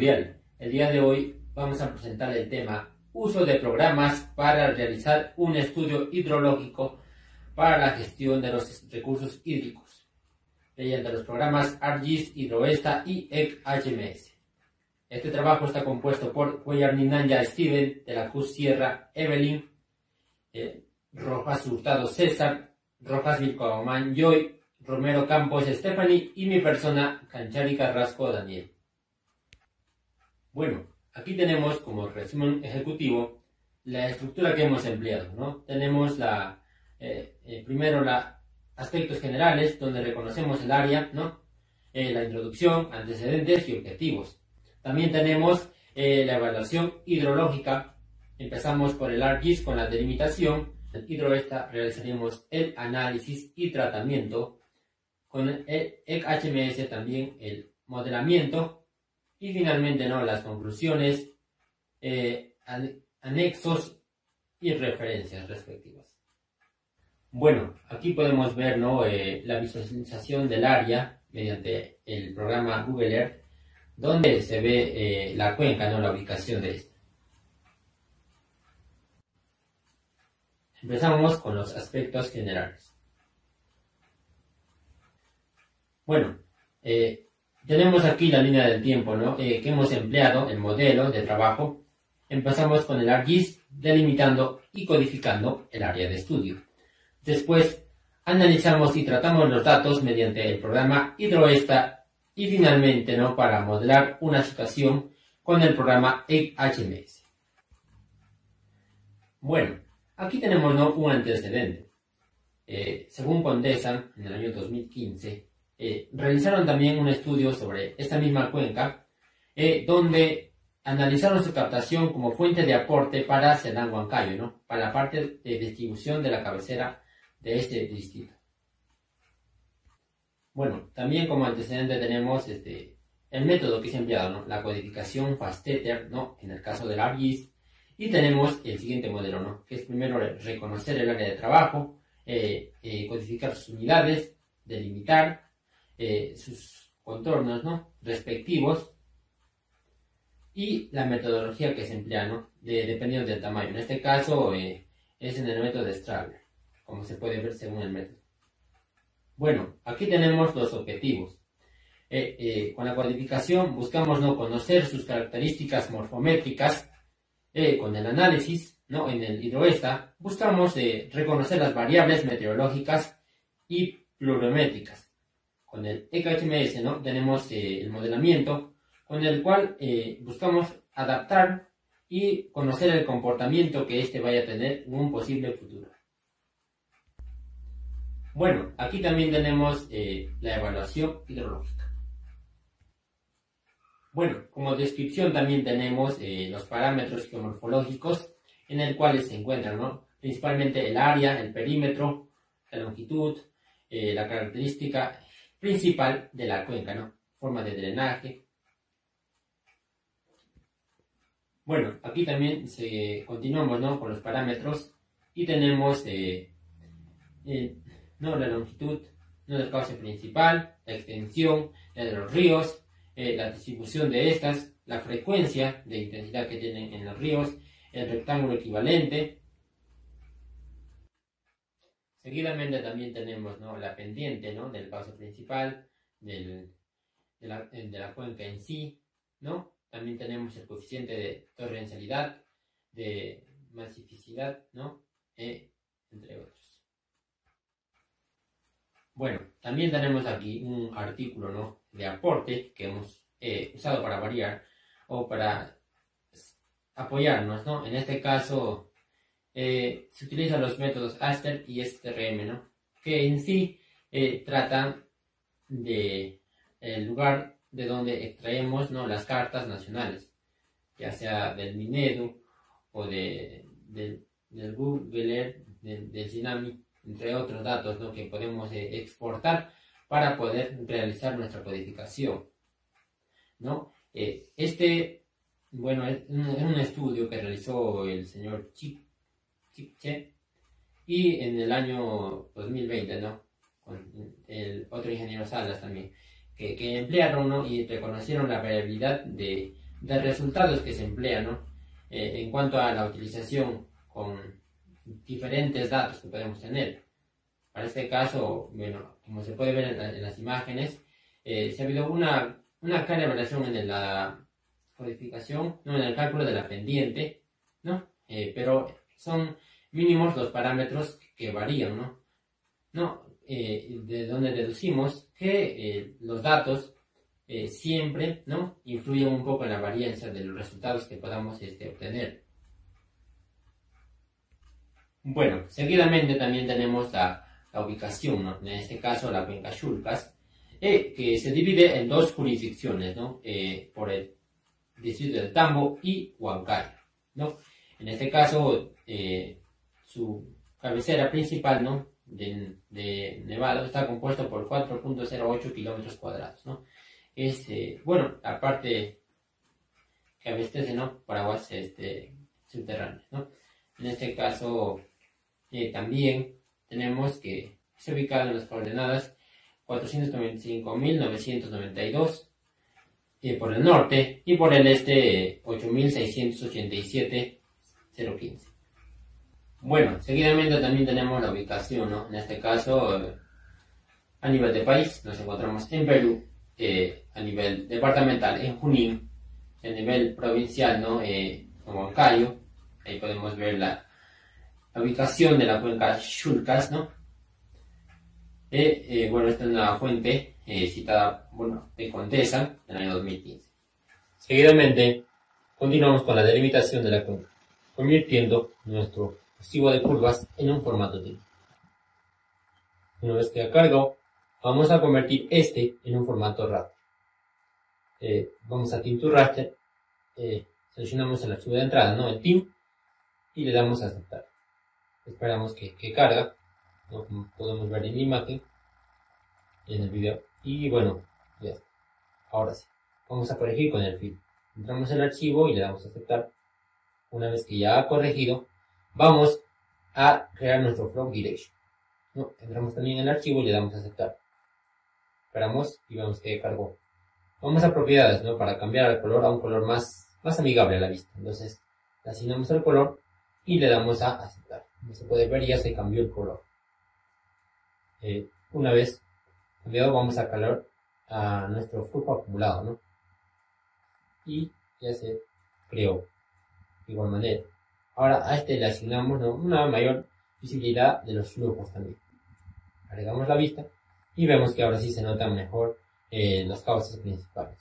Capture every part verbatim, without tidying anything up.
tutorial. El día de hoy vamos a presentar el tema uso de programas para realizar un estudio hidrológico para la gestión de los recursos hídricos mediante los programas ArcGIS, Hidroesta y E C H M S. Este trabajo está compuesto por Cuellar Ninanja Steven, de la Cruz Sierra Evelyn, eh, Rojas Hurtado César, Rojas Vilcomán Joy, Romero Campos Stephanie y mi persona Canchari Carrasco Daniel. Bueno, aquí tenemos como resumen ejecutivo la estructura que hemos empleado, ¿no? Tenemos la, eh, eh, primero los aspectos generales, donde reconocemos el área, ¿no? Eh, la introducción, antecedentes y objetivos. También tenemos eh, la evaluación hidrológica. Empezamos por el ArcGIS con la delimitación. En Hidroesta realizaremos el análisis y tratamiento. Con el E C H M S también el modelamiento. Y finalmente, ¿no?, las conclusiones, eh, anexos y referencias respectivas. Bueno, aquí podemos ver, ¿no?, eh, la visualización del área mediante el programa Google Earth, donde se ve eh, la cuenca, ¿no?, la ubicación de esta. Empezamos con los aspectos generales. Bueno, eh, tenemos aquí la línea del tiempo, ¿no?, eh, que hemos empleado, el modelo de trabajo. Empezamos con el ArcGIS, delimitando y codificando el área de estudio. Después, analizamos y tratamos los datos mediante el programa Hidroesta y finalmente, ¿no?, para modelar una situación con el programa E C H M S. Bueno, aquí tenemos, ¿no?, un antecedente. Eh, según Condesa, en el año dos mil quince, eh, realizaron también un estudio sobre esta misma cuenca, eh, donde analizaron su captación como fuente de aporte para Senán Huancayo, ¿no?, para la parte de distribución de la cabecera de este distrito. Bueno, también como antecedente tenemos este, el método que se ha empleado, ¿no?, la codificación FASTETher, ¿no?, en el caso del ArcGIS. Y tenemos el siguiente modelo, ¿no?, que es primero reconocer el área de trabajo, eh, eh, codificar sus unidades, delimitar eh, sus contornos, ¿no?, respectivos, y la metodología que se emplea, ¿no?, de, dependiendo del tamaño. En este caso eh, es en el método de Straller, como se puede ver según el método. Bueno, aquí tenemos los objetivos. Eh, eh, con la codificación buscamos, ¿no?, conocer sus características morfométricas. Eh, con el análisis, ¿no?, en el Hidroesta buscamos eh, reconocer las variables meteorológicas y pluviométricas. Con el E C H M S, ¿no?, tenemos eh, el modelamiento, con el cual eh, buscamos adaptar y conocer el comportamiento que éste vaya a tener en un posible futuro. Bueno, aquí también tenemos eh, la evaluación hidrológica. Bueno, como descripción también tenemos eh, los parámetros geomorfológicos, en el cual se encuentran, ¿no?, principalmente el área, el perímetro, la longitud, eh, la característica principal de la cuenca, ¿no?, forma de drenaje. Bueno, aquí también se, continuamos, ¿no?, con los parámetros y tenemos eh, eh, ¿no?, la longitud, ¿no?, del cauce principal, la extensión, la de los ríos, eh, la distribución de estas, la frecuencia de intensidad que tienen en los ríos, el rectángulo equivalente. Seguidamente también tenemos, ¿no?, la pendiente, ¿no?, del cauce principal, del, de, la, de la cuenca en sí, ¿no? También tenemos el coeficiente de torrencialidad, de masificidad, ¿no?, eh, entre otros. Bueno, también tenemos aquí un artículo, ¿no?, de aporte que hemos eh, usado para variar o para apoyarnos, ¿no? En este caso eh, se utilizan los métodos Aster y S T R M, ¿no?, que en sí eh, tratan de el lugar de donde extraemos, ¿no?, las cartas nacionales, ya sea del Minedu o de, de, del Google Earth, del, del Tsunami, entre otros datos, ¿no?, que podemos eh, exportar para poder realizar nuestra codificación, ¿no? Eh, este, bueno, es un, es un estudio que realizó el señor Chipche y en el año dos mil veinte, ¿no?, con el otro ingeniero Salas también, que, que emplearon, ¿no?, y reconocieron la variabilidad de de resultados que se emplean, ¿no? Eh, en cuanto a la utilización con diferentes datos que podemos tener. Para este caso, bueno, como se puede ver en, la, en las imágenes, eh, se ha habido una, una clara variación en la codificación, no en el cálculo de la pendiente, ¿no? Eh, pero son mínimos los parámetros que varían, ¿no? ¿No? Eh, de donde deducimos que eh, los datos eh, siempre, ¿no?, influyen un poco en la varianza de los resultados que podamos este, obtener. Bueno, seguidamente también tenemos la, la ubicación, ¿no? En este caso la cuenca Shulcas, eh, que se divide en dos jurisdicciones, ¿no? Eh, por el distrito del Tambo y Huancayo, ¿no? En este caso, eh, su cabecera principal, ¿no?, de, de Nevado está compuesto por cuatro punto cero ocho kilómetros cuadrados, ¿no? Es, eh, bueno, la parte que abastece, ¿no?, por aguas este, subterráneas, ¿no? En este caso, eh, también tenemos que se ubicado en las coordenadas cuatrocientos noventa y cinco mil novecientos noventa y dos eh, por el norte y por el este ocho mil seiscientos ochenta y siete cero quince. Bueno, seguidamente también tenemos la ubicación, ¿no? En este caso, eh, a nivel de país, nos encontramos en Perú, eh, a nivel departamental en Junín, a nivel provincial, ¿no?, eh, en Huancayo. Ahí podemos ver la, la ubicación de la cuenca Shulcas, ¿no? Eh, eh, bueno, esta es una fuente eh, citada, bueno, de Condesa del año dos mil quince. Seguidamente, continuamos con la delimitación de la cuenca, convirtiendo nuestro recibo de curvas en un formato T I M. Una vez que ha cargado, vamos a convertir este en un formato raster. Eh, vamos a T I M to Raster, eh, seleccionamos el archivo de entrada, ¿no?, el T I M, y le damos a aceptar. Esperamos que, que carga, ¿no?, como podemos ver en la imagen, en el video, y bueno, ya está. Ahora sí, vamos a corregir con el fill. Entramos en el archivo y le damos a aceptar. Una vez que ya ha corregido, vamos a crear nuestro flow direction, ¿no? Entramos también en el archivo y le damos a aceptar. Esperamos y vemos que cargó. Vamos a propiedades, ¿no?, para cambiar el color a un color más, más amigable a la vista. Entonces, le asignamos el color y le damos a aceptar. Como se puede ver, ya se cambió el color. Eh, una vez cambiado, vamos a calor a nuestro flujo acumulado, ¿no? Y ya se creó. De igual manera. Ahora a este le asignamos, ¿no?, una mayor visibilidad de los flujos también. Agregamos la vista y vemos que ahora sí se notan mejor eh, las causas principales.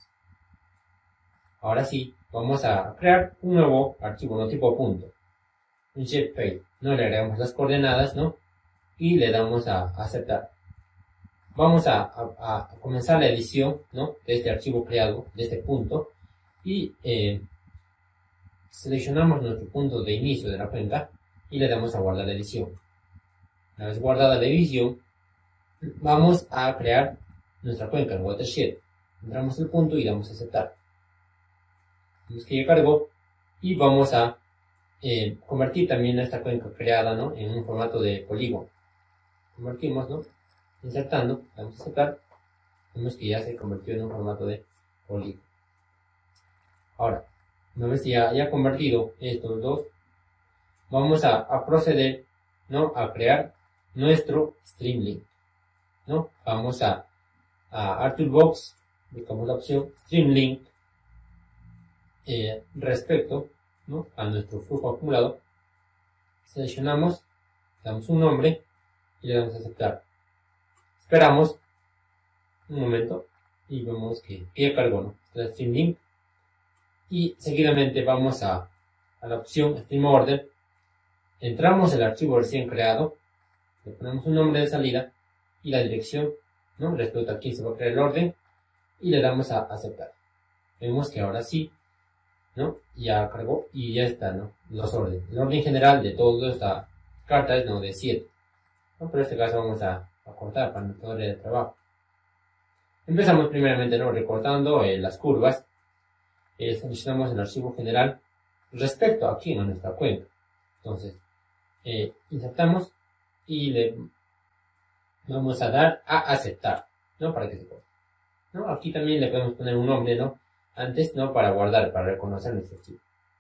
Ahora sí, vamos a crear un nuevo archivo, no tipo punto, un shapefile, ¿no? Le agregamos las coordenadas, ¿no?, y le damos a aceptar. Vamos a, a, a comenzar la edición, ¿no?, de este archivo creado, de este punto, y eh, seleccionamos nuestro punto de inicio de la cuenca y le damos a guardar la edición. Una vez guardada la edición, vamos a crear nuestra cuenca en Watershed. Entramos el punto y damos a aceptar. Vemos que ya cargó y vamos a eh, convertir también esta cuenca creada, ¿no?, en un formato de polígono. Convertimos, ¿no?, insertando, damos a aceptar. Vemos que ya se convirtió en un formato de polígono. Ahora, una vez ya haya convertido estos dos, vamos a, a proceder, ¿no?, a crear nuestro Streamlink, ¿no? Vamos a, a ArthurBox, buscamos la opción Streamlink eh, respecto, ¿no?, a nuestro flujo acumulado. Seleccionamos, damos un nombre y le damos a aceptar. Esperamos un momento y vemos que, que ya cargó, ¿no?, el Streamlink. Y seguidamente vamos a, a la opción Stream Order, entramos el archivo recién creado, le ponemos un nombre de salida y la dirección, ¿no?, respecto a quién se va a crear el orden, y le damos a aceptar. Vemos que ahora sí, ¿no?, ya cargó y ya está, ¿no?, los órdenes. El orden general de toda esta carta es, ¿no?, de siete, ¿no?, pero en este caso vamos a, a cortar para nuestra área de trabajo. Empezamos primeramente, ¿no?, recortando eh, las curvas. Eh, seleccionamos el archivo general respecto aquí en nuestra cuenca. Entonces, eh, insertamos y le vamos a dar a aceptar, ¿no?, para que se corte, ¿no? Aquí también le podemos poner un nombre, ¿no?, antes, ¿no? Para guardar, para reconocer nuestro archivo.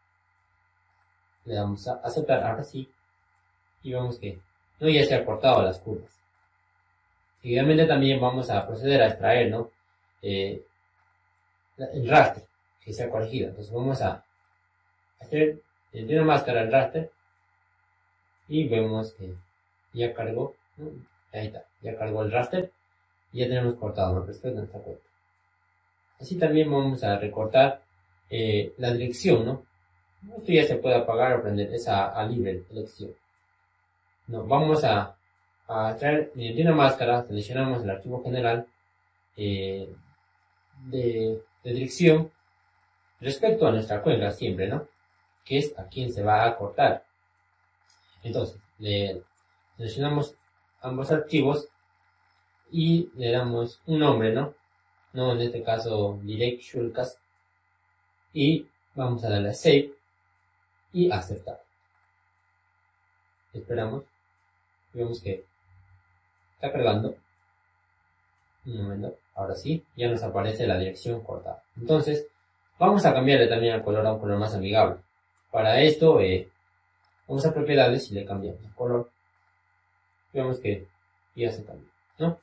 Le damos a aceptar, ahora sí, y vemos que no ya se ha cortado las curvas. Seguidamente también vamos a proceder a extraer, ¿no? Eh, el raster que se ha corregido. Entonces vamos a hacer de una máscara el raster y vemos que ya cargó, ¿no? Ahí está, ya cargó el raster y ya tenemos cortado, ¿no? Respecto a nuestra cuenta. Así también vamos a recortar eh, la dirección, ¿no? Esto ya se puede apagar o prender, es a, a libre elección. No, vamos a, a extraer mediante una máscara, seleccionamos el archivo general eh, de, de dirección respecto a nuestra cuenca siempre, ¿no? Que es a quien se va a cortar. Entonces, le seleccionamos ambos archivos y le damos un nombre, ¿no? No, en este caso, direct shortcast. Y vamos a darle a save y aceptar. Esperamos. Y vemos que está cargando. Un momento. Ahora sí, ya nos aparece la dirección cortada. Entonces, vamos a cambiarle también el color a un color más amigable. Para esto, eh, vamos a propiedades y le cambiamos el color. Vemos que ya se cambió, ¿no?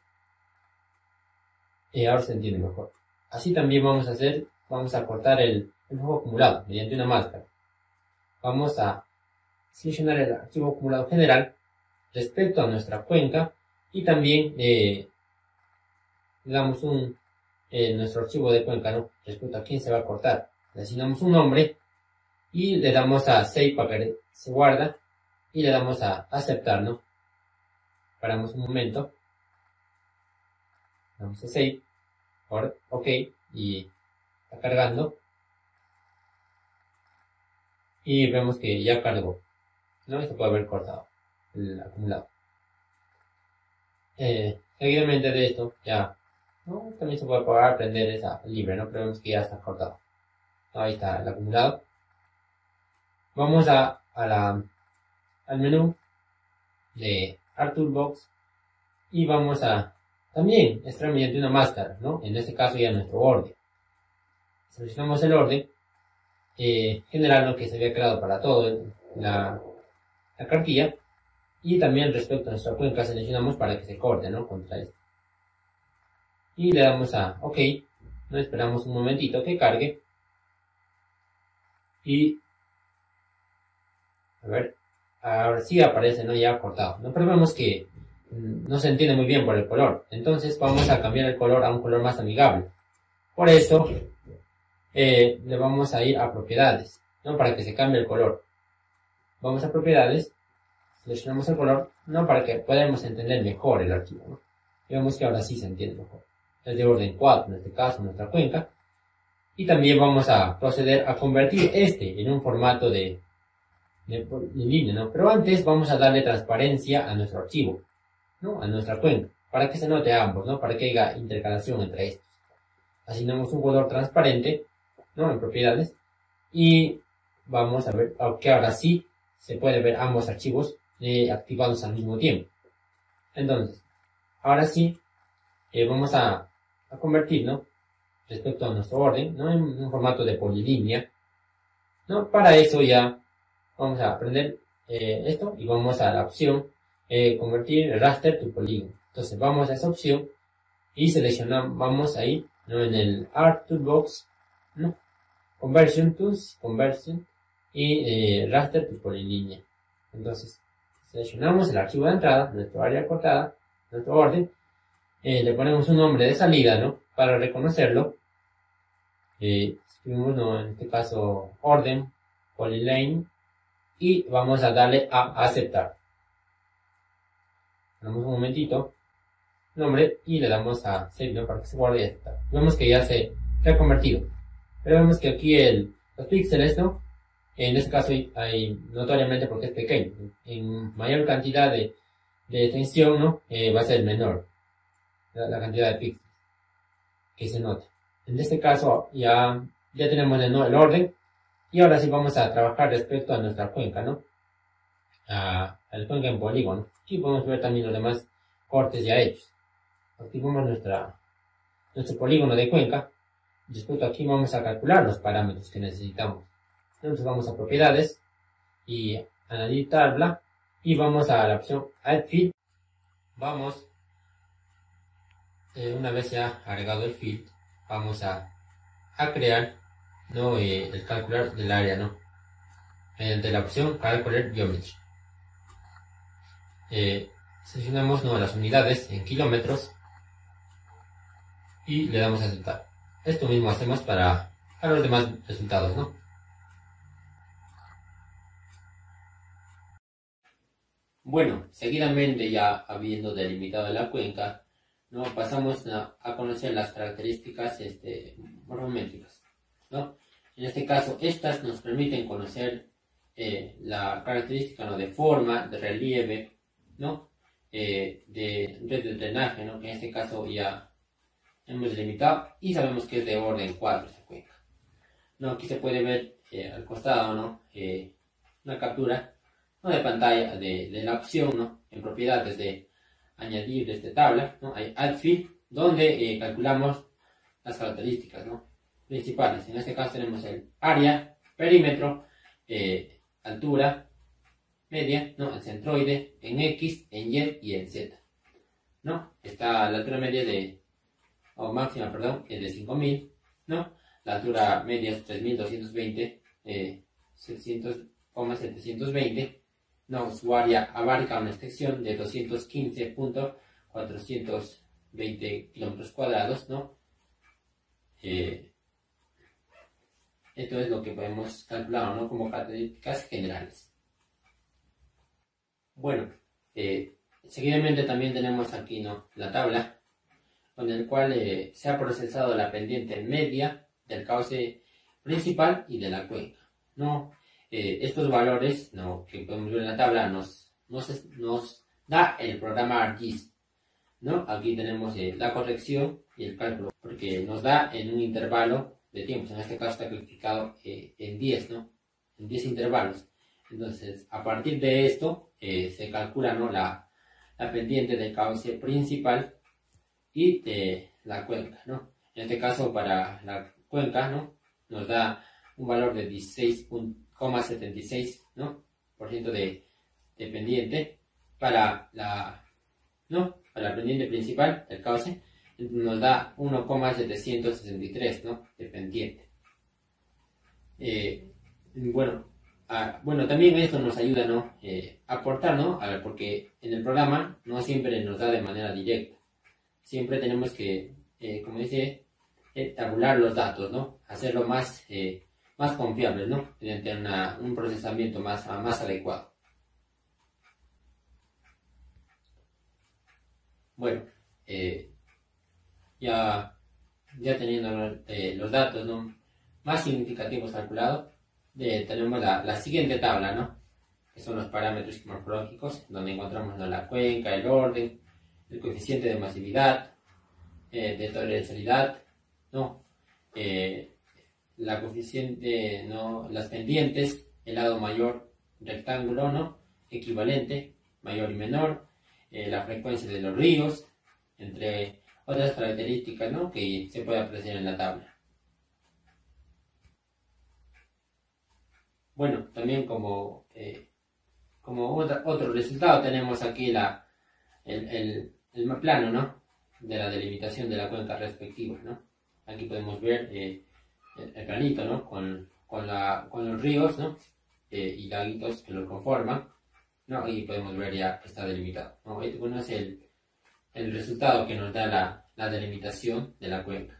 Y ahora se entiende mejor. Así también vamos a hacer, vamos a cortar el, el flujo acumulado mediante una máscara. Vamos a seleccionar el archivo acumulado general respecto a nuestra cuenca y también eh, le damos un eh, nuestro archivo de cuenca, ¿no? Respecto a quién se va a cortar. Le asignamos un nombre y le damos a save para que se guarda y le damos a aceptar, ¿no? Paramos un momento. Damos a save, por ok, y está cargando. Y vemos que ya cargó, ¿no? Se puede haber cortado el acumulado. Eh, seguidamente de esto, ya, ¿no? También se puede apagar, prender esa libre, ¿no? Pero vemos que ya está cortado. Ahí está el acumulado. Vamos a, a la, al menú de ArtToolbox y vamos a también extraer mediante una máscara, ¿no? En este caso ya nuestro orden. Seleccionamos el orden eh, general, ¿no? Que se había creado para todo la, la cartilla. Y también respecto a nuestra cuenca seleccionamos para que se corte, ¿no? Contra esto. Y le damos a OK. No esperamos un momentito que cargue. Y a ver, ahora sí aparece, ¿no? Ya cortado, ¿no? Pero vemos que no se entiende muy bien por el color. Entonces vamos a cambiar el color a un color más amigable. Por eso eh, le vamos a ir a propiedades, ¿no? Para que se cambie el color. Vamos a propiedades, seleccionamos el color, ¿no? Para que podamos entender mejor el archivo, ¿no? Y vemos que ahora sí se entiende mejor. Es de orden cuatro, en este caso, nuestra cuenca. Y también vamos a proceder a convertir este en un formato de, de, de línea, ¿no? Pero antes vamos a darle transparencia a nuestro archivo, ¿no? A nuestra cuenca, para que se note a ambos, ¿no? Para que haya intercalación entre estos. Asignamos un color transparente, ¿no? En propiedades. Y vamos a ver que ahora sí se puede ver ambos archivos eh, activados al mismo tiempo. Entonces, ahora sí, eh, vamos a, a convertir, ¿no? Respecto a nuestro orden, ¿no? En un formato de polilínea, ¿no? Para eso ya vamos a aprender eh, esto y vamos a la opción eh, convertir el raster to polígono. Entonces vamos a esa opción y seleccionamos, vamos ahí, ¿no? En el ArtToolbox, ¿no? Conversion Tools, Conversion y eh, raster to polilínea. Entonces seleccionamos el archivo de entrada, nuestro área cortada, nuestro orden, eh, le ponemos un nombre de salida, ¿no? Para reconocerlo. Eh, escribimos, ¿no? En este caso, orden, polyline, y vamos a darle a aceptar. Damos un momentito, nombre, y le damos a save, ¿no? Para que se guarde y aceptar. Vemos que ya se, se ha convertido. Pero vemos que aquí el, los píxeles, ¿no? En este caso hay, hay notoriamente porque es pequeño. En mayor cantidad de, de extensión, ¿no? Eh, va a ser menor la, la cantidad de píxeles que se nota. En este caso ya, ya tenemos el, el orden y ahora sí vamos a trabajar respecto a nuestra cuenca, ¿no? A, a la cuenca en polígono. Aquí podemos ver también los demás cortes ya hechos. Activamos nuestra, nuestro polígono de cuenca. Respecto aquí vamos a calcular los parámetros que necesitamos. Entonces vamos a propiedades y añadir tabla y vamos a la opción Add Field. Vamos, eh, una vez ya agregado el field, vamos a, a crear, ¿no? eh, el calcular del área, ¿no? mediante la opción Calculate Geometry. Eh, seleccionamos, ¿no? las unidades en kilómetros y le damos a aceptar. Esto mismo hacemos para, para los demás resultados, ¿no? Bueno, seguidamente, ya habiendo delimitado la cuenca, ¿no? pasamos a, a conocer las características este, morfométricas, ¿no? En este caso, estas nos permiten conocer eh, la característica, ¿no? de forma, de relieve, ¿no? eh, de red de drenaje, ¿no? En este caso ya hemos delimitado y sabemos que es de orden cuatro esta cuenca, ¿no? Aquí se puede ver eh, al costado, ¿no? eh, una captura, ¿no? de pantalla de, de la opción, ¿no? en propiedades de añadir desde tabla, ¿no? hay Add Field, donde eh, calculamos las características, ¿no? principales. En este caso tenemos el área, perímetro, eh, altura media, ¿no? el centroide, en X, en Y y en Z, ¿no? Está la altura media de, o máxima, perdón, es de cinco mil, ¿no? La altura media es tres mil doscientos veinte, eh, setecientos coma setecientos veinte, ¿no? Su área abarca una extensión de doscientos quince punto cuatrocientos veinte kilómetros cuadrados, ¿no? Eh, esto es lo que podemos calcular, ¿no? como características generales. Bueno, eh, seguidamente también tenemos aquí, ¿no? la tabla, con el cual eh, se ha procesado la pendiente media del cauce principal y de la cuenca, ¿no? Eh, estos valores, ¿no? que podemos ver en la tabla nos, nos, nos da el programa ArcGIS, ¿no? Aquí tenemos eh, la corrección y el cálculo, porque nos da en un intervalo de tiempos. En este caso está clasificado eh, en diez, ¿no? En diez intervalos. Entonces, a partir de esto, eh, se calcula, ¿no? la, la pendiente del cauce principal y de la cuenca, ¿no? En este caso, para la cuenca, ¿no? nos da un valor de dieciséis coma setenta y seis, ¿no? por ciento de, de pendiente. Para la, ¿no? para la pendiente principal del cauce, nos da uno coma setecientos sesenta y tres, ¿no? de pendiente. Eh, bueno, a, bueno, también esto nos ayuda, ¿no? Eh, a aportar, ¿no? A ver, porque en el programa no siempre nos da de manera directa. Siempre tenemos que, eh, como dice, eh, tabular los datos, ¿no? Hacerlo más, eh, más confiable, ¿no? Mediante una, un procesamiento más, más adecuado. Bueno, eh, ya, ya teniendo eh, los datos, ¿no? más significativos calculados, eh, tenemos la, la siguiente tabla, ¿no? que son los parámetros morfológicos, donde encontramos, ¿no? la cuenca, el orden, el coeficiente de masividad, eh, de tolerancialidad, ¿no? Eh, la coeficiente, ¿no? las pendientes, el lado mayor rectángulo, ¿no? equivalente, mayor y menor, eh, la frecuencia de los ríos, entre otras características, ¿no? que se puede apreciar en la tabla. Bueno, también como, eh, como otra, otro resultado tenemos aquí la, el, el, el plano, ¿no? de la delimitación de la cuenca respectiva, ¿no? Aquí podemos ver eh, el, el planito, ¿no? con, con, la, con los ríos, ¿no? eh, y laguitos que lo conforman, ¿no? y podemos ver ya que está delimitado, ¿no? Bueno, es el, el resultado que nos da la, la delimitación de la cuenca.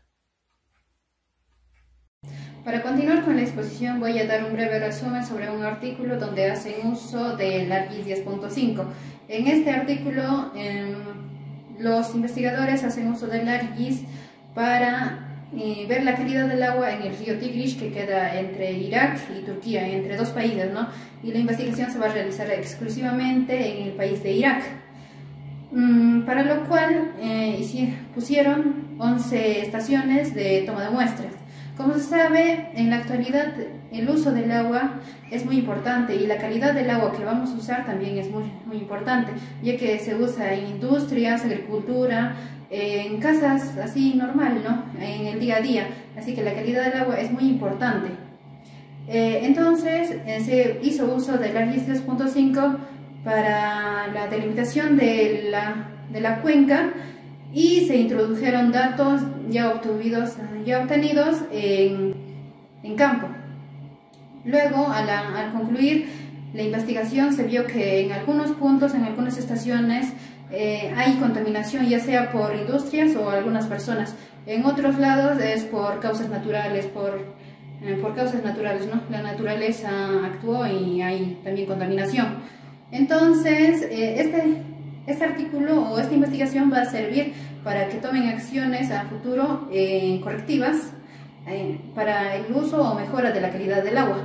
Para continuar con la exposición voy a dar un breve resumen sobre un artículo donde hacen uso del ArcGIS diez punto cinco. En este artículo eh, los investigadores hacen uso del ArcGIS para eh, ver la calidad del agua en el río Tigris, que queda entre Irak y Turquía, entre dos países, ¿no? Y la investigación se va a realizar exclusivamente en el país de Irak. Mm, para lo cual eh, pusieron once estaciones de toma de muestras. Como se sabe, en la actualidad el uso del agua es muy importante y la calidad del agua que vamos a usar también es muy, muy importante, ya que se usa en industrias, agricultura, en casas así normal, ¿no? En el día a día, así que la calidad del agua es muy importante. Eh, entonces eh, se hizo uso del ARGIS tres punto cinco para la delimitación de la, de la cuenca y se introdujeron datos ya obtenidos, ya obtenidos en, en campo. Luego, al, al concluir la investigación, se vio que en algunos puntos, en algunas estaciones, eh, hay contaminación, ya sea por industrias o algunas personas. En otros lados es por causas naturales, por, eh, por causas naturales, ¿no? La naturaleza actuó y hay también contaminación. Entonces, eh, este, este artículo o esta investigación va a servir para que tomen acciones a futuro eh, correctivas eh, para el uso o mejora de la calidad del agua.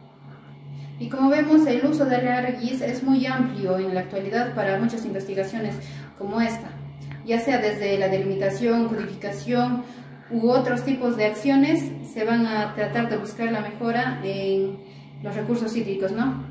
Y como vemos, el uso del ARGIS es muy amplio en la actualidad para muchas investigaciones como esta, ya sea desde la delimitación, codificación u otros tipos de acciones, se van a tratar de buscar la mejora en los recursos hídricos, ¿no?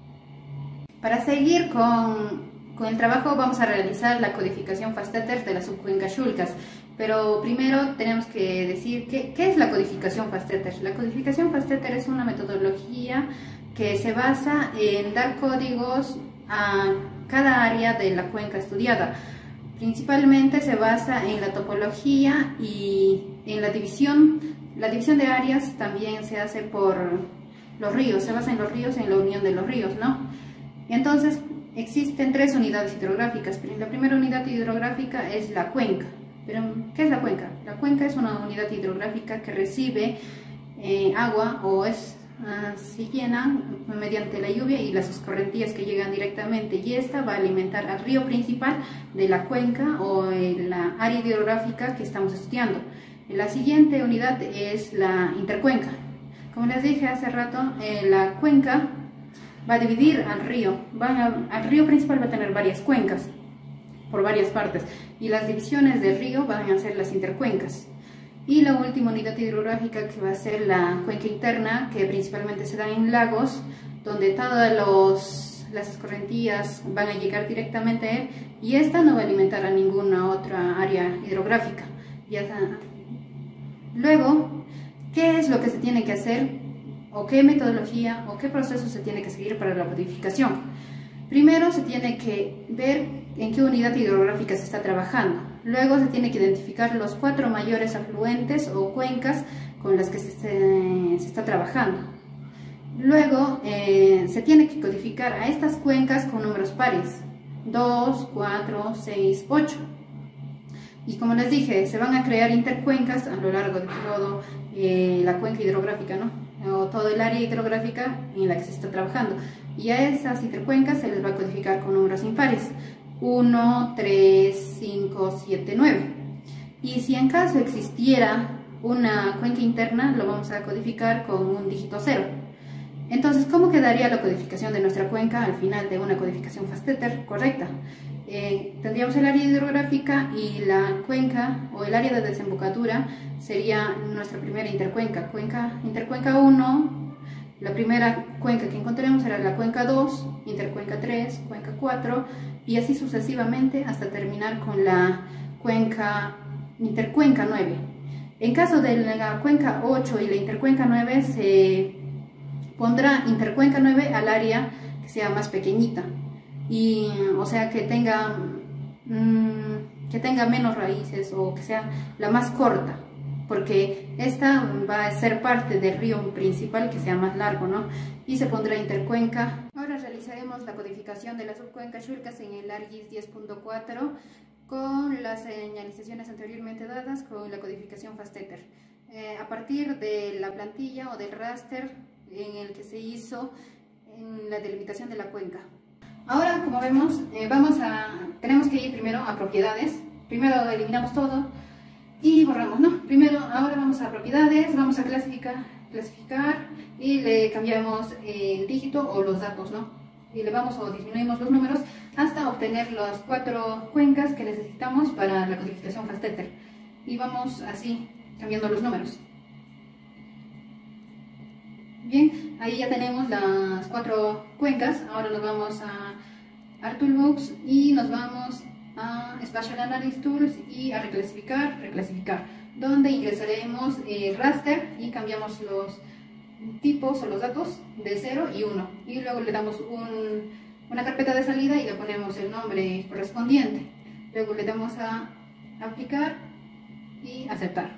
Para seguir con, con el trabajo vamos a realizar la codificación FASTETER de la subcuenca Xulcas, pero primero tenemos que decir qué, qué es la codificación FASTETER. La codificación FASTETER es una metodología que se basa en dar códigos a cada área de la cuenca estudiada. Principalmente se basa en la topología y en la división. La división de áreas también se hace por los ríos, se basa en los ríos, en la unión de los ríos, ¿no? Entonces existen tres unidades hidrográficas. La primera unidad hidrográfica es la cuenca. Pero, ¿qué es la cuenca? La cuenca es una unidad hidrográfica que recibe eh, agua o es Uh, se llena mediante la lluvia y las escorrentías que llegan directamente, y esta va a alimentar al río principal de la cuenca o en la área hidrográfica que estamos estudiando. La siguiente unidad es la intercuenca. Como les dije hace rato, eh, la cuenca va a dividir al río. Van a, al río principal va a tener varias cuencas por varias partes, y las divisiones del río van a ser las intercuencas. Y la última unidad hidrográfica, que va a ser la cuenca interna, que principalmente se da en lagos, donde todas los, las escorrentías van a llegar directamente a él, y esta no va a alimentar a ninguna otra área hidrográfica. Ya está. Luego, ¿qué es lo que se tiene que hacer? ¿O qué metodología o qué proceso se tiene que seguir para la codificación? Primero se tiene que ver en qué unidad hidrográfica se está trabajando. Luego se tiene que identificar los cuatro mayores afluentes o cuencas con las que se, se, se está trabajando. Luego eh, se tiene que codificar a estas cuencas con números pares, dos, cuatro, seis, ocho. Y como les dije, se van a crear intercuencas a lo largo de todo eh, la cuenca hidrográfica, ¿no? O todo el área hidrográfica en la que se está trabajando. Y a esas intercuencas se les va a codificar con números impares: uno, tres, cinco, siete, nueve. Y si en caso existiera una cuenca interna, lo vamos a codificar con un dígito cero. Entonces, ¿cómo quedaría la codificación de nuestra cuenca al final de una codificación FASTETER correcta? Eh, tendríamos el área hidrográfica, y la cuenca o el área de desembocadura sería nuestra primera intercuenca. Cuenca, intercuenca uno. La primera cuenca que encontremos será la cuenca dos, intercuenca tres, cuenca cuatro, y así sucesivamente hasta terminar con la cuenca intercuenca nueve. En caso de la cuenca ocho y la intercuenca nueve, se pondrá intercuenca nueve al área que sea más pequeñita, y o sea que tenga, mmm, que tenga menos raíces, o que sea la más corta, porque esta va a ser parte del río principal que sea más largo, ¿no? Y se pondrá intercuenca. Ahora realizaremos la codificación de la subcuenca Xulcas en el ARGIS diez punto cuatro con las señalizaciones anteriormente dadas con la codificación FASTETER. Eh, a partir de la plantilla o del raster en el que se hizo en la delimitación de la cuenca. Ahora, como vemos, eh, vamos a, tenemos que ir primero a propiedades. Primero eliminamos todo y borramos, ¿no? Primero, ahora vamos a propiedades, vamos a clasificar, clasificar y le cambiamos el dígito o los datos, ¿no? Y le vamos o disminuimos los números hasta obtener las cuatro cuencas que necesitamos para la codificación FASTETER. Y vamos así, cambiando los números. Bien, ahí ya tenemos las cuatro cuencas. Ahora nos vamos a ArtToolbox y nos vamos a Spatial Analysis Tools y a reclasificar, reclasificar, donde ingresaremos el raster y cambiamos los tipos o los datos de cero y uno, y luego le damos un, una carpeta de salida y le ponemos el nombre correspondiente. Luego le damos a aplicar y aceptar.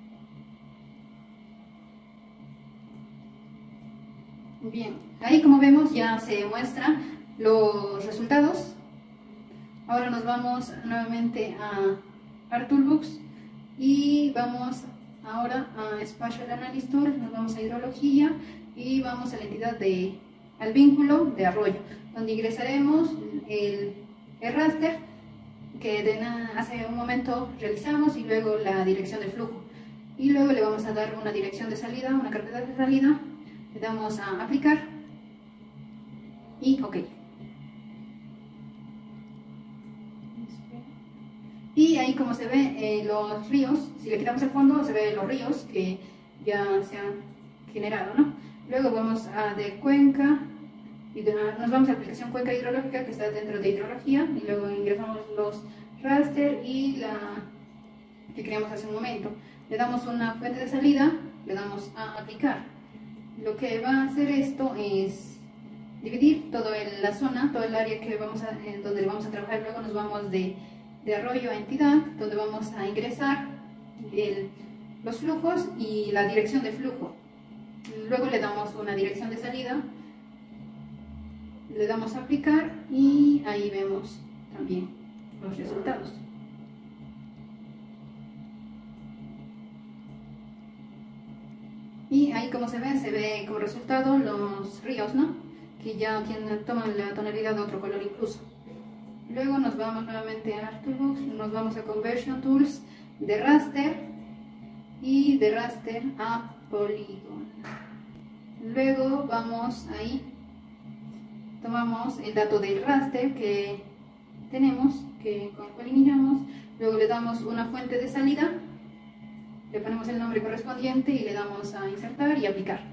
Bien, ahí como vemos ya se muestran los resultados. Ahora nos vamos nuevamente a ArtToolbox y vamos ahora a Spatial Analysis Tool, nos vamos a hidrología y vamos a la entidad de, al vínculo de arroyo, donde ingresaremos el, el raster que de na, hace un momento realizamos y luego la dirección de flujo. Y luego le vamos a dar una dirección de salida, una carpeta de salida, le damos a aplicar y OK. Y ahí como se ve eh, los ríos, si le quitamos el fondo se ven los ríos que ya se han generado, ¿no? Luego vamos a de cuenca, y de, nos vamos a aplicación cuenca hidrológica que está dentro de hidrología y luego ingresamos los raster y la que creamos hace un momento. Le damos una fuente de salida, le damos a aplicar. Lo que va a hacer esto es dividir toda la zona, todo el área que vamos a, en donde vamos a trabajar. Luego nos vamos de de arroyo a entidad, donde vamos a ingresar el, los flujos y la dirección de flujo. Luego le damos una dirección de salida, le damos a aplicar y ahí vemos también los resultados. Y ahí como se ve, se ve como resultado los ríos, ¿no? Que ya tienen, toman la tonalidad de otro color incluso. Luego nos vamos nuevamente a ArtToolbox, nos vamos a Conversion Tools de raster y de raster a Polygon. Luego vamos ahí, tomamos el dato del raster que tenemos, que con el cual iniciamos, luego le damos una fuente de salida, le ponemos el nombre correspondiente y le damos a insertar y aplicar.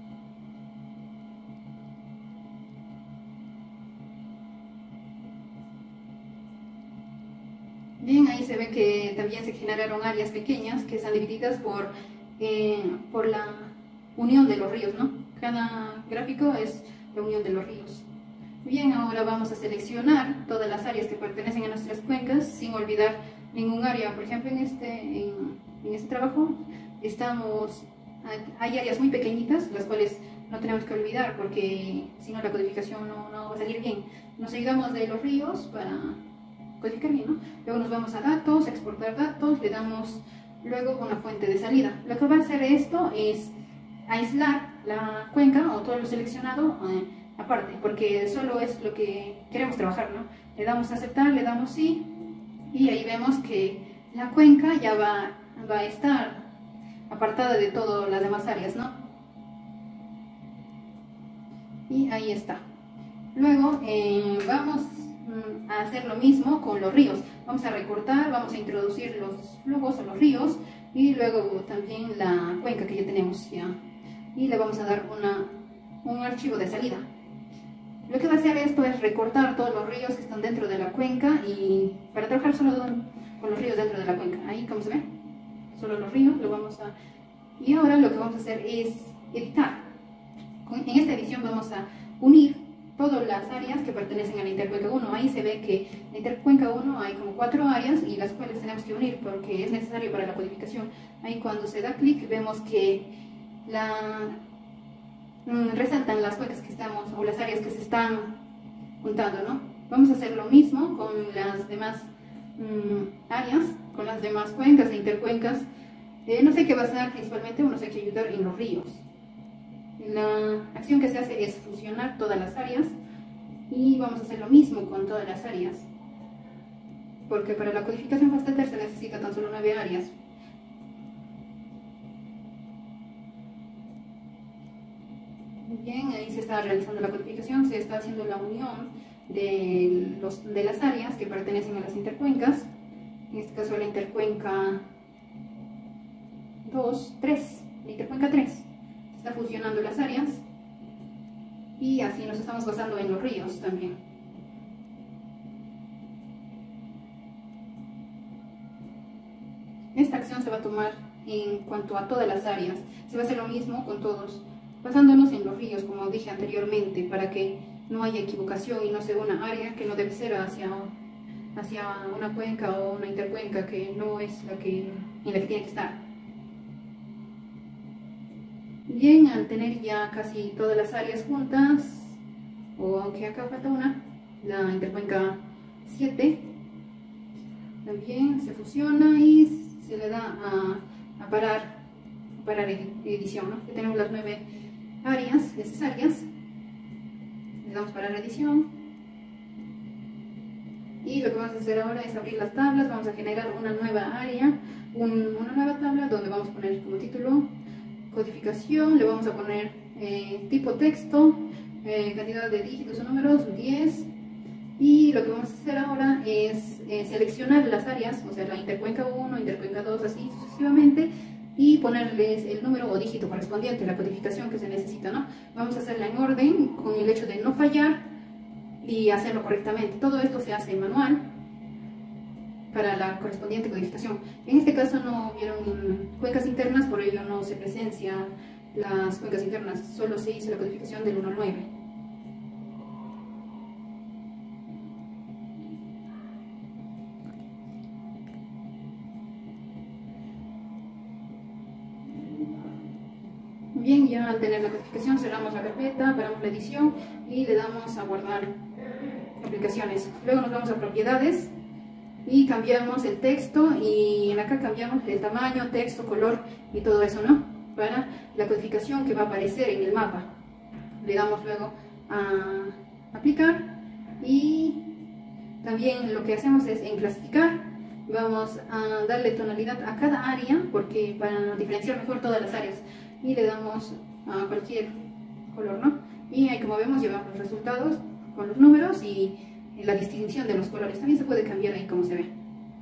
Bien, ahí se ve que también se generaron áreas pequeñas que están divididas por, eh, por la unión de los ríos, ¿no? Cada gráfico es la unión de los ríos. Bien, ahora vamos a seleccionar todas las áreas que pertenecen a nuestras cuencas sin olvidar ningún área. Por ejemplo, en este, en, en este trabajo estamos, hay áreas muy pequeñitas, las cuales no tenemos que olvidar porque si no la codificación no, no va a salir bien. Nos ayudamos de los ríos para codificar bien, ¿no? Luego nos vamos a datos, exportar datos, le damos luego una fuente de salida. Lo que va a hacer esto es aislar la cuenca o todo lo seleccionado eh, aparte, porque solo es lo que queremos trabajar, ¿no? Le damos a aceptar, le damos sí, y ahí vemos que la cuenca ya va, va a estar apartada de todas las demás áreas, ¿no? Y ahí está. Luego eh, vamos a hacer lo mismo con los ríos. Vamos a recortar, vamos a introducir los flujos o los ríos y luego también la cuenca que ya tenemos ya. Y le vamos a dar una, un archivo de salida. Lo que va a hacer esto es recortar todos los ríos que están dentro de la cuenca y para trabajar solo con los ríos dentro de la cuenca. Ahí como se ve, solo los ríos lo vamos a... Y ahora lo que vamos a hacer es editar. En esta edición vamos a unir todas las áreas que pertenecen a la intercuenca uno. Ahí se ve que en la intercuenca uno hay como cuatro áreas y las cuales tenemos que unir porque es necesario para la codificación. Ahí cuando se da clic vemos que la, mm, resaltan las cuencas que estamos o las áreas que se están juntando, ¿no? Vamos a hacer lo mismo con las demás mm, áreas, con las demás cuencas e intercuencas. Eh, no sé qué va a hacer principalmente, uno se hay que ayudar en los ríos. La acción que se hace es fusionar todas las áreas y vamos a hacer lo mismo con todas las áreas porque para la codificación FASTETR se necesita tan solo nueve áreas. Bien, ahí se está realizando la codificación, se está haciendo la unión de, los, de las áreas que pertenecen a las intercuencas, en este caso la intercuenca dos, tres, la intercuenca tres. está fusionando las áreas y así nos estamos basando en los ríos también. Esta acción se va a tomar en cuanto a todas las áreas, se va a hacer lo mismo con todos, basándonos en los ríos, como dije anteriormente, para que no haya equivocación y no sea una área que no debe ser hacia, hacia una cuenca o una intercuenca que no es la que, en la que tiene que estar. Bien, al tener ya casi todas las áreas juntas, o aunque acá falta una, la intercuenca siete, también se fusiona y se le da a, a parar, parar edición, ¿no? Ya tenemos las nueve áreas necesarias, le damos parar edición y lo que vamos a hacer ahora es abrir las tablas. Vamos a generar una nueva área, un, una nueva tabla donde vamos a poner como título codificación, le vamos a poner eh, tipo texto, eh, cantidad de dígitos o números diez. Y lo que vamos a hacer ahora es eh, seleccionar las áreas, o sea, la intercuenca uno, intercuenca dos, así sucesivamente, y ponerles el número o dígito correspondiente, la codificación que se necesita, ¿no? Vamos a hacerla en orden, con el hecho de no fallar y hacerlo correctamente. Todo esto se hace manual para la correspondiente codificación. En este caso no hubieron cuencas internas, por ello no se presencia las cuencas internas, solo se hizo la codificación del uno al nueve. Bien, ya al tener la codificación cerramos la carpeta, paramos la edición y le damos a guardar aplicaciones. Luego nos vamos a propiedades y cambiamos el texto, y acá cambiamos el tamaño, texto, color y todo eso, ¿no? Para la codificación que va a aparecer en el mapa. Le damos luego a aplicar y también lo que hacemos es en clasificar. Vamos a darle tonalidad a cada área porque para diferenciar mejor todas las áreas, y le damos a cualquier color, ¿no? Y ahí, como vemos, llevamos los resultados con los números y la distinción de los colores. También se puede cambiar ahí como se ve.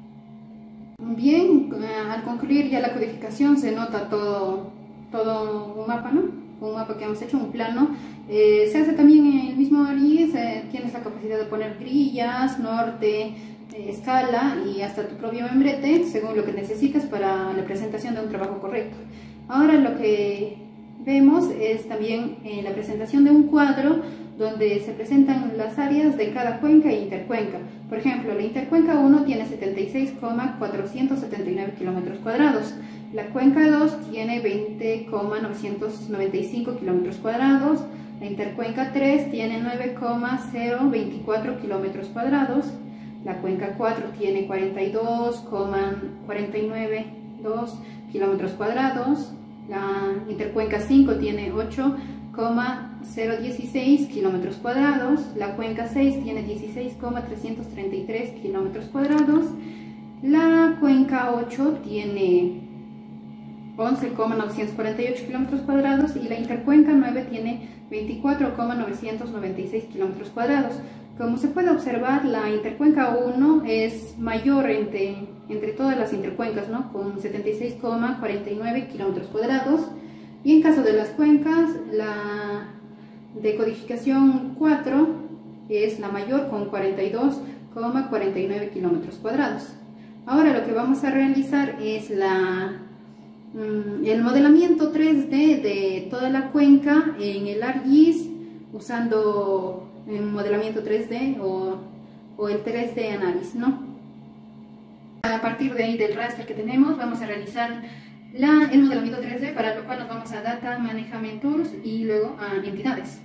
Bien, al concluir ya la codificación se nota todo, todo un mapa, ¿no? Un mapa que hemos hecho, un plano. Eh, se hace también en el mismo ARIES, eh, tienes la capacidad de poner grillas, norte, eh, escala y hasta tu propio membrete, según lo que necesitas para la presentación de un trabajo correcto. Ahora lo que vemos es también eh, la presentación de un cuadro donde se presentan las áreas de cada cuenca e intercuenca. Por ejemplo, la intercuenca uno tiene setenta y seis coma cuatrocientos setenta y nueve kilómetros cuadrados, la cuenca dos tiene veinte coma novecientos noventa y cinco kilómetros cuadrados, la intercuenca tres tiene nueve coma cero veinticuatro kilómetros cuadrados, la cuenca cuatro tiene cuarenta y dos coma cuarenta y nueve dos kilómetros cuadrados, la intercuenca cinco tiene ocho coma cero dieciséis kilómetros cuadrados, la cuenca seis tiene dieciséis coma trescientos treinta y tres kilómetros cuadrados, la cuenca ocho tiene once coma novecientos cuarenta y ocho kilómetros cuadrados y la intercuenca nueve tiene veinticuatro coma novecientos noventa y seis kilómetros cuadrados. Como se puede observar, la intercuenca uno es mayor entre, entre todas las intercuencas, ¿no? Con setenta y seis coma cuarenta y nueve kilómetros cuadrados. Y en caso de las cuencas, la de codificación cuatro es la mayor con cuarenta y dos coma cuarenta y nueve kilómetros cuadrados. Ahora lo que vamos a realizar es la, mm, el modelamiento tres D de toda la cuenca en el ARGIS usando en modelamiento tres D o, o el tres D análisis, ¿no? A partir de ahí del raster que tenemos vamos a realizar la, el modelamiento tres D, para lo cual nos vamos a Data Management Tools y luego a Entidades.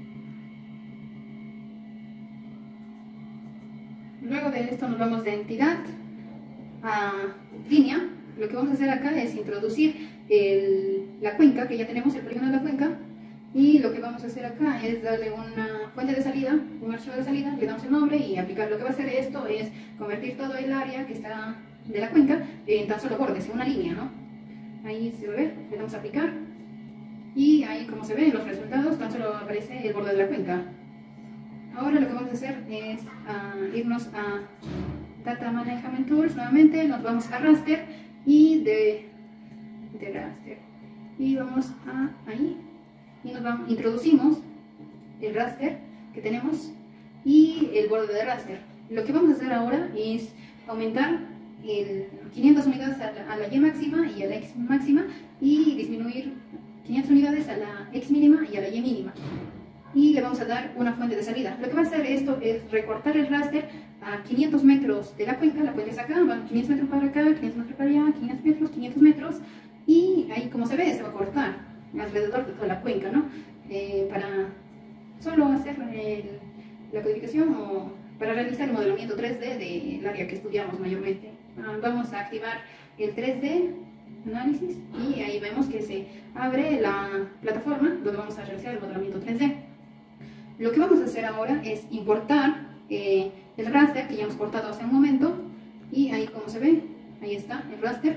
Luego de esto nos vamos de entidad a línea. Lo que vamos a hacer acá es introducir el, la cuenca, que ya tenemos el polígono de la cuenca. Y lo que vamos a hacer acá es darle una fuente de salida, un archivo de salida, le damos el nombre y aplicar. Lo que va a hacer esto es convertir todo el área que está de la cuenca en tan solo bordes, en una línea, ¿no? Ahí se va a ver, le damos a aplicar y ahí, como se ve en los resultados, tan solo aparece el borde de la cuenca. Ahora lo que vamos a hacer es uh, irnos a Data Management Tools nuevamente, nos vamos a Raster y de, de Raster y vamos a ahí y nos vamos, introducimos el raster que tenemos y el borde de raster. Lo que vamos a hacer ahora es aumentar el quinientas unidades a la, a la Y máxima y a la X máxima y disminuir quinientas unidades a la X mínima y a la Y mínima, y le vamos a dar una fuente de salida. Lo que va a hacer esto es recortar el raster a quinientos metros de la cuenca. La cuenca es acá, van quinientos metros para acá, quinientos metros para allá, quinientos metros, quinientos metros, y ahí, como se ve, se va a cortar alrededor de toda la cuenca, ¿no? Eh, para solo hacer el, la codificación o para realizar el modelamiento tres D del área que estudiamos mayormente. Ah, vamos a activar el tres D análisis y ahí vemos que se abre la plataforma donde vamos a realizar el modelamiento tres D. Lo que vamos a hacer ahora es importar eh, el raster que ya hemos cortado hace un momento, y ahí, como se ve, ahí está el raster.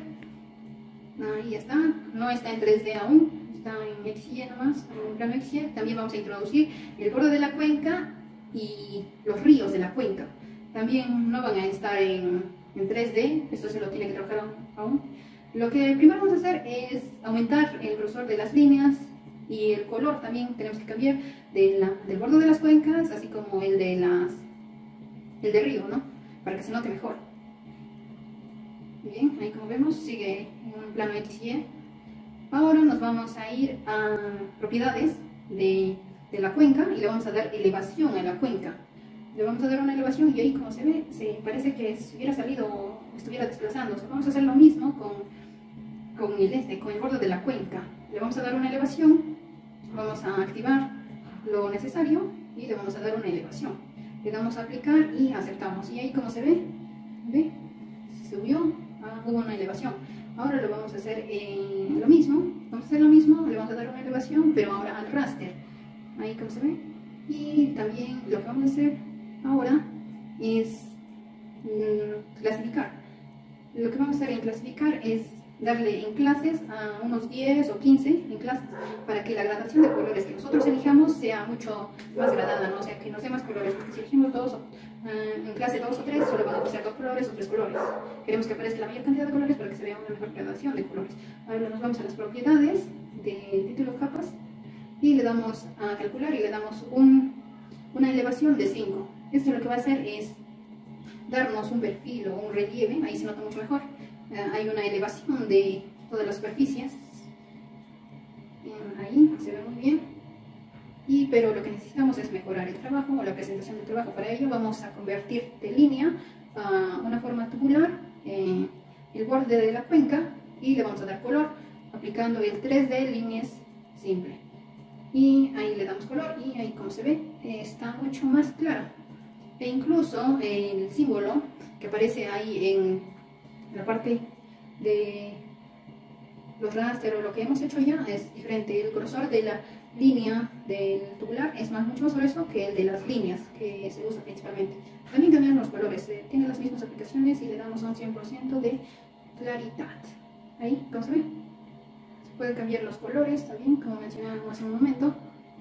Ahí está, no está en tres D aún, está en X Y nomás, en plano X Y. También vamos a introducir el borde de la cuenca y los ríos de la cuenca. También no van a estar en, en tres D, esto se lo tiene que trabajar aún. Lo que primero vamos a hacer es aumentar el grosor de las líneas y el color. También tenemos que cambiar de la, del borde de las cuencas, así como el de las el de río, ¿no? Para que se note mejor. Bien, ahí como vemos sigue en un plano X Y. Ahora nos vamos a ir a propiedades de, de la cuenca y le vamos a dar elevación a la cuenca. Le vamos a dar una elevación y ahí, como se ve, se parece que si hubiera salido o estuviera desplazándose. Vamos a hacer lo mismo con, con, el este, con el borde de la cuenca. Le vamos a dar una elevación, vamos a activar lo necesario y le vamos a dar una elevación. Le damos a aplicar y aceptamos. Y ahí, como se ve, ¿ve? Subió, ah, hubo una elevación. Ahora lo vamos a hacer eh, lo mismo. Vamos a hacer lo mismo, le vamos a dar una elevación, pero ahora al raster. Ahí, como se ve. Y también lo que vamos a hacer ahora es mmm, clasificar. Lo que vamos a hacer en clasificar es darle en clases a unos diez o quince en clases, para que la gradación de colores que nosotros elijamos sea mucho más gradada, ¿no? O sea, que nos dé más colores, porque si elegimos dos, uh, en clase dos o tres, solo van a aparecer dos colores o tres colores. Queremos que aparezca la mayor cantidad de colores para que se vea una mejor gradación de colores. Ahora nos vamos a las propiedades del título capas y le damos a calcular y le damos un, una elevación de cinco. Esto lo que va a hacer es darnos un perfil o un relieve, ahí se nota mucho mejor. Uh, hay una elevación de todas las superficies, uh, ahí se ve muy bien, y, pero lo que necesitamos es mejorar el trabajo o la presentación del trabajo. Para ello vamos a convertir de línea a una forma tubular eh, el borde de la cuenca, y le vamos a dar color aplicando el tres D líneas simple, y ahí le damos color y ahí, como se ve, eh, está mucho más claro. E incluso el símbolo que aparece ahí en la parte de los raster o lo que hemos hecho ya es diferente. El grosor de la línea del tubular es más, mucho más grueso que el de las líneas que se usa principalmente. También cambian los colores, eh, tiene las mismas aplicaciones y le damos un cien por ciento de claridad. Ahí, ¿cómo se ve? Se pueden cambiar los colores también, como mencionábamos hace un momento.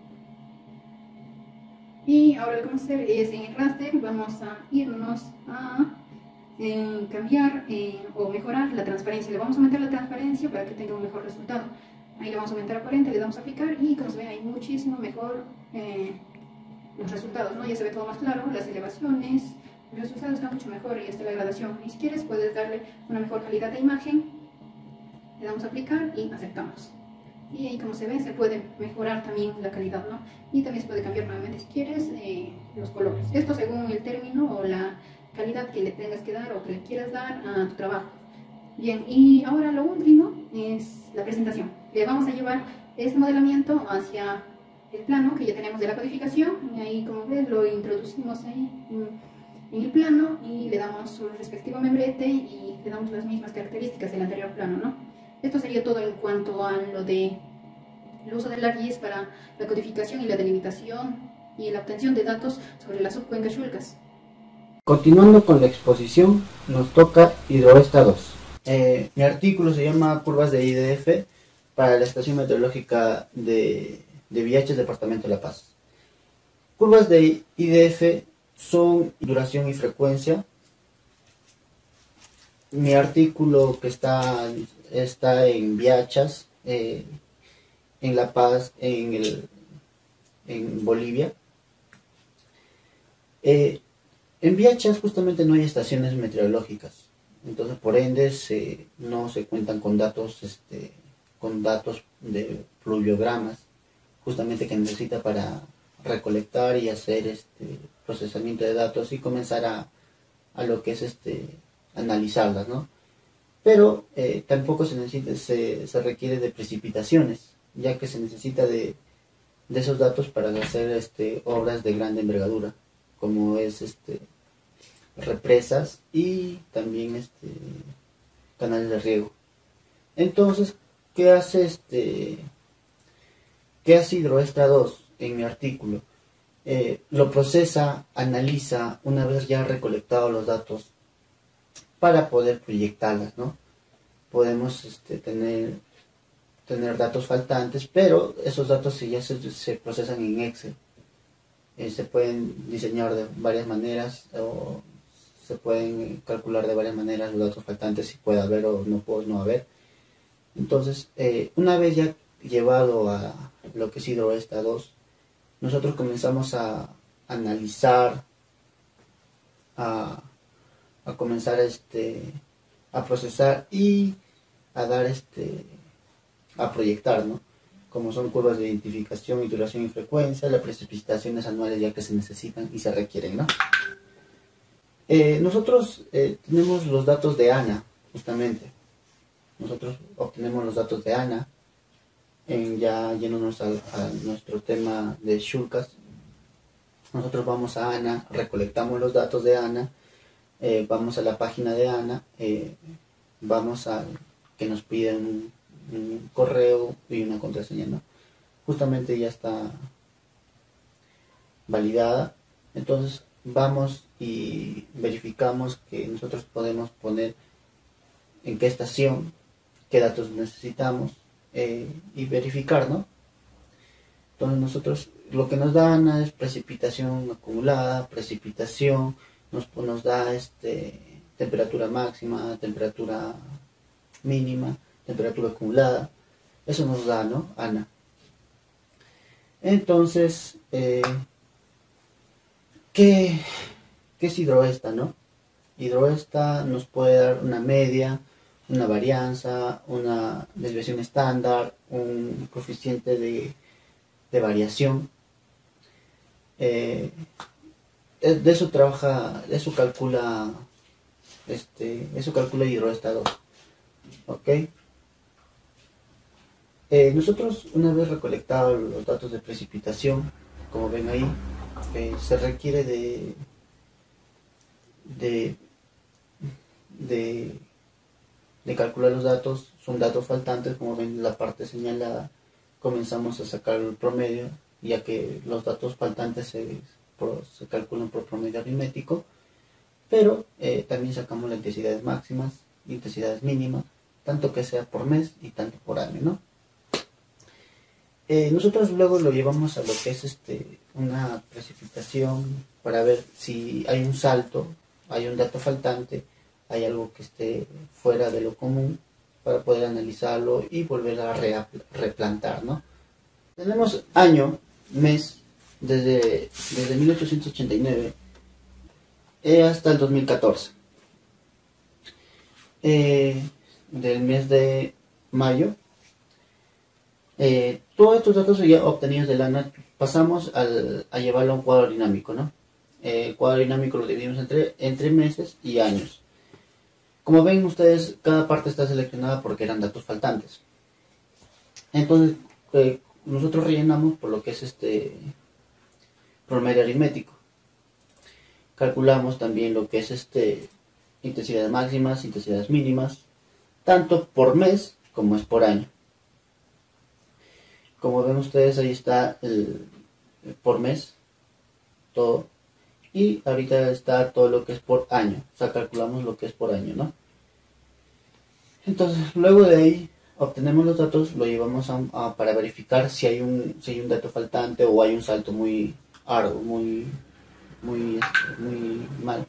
Y ahora lo que vamos a hacer es, en el raster vamos a irnos a eh, cambiar eh, o mejorar la transparencia. Le vamos a aumentar la transparencia para que tenga un mejor resultado. Ahí le vamos a aumentar a cuarenta, le damos a aplicar y, como se ve, hay muchísimo mejor eh, los resultados, ¿no? Ya se ve todo más claro, las elevaciones, el resultado está mucho mejor y está la gradación. Y si quieres puedes darle una mejor calidad de imagen, le damos a aplicar y aceptamos. Y ahí, como se ve, se puede mejorar también la calidad, ¿no? Y también se puede cambiar nuevamente, si quieres, eh, los colores. Esto según el término o la calidad que le tengas que dar o que le quieras dar a tu trabajo. Bien, y ahora lo último es la presentación. Le vamos a llevar este modelamiento hacia el plano que ya tenemos de la codificación. Y ahí, como ves, lo introducimos ahí en, en el plano y le damos su respectivo membrete y le damos las mismas características del anterior plano, ¿no? Esto sería todo en cuanto a lo de el uso del ArcGIS para la codificación y la delimitación y la obtención de datos sobre las subcuencas Xulcas. Continuando con la exposición, nos toca Hidroesta dos. Eh, mi artículo se llama Curvas de I D F para la Estación Meteorológica de, de Viaches, Departamento de La Paz. Curvas de I D F son duración y frecuencia. Mi artículo que está, está en Viachas, eh, en La Paz, en, el, en Bolivia. Eh, en Viachas justamente no hay estaciones meteorológicas, entonces por ende se, no se cuentan con datos, este, con datos de pluviogramas, justamente que necesita para recolectar y hacer este procesamiento de datos y comenzar a, a lo que es este analizarlas, ¿no? Pero eh, tampoco se necesita, se, se requiere de precipitaciones, ya que se necesita de, de esos datos para hacer este obras de grande envergadura, como es este represas y también este canales de riego. Entonces, ¿qué hace este qué hace Hidroestra dos en mi artículo? Eh, lo procesa, analiza una vez ya recolectado los datos para poder proyectarlas, ¿no? Podemos este, tener tener datos faltantes, pero esos datos si ya se, se procesan en Excel. Eh, se pueden diseñar de varias maneras o se pueden calcular de varias maneras los datos faltantes, si puede haber o no puede no haber. Entonces, eh, una vez ya llevado a lo que es Hidroestra dos, nosotros comenzamos a analizar, a, a comenzar este, a procesar y a dar este, a proyectar, ¿no? Como son curvas de identificación, iteración y frecuencia, las precipitaciones anuales ya que se necesitan y se requieren, ¿no? Eh, nosotros eh, tenemos los datos de ANA, justamente. Nosotros obtenemos los datos de ANA, en ya yéndonos a, a nuestro tema de Shulcas. Nosotros vamos a ANA, recolectamos los datos de ANA, eh, vamos a la página de ANA, eh, vamos a que nos piden un, un correo y una contraseña, ¿no? Justamente ya está validada. Entonces vamos y verificamos que nosotros podemos poner en qué estación, qué datos necesitamos eh, y verificar, ¿no? Entonces nosotros lo que nos da ANA es precipitación acumulada, precipitación, nos, nos da este, temperatura máxima, temperatura mínima, temperatura acumulada, eso nos da, ¿no? ANA. Entonces, eh, ¿qué, ¿qué es Hidroestra, no? Hidroestra nos puede dar una media, una varianza, una desviación estándar, un coeficiente de, de variación. Eh, de eso trabaja, de eso calcula, este, eso calcula Hidroestra dos. ¿Ok? Eh, nosotros, una vez recolectados los datos de precipitación, como ven ahí, eh, se requiere de, de, de, de calcular los datos, son datos faltantes, como ven en la parte señalada, comenzamos a sacar el promedio, ya que los datos faltantes se, por, se calculan por promedio aritmético, pero eh, también sacamos las intensidades máximas, intensidades mínimas, tanto que sea por mes y tanto por año, ¿no? Eh, nosotros luego lo llevamos a lo que es este una precipitación para ver si hay un salto, hay un dato faltante, hay algo que esté fuera de lo común para poder analizarlo y volver a re replantar, ¿no? Tenemos año, mes, desde, desde mil ochocientos ochenta y nueve eh, hasta el dos mil catorce. Eh, del mes de mayo, eh, todos estos datos ya obtenidos del ANA pasamos al, a llevarlo a un cuadro dinámico, ¿no? Eh, el cuadro dinámico lo dividimos entre, entre meses y años. Como ven ustedes, cada parte está seleccionada porque eran datos faltantes. Entonces, eh, nosotros rellenamos por lo que es este promedio aritmético. Calculamos también lo que es este intensidades máximas, intensidades mínimas, tanto por mes como es por año. Como ven ustedes, ahí está el, el por mes, todo. Y ahorita está todo lo que es por año. O sea, calculamos lo que es por año, ¿no? Entonces, luego de ahí, obtenemos los datos, lo llevamos a, a, para verificar si hay, un, si hay un dato faltante o hay un salto muy arduo, muy, muy, muy mal.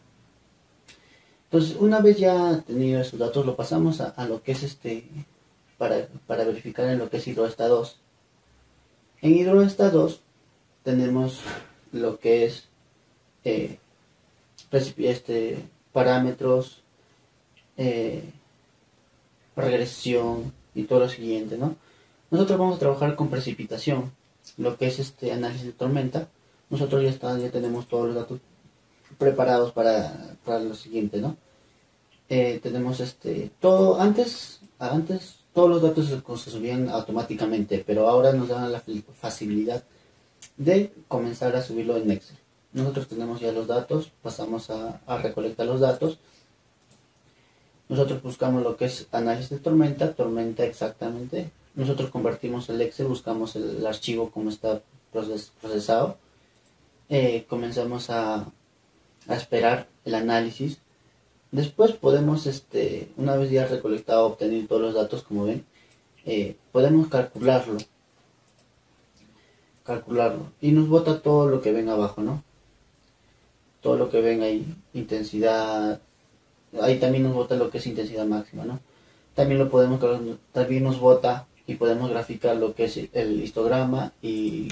Entonces, una vez ya tenido esos datos, lo pasamos a, a lo que es este para, para verificar en lo que es Hidroesta dos. En Hidroesta dos tenemos lo que es eh, este, parámetros, eh, regresión y todo lo siguiente, ¿no? Nosotros vamos a trabajar con precipitación, lo que es este análisis de tormenta. Nosotros ya, está, ya tenemos todos los datos preparados para, para lo siguiente, ¿no? Eh, tenemos este todo antes antes todos los datos se, se subían automáticamente, pero ahora nos dan la facilidad de comenzar a subirlo en Excel. Nosotros tenemos ya los datos, pasamos a, a recolectar los datos. Nosotros buscamos lo que es análisis de tormenta, tormenta exactamente. Nosotros convertimos el Excel, buscamos el, el archivo como está proces, procesado. Eh, comenzamos a, a esperar el análisis. Después podemos, este, una vez ya recolectado, obtenido todos los datos, como ven, eh, podemos calcularlo. Calcularlo. Y nos bota todo lo que ven abajo, ¿no? Todo lo que ven ahí, intensidad. Ahí también nos bota lo que es intensidad máxima, ¿no? También lo podemos, también nos bota y podemos graficar lo que es el histograma y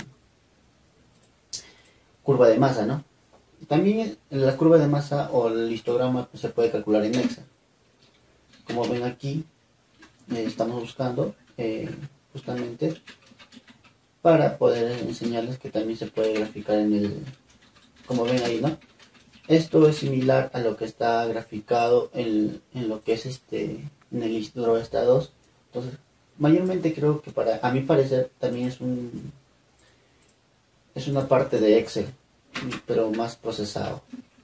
curva de masa, ¿no? También la curva de masa o el histograma pues, se puede calcular en Excel. Como ven aquí, eh, estamos buscando eh, justamente para poder enseñarles que también se puede graficar en el, como ven ahí, ¿no? Esto es similar a lo que está graficado en, en lo que es este, en el Hidroesta dos. Entonces, mayormente creo que para, a mi parecer, también es un, es una parte de Excel, pero más procesado.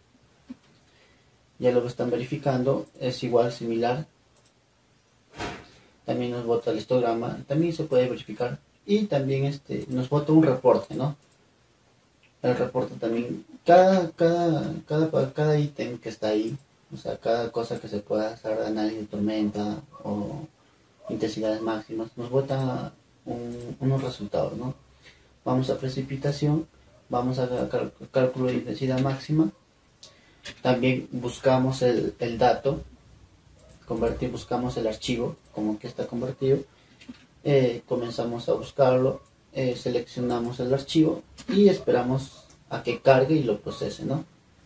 Ya lo están verificando, es igual, similar. También nos bota el histograma, también se puede verificar. Y también este, nos bota un reporte, ¿no? El reporte también, cada, cada, cada, cada ítem que está ahí, o sea, cada cosa que se pueda hacer, análisis de tormenta o intensidades máximas, nos bota un, unos resultados, ¿no? Vamos a precipitación, vamos a cal, cálculo de intensidad máxima, también buscamos el, el dato, convertir, buscamos el archivo, como que está convertido, eh, comenzamos a buscarlo, eh, seleccionamos el archivo y esperamos a que cargue y lo procese, ¿no?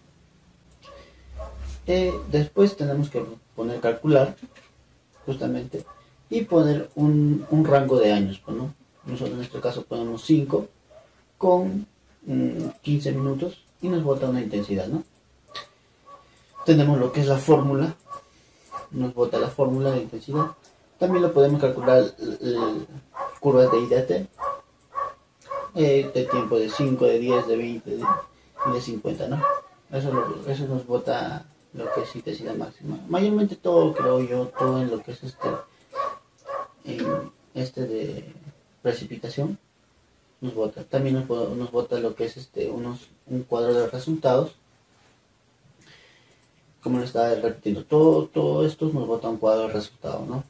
Eh, después tenemos que poner calcular, justamente, y poner un, un rango de años, pues, ¿no? Nosotros en este caso ponemos cinco con mmm, quince minutos y nos bota una intensidad, ¿no? Tenemos lo que es la fórmula, nos bota la fórmula de intensidad. También lo podemos calcular el, curvas de I D T, eh, de tiempo de cinco, de diez, de veinte de, y de cincuenta, ¿no? Eso, lo, eso nos bota lo que es intensidad máxima. Mayormente todo, creo yo, todo en lo que es este, en este de precipitación nos bota. También nos, nos bota lo que es este unos un cuadro de resultados. Como le estaba repitiendo, todo, todo esto nos bota un cuadro de resultados, ¿no?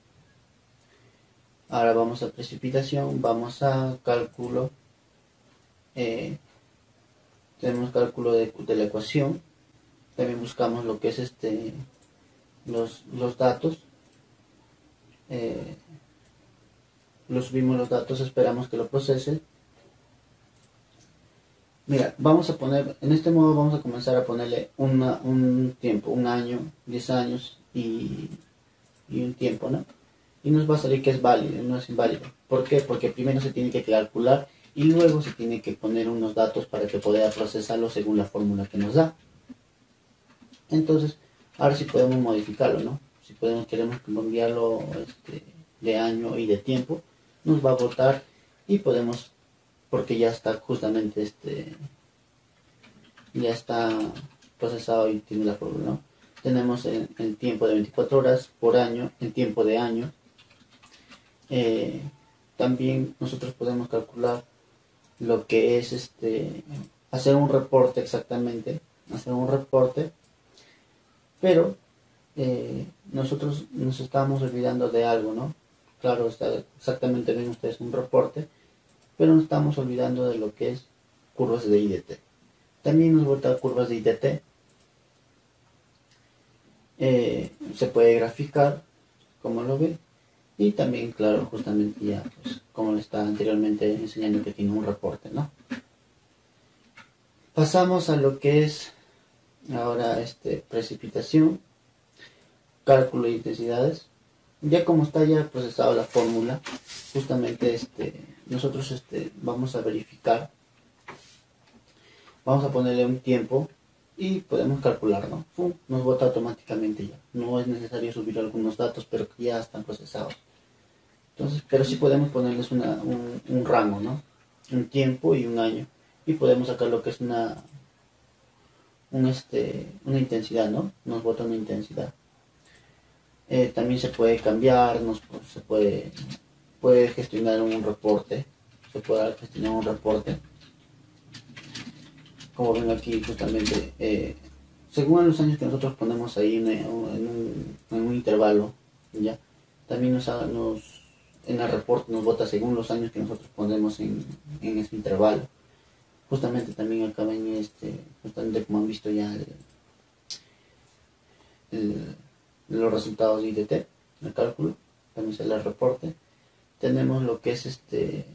Ahora vamos a precipitación, vamos a cálculo, eh, tenemos cálculo de, de la ecuación, también buscamos lo que es este los, los datos, eh, lo subimos los datos, esperamos que lo procese. Mira, vamos a poner, en este modo vamos a comenzar a ponerle una, un tiempo, un año, diez años y, y un tiempo, ¿no? Y nos va a salir que es válido, no es inválido. ¿Por qué? Porque primero se tiene que calcular y luego se tiene que poner unos datos para que pueda procesarlo según la fórmula que nos da. Entonces, ahora sí podemos modificarlo, ¿no? Si podemos, queremos cambiarlo este, de año y de tiempo, nos va a botar y podemos, porque ya está justamente este, ya está procesado y tiene la fórmula, ¿no? Tenemos el, el tiempo de veinticuatro horas por año, el tiempo de año. Eh, también nosotros podemos calcular lo que es este hacer un reporte exactamente, hacer un reporte, pero eh, nosotros nos estamos olvidando de algo, ¿no? Claro, está exactamente, ven ustedes un reporte, pero nos estamos olvidando de lo que es curvas de I D T. También nos bota curvas de I D T. Eh, se puede graficar, como lo ven, Y también, claro, justamente ya, pues, como le estaba anteriormente enseñando, que tiene un reporte, ¿no? Pasamos a lo que es ahora este precipitación, cálculo de intensidades. Ya como está ya procesado la fórmula, justamente este nosotros este vamos a verificar, vamos a ponerle un tiempo y podemos calcular, ¿no? ¡Pum! Nos bota automáticamente ya. No es necesario subir algunos datos, pero que ya están procesados. Entonces, pero sí podemos ponerles una, un, un rango, ¿no? Un tiempo y un año. Y podemos sacar lo que es una, un este, una intensidad, ¿no? Nos bota una intensidad. Eh, también se puede cambiar, nos, se puede, puede gestionar un reporte. Se puede gestionar un reporte. Como ven aquí, justamente, eh, según los años que nosotros ponemos ahí en, en, un, en un intervalo, ¿ya? También nos, nos en el reporte nos bota según los años que nosotros ponemos en, en ese intervalo. Justamente también acá ven este, justamente como han visto ya el, el, los resultados de I D T, el cálculo, también sale el reporte. Tenemos lo que es este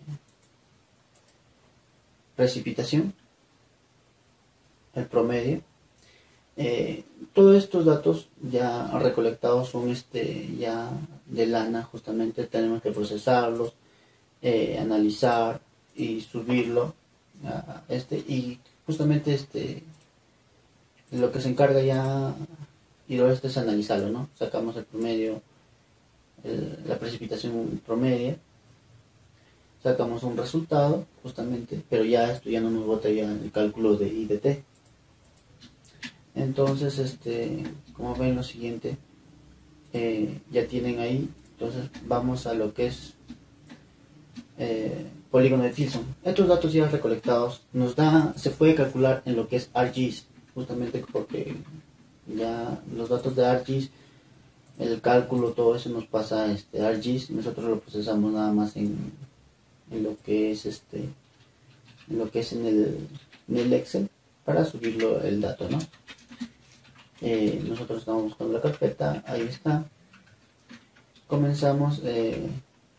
precipitación, el promedio. Eh, todos estos datos ya recolectados son este ya de lana, justamente tenemos que procesarlos, eh, analizar y subirlo a este, y justamente este lo que se encarga ya y lo este es analizarlo, ¿no? Sacamos el promedio, el, la precipitación promedio, sacamos un resultado justamente, pero ya esto ya no nos bota ya el cálculo de I D T. Entonces, este, como ven lo siguiente, eh, ya tienen ahí. Entonces vamos a lo que es eh, polígono de Thilson. Estos datos ya recolectados nos da, se puede calcular en lo que es ArcGIS, justamente porque ya los datos de ArcGIS, el cálculo, todo eso nos pasa a este ArcGIS, nosotros lo procesamos nada más en, en lo que es este, en lo que es en el, en el Excel para subirlo el dato, ¿no? Eh, nosotros estamos buscando la carpeta, ahí está, comenzamos eh,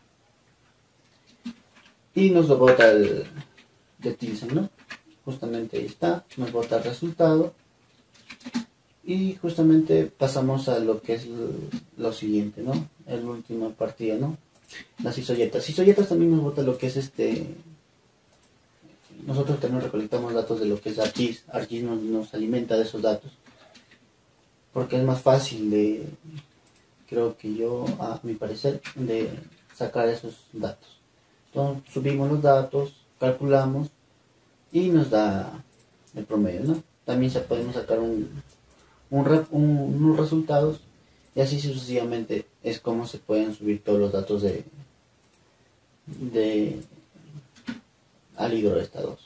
y nos lo bota el de Thilson, ¿no? Justamente ahí está, nos bota el resultado y justamente pasamos a lo que es lo, lo siguiente, ¿no? La última partida, ¿no? Las isoyetas. Isoyetas también nos bota lo que es este, nosotros también recolectamos datos de lo que es ArcGIS. ArcGIS nos, nos alimenta de esos datos, porque es más fácil de, creo que yo, a mi parecer, de sacar esos datos. Entonces subimos los datos, calculamos y nos da el promedio, ¿no? También se podemos sacar un, un, un, unos resultados y así sucesivamente es como se pueden subir todos los datos de, de al Hidroesta dos.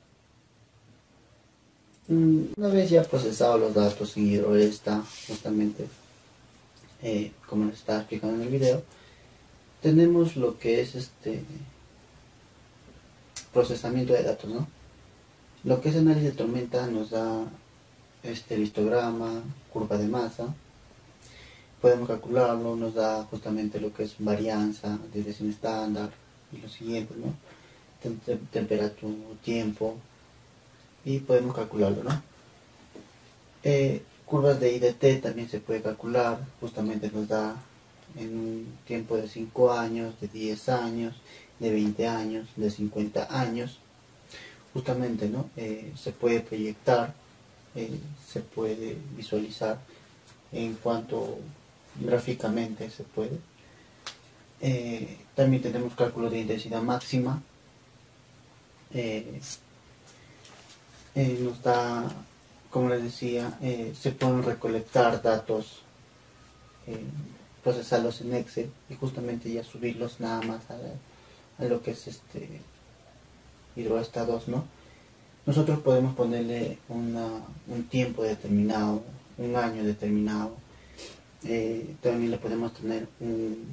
Una vez ya procesados los datos en Hidroesta, justamente eh, como les estaba explicando en el video, tenemos lo que es este procesamiento de datos, ¿no? Lo que es análisis de tormenta nos da este histograma, curva de masa, podemos calcularlo, nos da justamente lo que es varianza, desviación estándar y lo siguiente, ¿no? Tem temperatura, tiempo, y podemos calcularlo, ¿no? Eh, curvas de I D T también se puede calcular, justamente nos da en un tiempo de cinco años, de diez años, de veinte años, de cincuenta años, justamente, ¿no? Eh, se puede proyectar, eh, se puede visualizar en cuanto gráficamente se puede. Eh, también tenemos cálculo de intensidad máxima, eh, eh, nos da, como les decía, eh, se pueden recolectar datos, eh, procesarlos en Excel y justamente ya subirlos nada más a, a lo que es este Hidroesta dos, ¿no? Nosotros podemos ponerle una, un tiempo determinado, un año determinado, eh, también le podemos tener un,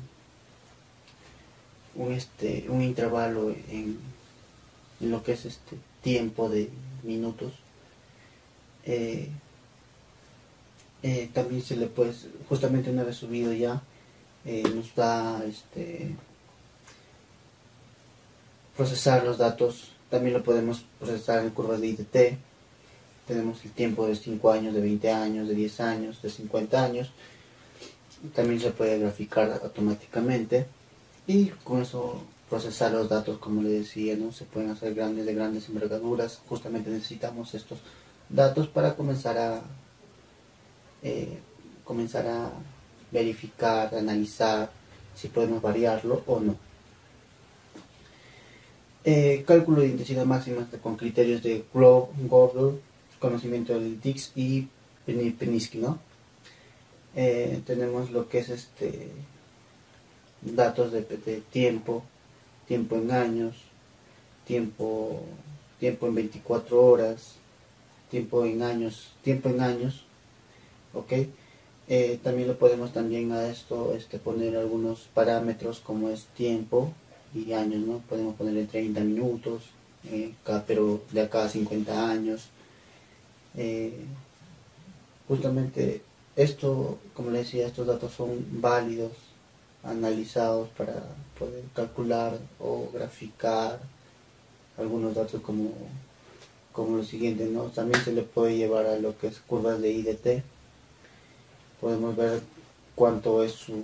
un, este, un intervalo en, en lo que es este tiempo de minutos. Eh, eh, también se le puede, justamente una vez subido ya, eh, nos da este, procesar los datos. También lo podemos procesar en curvas de I D T. Tenemos el tiempo de cinco años, de veinte años, de diez años, de cincuenta años. También se puede graficar automáticamente y con eso procesar los datos, como le decía, ¿no? Se pueden hacer grandes de grandes envergaduras. Justamente necesitamos estos datos para comenzar a eh, comenzar a verificar, analizar si podemos variarlo o no. Eh, cálculo de intensidad máxima con criterios de Gödel, conocimiento del D I C S y Penitsky, ¿no? Eh, tenemos lo que es este datos de, de tiempo, tiempo en años, tiempo, tiempo en veinticuatro horas, tiempo en años, tiempo en años, ok. Eh, también lo podemos también a esto este, poner algunos parámetros como es tiempo y años, ¿no? Podemos ponerle treinta minutos, eh, cada, pero de acá a cincuenta años. Eh, justamente esto, como le decía, estos datos son válidos, analizados para poder calcular o graficar algunos datos como, como lo siguiente, ¿no? También se le puede llevar a lo que es curvas de I D T. Podemos ver cuánto es su,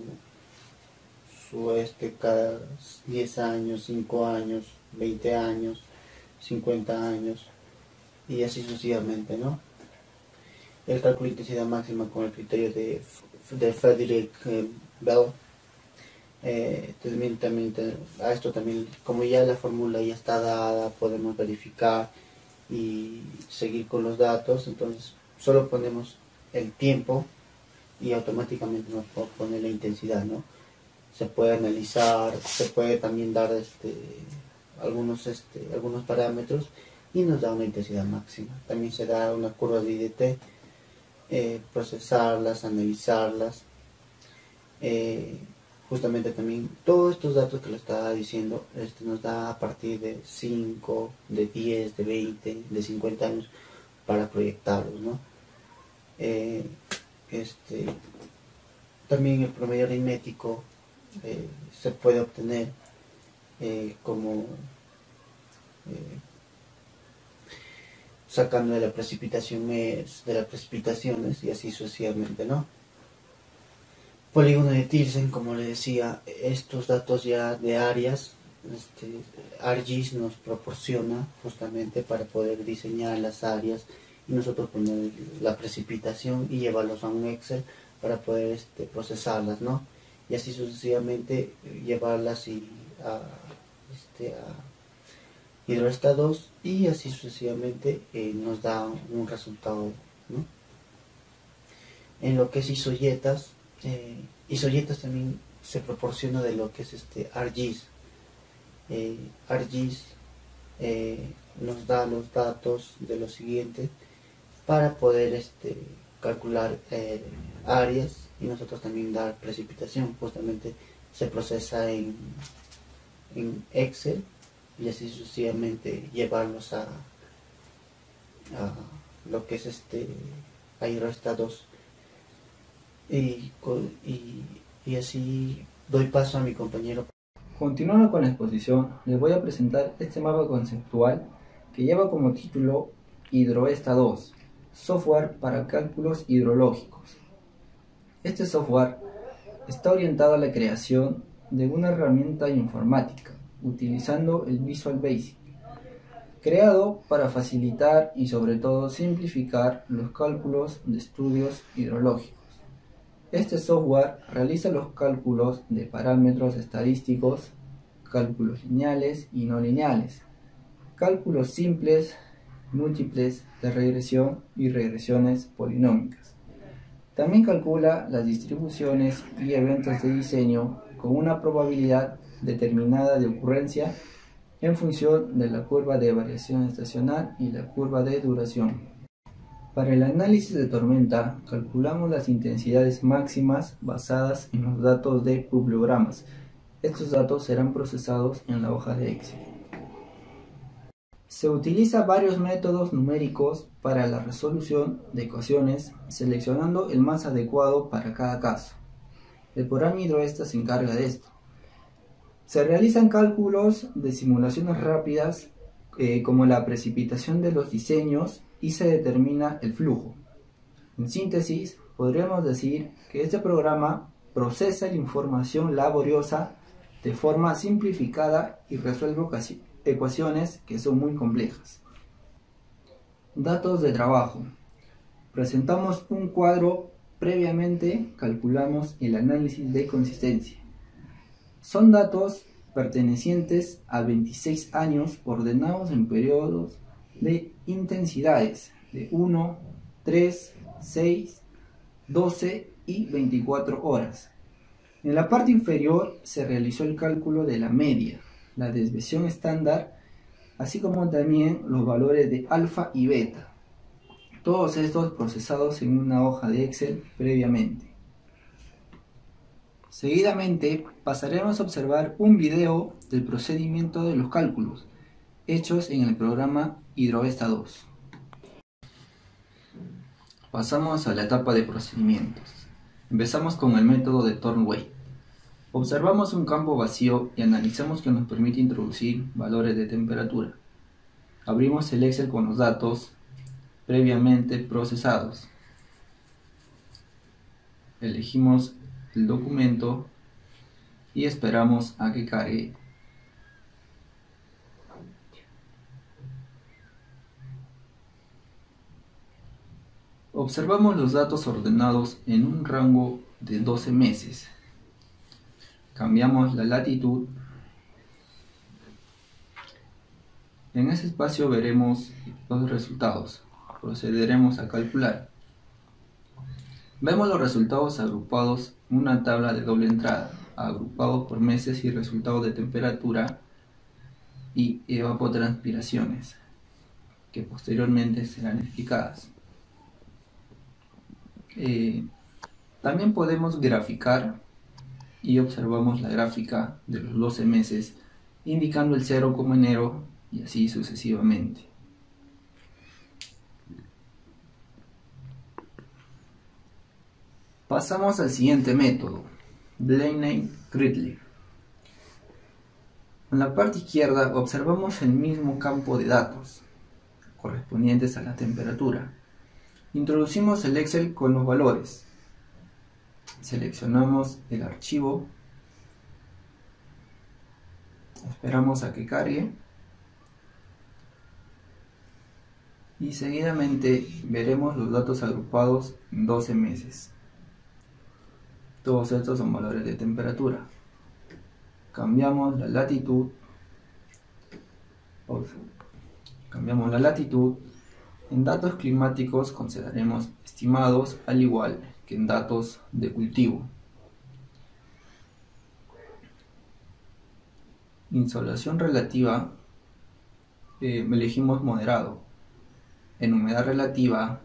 su este cada diez años, cinco años, veinte años, cincuenta años y así sucesivamente, ¿no? El cálculo de intensidad máxima con el criterio de, de Frederick eh, Bell. Eh, también, también, a esto también, como ya la fórmula ya está dada, podemos verificar y seguir con los datos. Entonces solo ponemos el tiempo y automáticamente nos pone la intensidad, ¿no? Se puede analizar, se puede también dar este, algunos, este, algunos parámetros y nos da una intensidad máxima. También se da una curva de I D T, eh, procesarlas, analizarlas. Eh, justamente también todos estos datos que le estaba diciendo este, nos da a partir de cinco, de diez, de veinte, de cincuenta años para proyectarlos, ¿no? Eh, este, también el promedio aritmético eh, se puede obtener eh, como eh, sacando de la precipitación de las precipitaciones y así sucesivamente, ¿no? Polígono de Tilsen, como le decía, estos datos ya de áreas, este, ArcGIS nos proporciona justamente para poder diseñar las áreas y nosotros poner la precipitación y llevarlos a un Excel para poder este, procesarlas, ¿no? Y así sucesivamente llevarlas y a, este, a hidroestados y así sucesivamente eh, nos da un resultado, ¿no? En lo que es isoyetas, eh, isoyetas también se proporciona de lo que es este ArcGIS. Eh, ArcGIS eh, nos da los datos de lo siguiente para poder este, calcular eh, áreas y nosotros también dar precipitación. Justamente se procesa en, en Excel y así sucesivamente llevarlos a, a lo que es este hidroestados. Y, y, y así doy paso a mi compañero. Continuando con la exposición, les voy a presentar este mapa conceptual que lleva como título Hidroesta dos, software para cálculos hidrológicos. Este software está orientado a la creación de una herramienta informática utilizando el Visual Basic, creado para facilitar y sobre todo simplificar los cálculos de estudios hidrológicos. Este software realiza los cálculos de parámetros estadísticos, cálculos lineales y no lineales, cálculos simples, múltiples de regresión y regresiones polinómicas. También calcula las distribuciones y eventos de diseño con una probabilidad determinada de ocurrencia en función de la curva de variación estacional y la curva de duración. Para el análisis de tormenta, calculamos las intensidades máximas basadas en los datos de bibliogramas. Estos datos serán procesados en la hoja de Excel. Se utiliza varios métodos numéricos para la resolución de ecuaciones, seleccionando el más adecuado para cada caso. El programa Hidroesta se encarga de esto. Se realizan cálculos de simulaciones rápidas eh, como la precipitación de los diseños y se determina el flujo. En síntesis, podríamos decir que este programa procesa la información laboriosa de forma simplificada y resuelve ecuaciones que son muy complejas. Datos de trabajo. Presentamos un cuadro, previamente calculamos el análisis de consistencia. Son datos pertenecientes a veintiséis años ordenados en periodos de intensidades de uno, tres, seis, doce y veinticuatro horas. En la parte inferior se realizó el cálculo de la media, la desviación estándar, así como también los valores de alfa y beta. Todos estos procesados en una hoja de Excel previamente. Seguidamente pasaremos a observar un video del procedimiento de los cálculos hechos en el programa Hidroesta dos. Pasamos a la etapa de procedimientos. Empezamos con el método de Thornway. Observamos un campo vacío y analizamos que nos permite introducir valores de temperatura. Abrimos el Excel con los datos previamente procesados. Elegimos el documento y esperamos a que cargue. Observamos los datos ordenados en un rango de doce meses. Cambiamos la latitud. En ese espacio veremos los resultados. Procederemos a calcular. Vemos los resultados agrupados en una tabla de doble entrada, agrupados por meses y resultados de temperatura y evapotranspiraciones, que posteriormente serán explicadas. Eh, también podemos graficar y observamos la gráfica de los doce meses, indicando el cero como enero y así sucesivamente. Pasamos al siguiente método, Blaney-Critler. En la parte izquierda observamos el mismo campo de datos correspondientes a la temperatura. Introducimos el Excel con los valores. Seleccionamos el archivo. Esperamos a que cargue. Y seguidamente veremos los datos agrupados en doce meses. Todos estos son valores de temperatura. Cambiamos la latitud. Cambiamos la latitud. En datos climáticos consideraremos estimados, al igual que en datos de cultivo. Insolación relativa, eh, elegimos moderado. En humedad relativa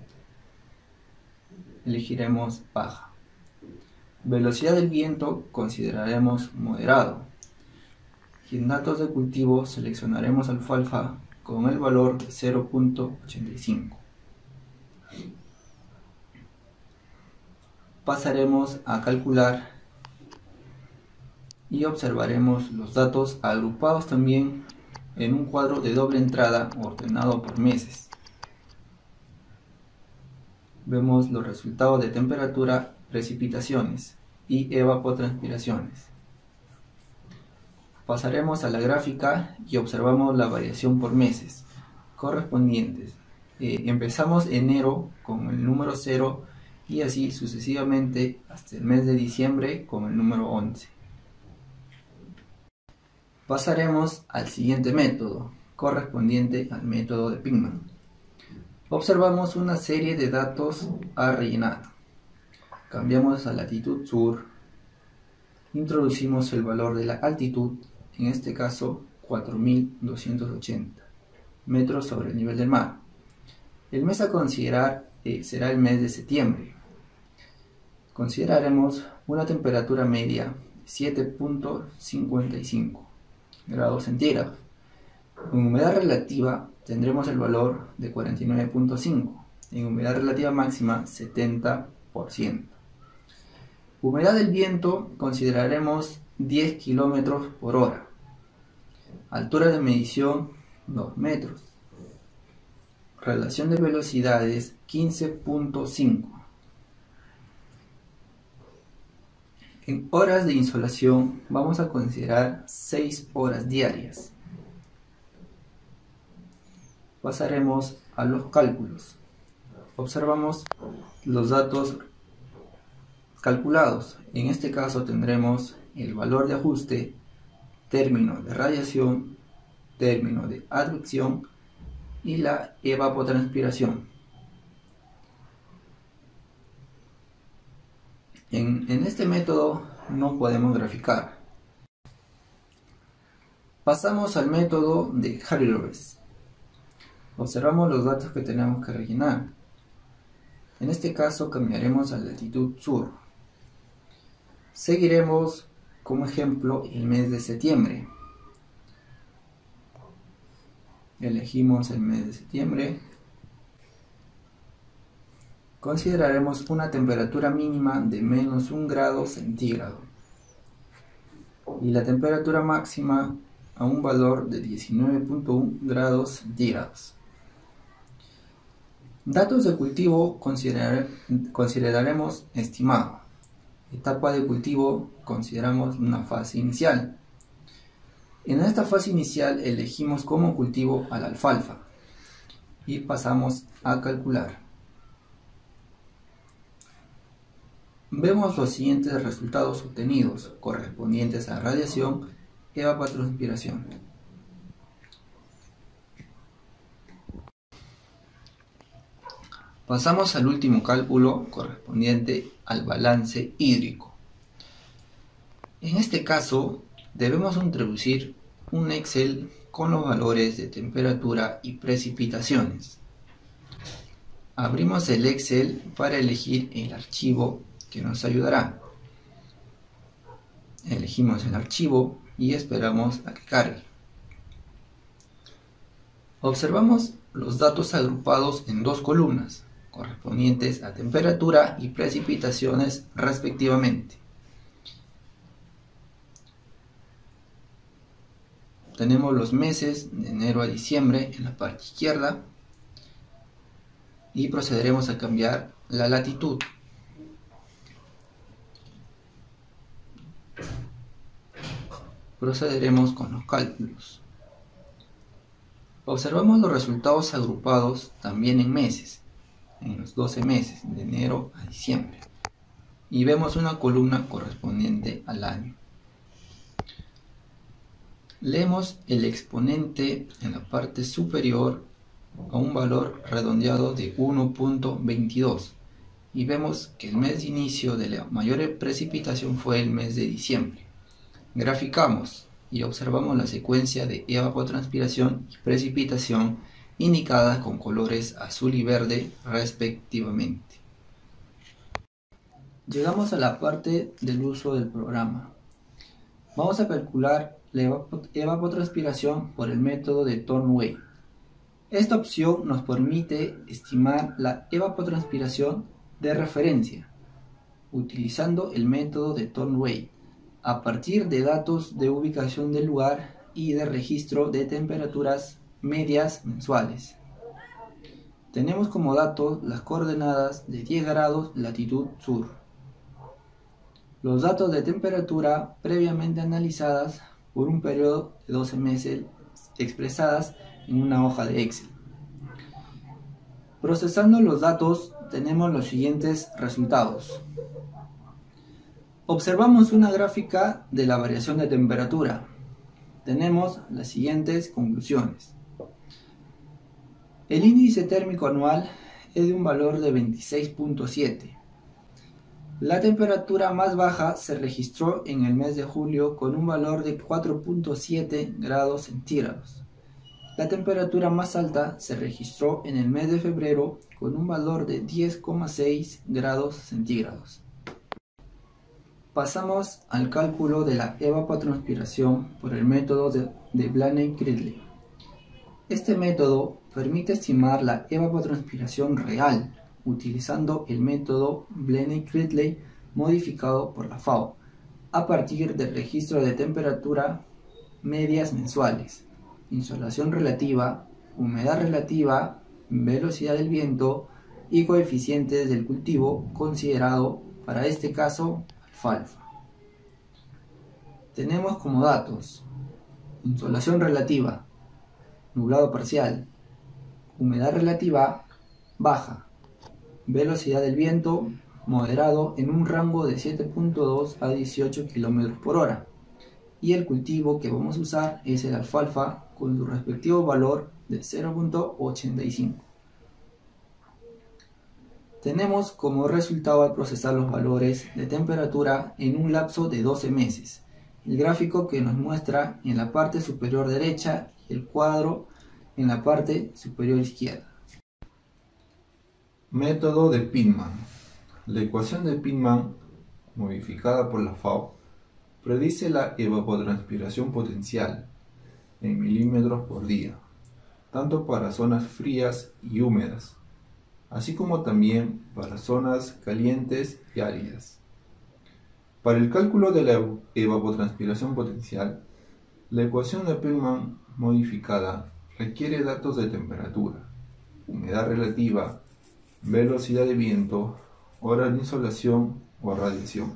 elegiremos baja. Velocidad del viento consideraremos moderado. Y en datos de cultivo seleccionaremos alfalfa con el valor de cero punto ochenta y cinco. Pasaremos a calcular y observaremos los datos agrupados también en un cuadro de doble entrada ordenado por meses. Vemos los resultados de temperatura, precipitaciones y evapotranspiraciones. Pasaremos a la gráfica y observamos la variación por meses correspondientes. Eh, empezamos enero con el número cero y así sucesivamente hasta el mes de diciembre con el número once. Pasaremos al siguiente método, correspondiente al método de Pigman. Observamos una serie de datos a rellenar. Cambiamos a latitud sur. Introducimos el valor de la altitud, en este caso cuatro mil doscientos ochenta metros sobre el nivel del mar. El mes a considerar eh, será el mes de septiembre. Consideraremos una temperatura media siete punto cincuenta y cinco grados centígrados. En humedad relativa tendremos el valor de cuarenta y nueve punto cinco, en humedad relativa máxima setenta por ciento. Humedad del viento consideraremos diez kilómetros por hora. Altura de medición dos metros. Relación de velocidades quince punto cinco. En horas de insolación vamos a considerar seis horas diarias. Pasaremos a los cálculos. Observamos los datos calculados. En este caso tendremos el valor de ajuste, término de radiación, término de advección y la evapotranspiración. En, en este método no podemos graficar. Pasamos al método de Harry-Lewis. Observamos los datos que tenemos que rellenar. En este caso cambiaremos a latitud sur. Seguiremos como ejemplo el mes de septiembre. Elegimos el mes de septiembre. Consideraremos una temperatura mínima de menos un grado centígrado y la temperatura máxima a un valor de diecinueve punto uno grados centígrados. Datos de cultivo considerar, consideraremos estimado. Etapa de cultivo consideramos una fase inicial. En esta fase inicial elegimos como cultivo a la alfalfa y pasamos a calcular. Vemos los siguientes resultados obtenidos correspondientes a radiación y evapotranspiración. Pasamos al último cálculo correspondiente al balance hídrico. En este caso debemos introducir un Excel con los valores de temperatura y precipitaciones. Abrimos el Excel para elegir el archivo que nos ayudará. Elegimos el archivo y esperamos a que cargue. Observamos los datos agrupados en dos columnas, correspondientes a temperatura y precipitaciones respectivamente. Tenemos los meses de enero a diciembre en la parte izquierda y procederemos a cambiar la latitud. Procederemos con los cálculos. Observamos los resultados agrupados también en meses, en los doce meses, de enero a diciembre, y vemos una columna correspondiente al año. Leemos el exponente en la parte superior a un valor redondeado de uno punto veintidós y vemos que el mes de inicio de la mayor precipitación fue el mes de diciembre. Graficamos y observamos la secuencia de evapotranspiración y precipitación indicadas con colores azul y verde respectivamente. Llegamos a la parte del uso del programa. Vamos a calcular la evapotranspiración por el método de Thornway. Esta opción nos permite estimar la evapotranspiración de referencia utilizando el método de Thornway a partir de datos de ubicación del lugar y de registro de temperaturas medias mensuales. Tenemos como datos las coordenadas de diez grados latitud sur. Los datos de temperatura previamente analizadas por un periodo de doce meses expresadas en una hoja de Excel. Procesando los datos tenemos los siguientes resultados. Observamos una gráfica de la variación de temperatura. Tenemos las siguientes conclusiones. El índice térmico anual es de un valor de veintiséis punto siete. La temperatura más baja se registró en el mes de julio con un valor de cuatro punto siete grados centígrados. La temperatura más alta se registró en el mes de febrero con un valor de diez coma seis grados centígrados. Pasamos al cálculo de la evapotranspiración por el método de, de Blaney-Cridley. Este método permite estimar la evapotranspiración real utilizando el método Blaney-Cridley modificado por la FAO, a partir del registro de temperatura medias mensuales, insolación relativa, humedad relativa, velocidad del viento y coeficientes del cultivo considerado, para este caso, alfalfa. Tenemos como datos: insolación relativa, nublado parcial, humedad relativa baja, velocidad del viento moderado en un rango de siete punto dos a dieciocho kilómetros por hora, y el cultivo que vamos a usar es el alfalfa con su respectivo valor de cero punto ochenta y cinco. Tenemos como resultado al procesar los valores de temperatura en un lapso de doce meses, el gráfico que nos muestra en la parte superior derecha y el cuadro en la parte superior izquierda. Método de Pitman. La ecuación de Pitman, modificada por la FAO, predice la evapotranspiración potencial en milímetros por día, tanto para zonas frías y húmedas, así como también para zonas calientes y áridas. Para el cálculo de la evapotranspiración potencial, la ecuación de Pitman modificada requiere datos de temperatura, humedad relativa, velocidad de viento, horas de insolación o radiación.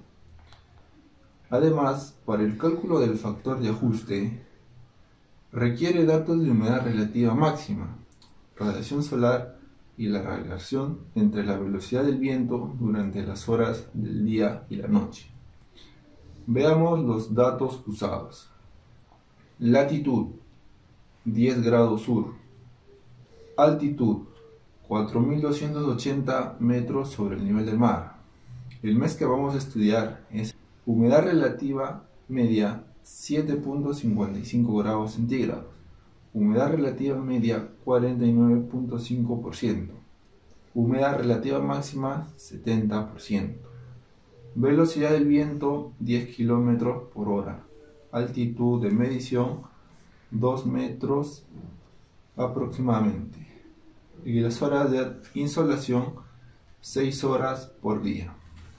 Además, para el cálculo del factor de ajuste, requiere datos de humedad relativa máxima, radiación solar y la relación entre la velocidad del viento durante las horas del día y la noche. Veamos los datos usados. Latitud, diez grados sur. Altitud, cuatro mil doscientos ochenta metros sobre el nivel del mar. El mes que vamos a estudiar es humedad relativa media, siete punto cincuenta y cinco grados centígrados. Humedad relativa media, cuarenta y nueve punto cinco por ciento. Humedad relativa máxima, setenta por ciento. Velocidad del viento, diez kilómetros por hora. Altitud de medición, dos metros aproximadamente. Y las horas de insolación, seis horas por día.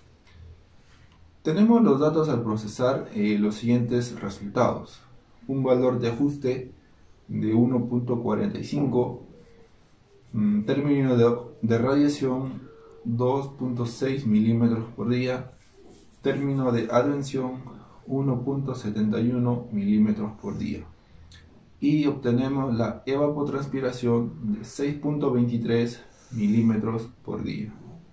Tenemos los datos al procesar eh, los siguientes resultados. Un valor de ajuste de uno punto cuarenta y cinco, um, término de, de radiación dos punto seis milímetros por día, término de advención uno punto setenta y uno milímetros por día, y obtenemos la evapotranspiración de seis punto veintitrés milímetros por día.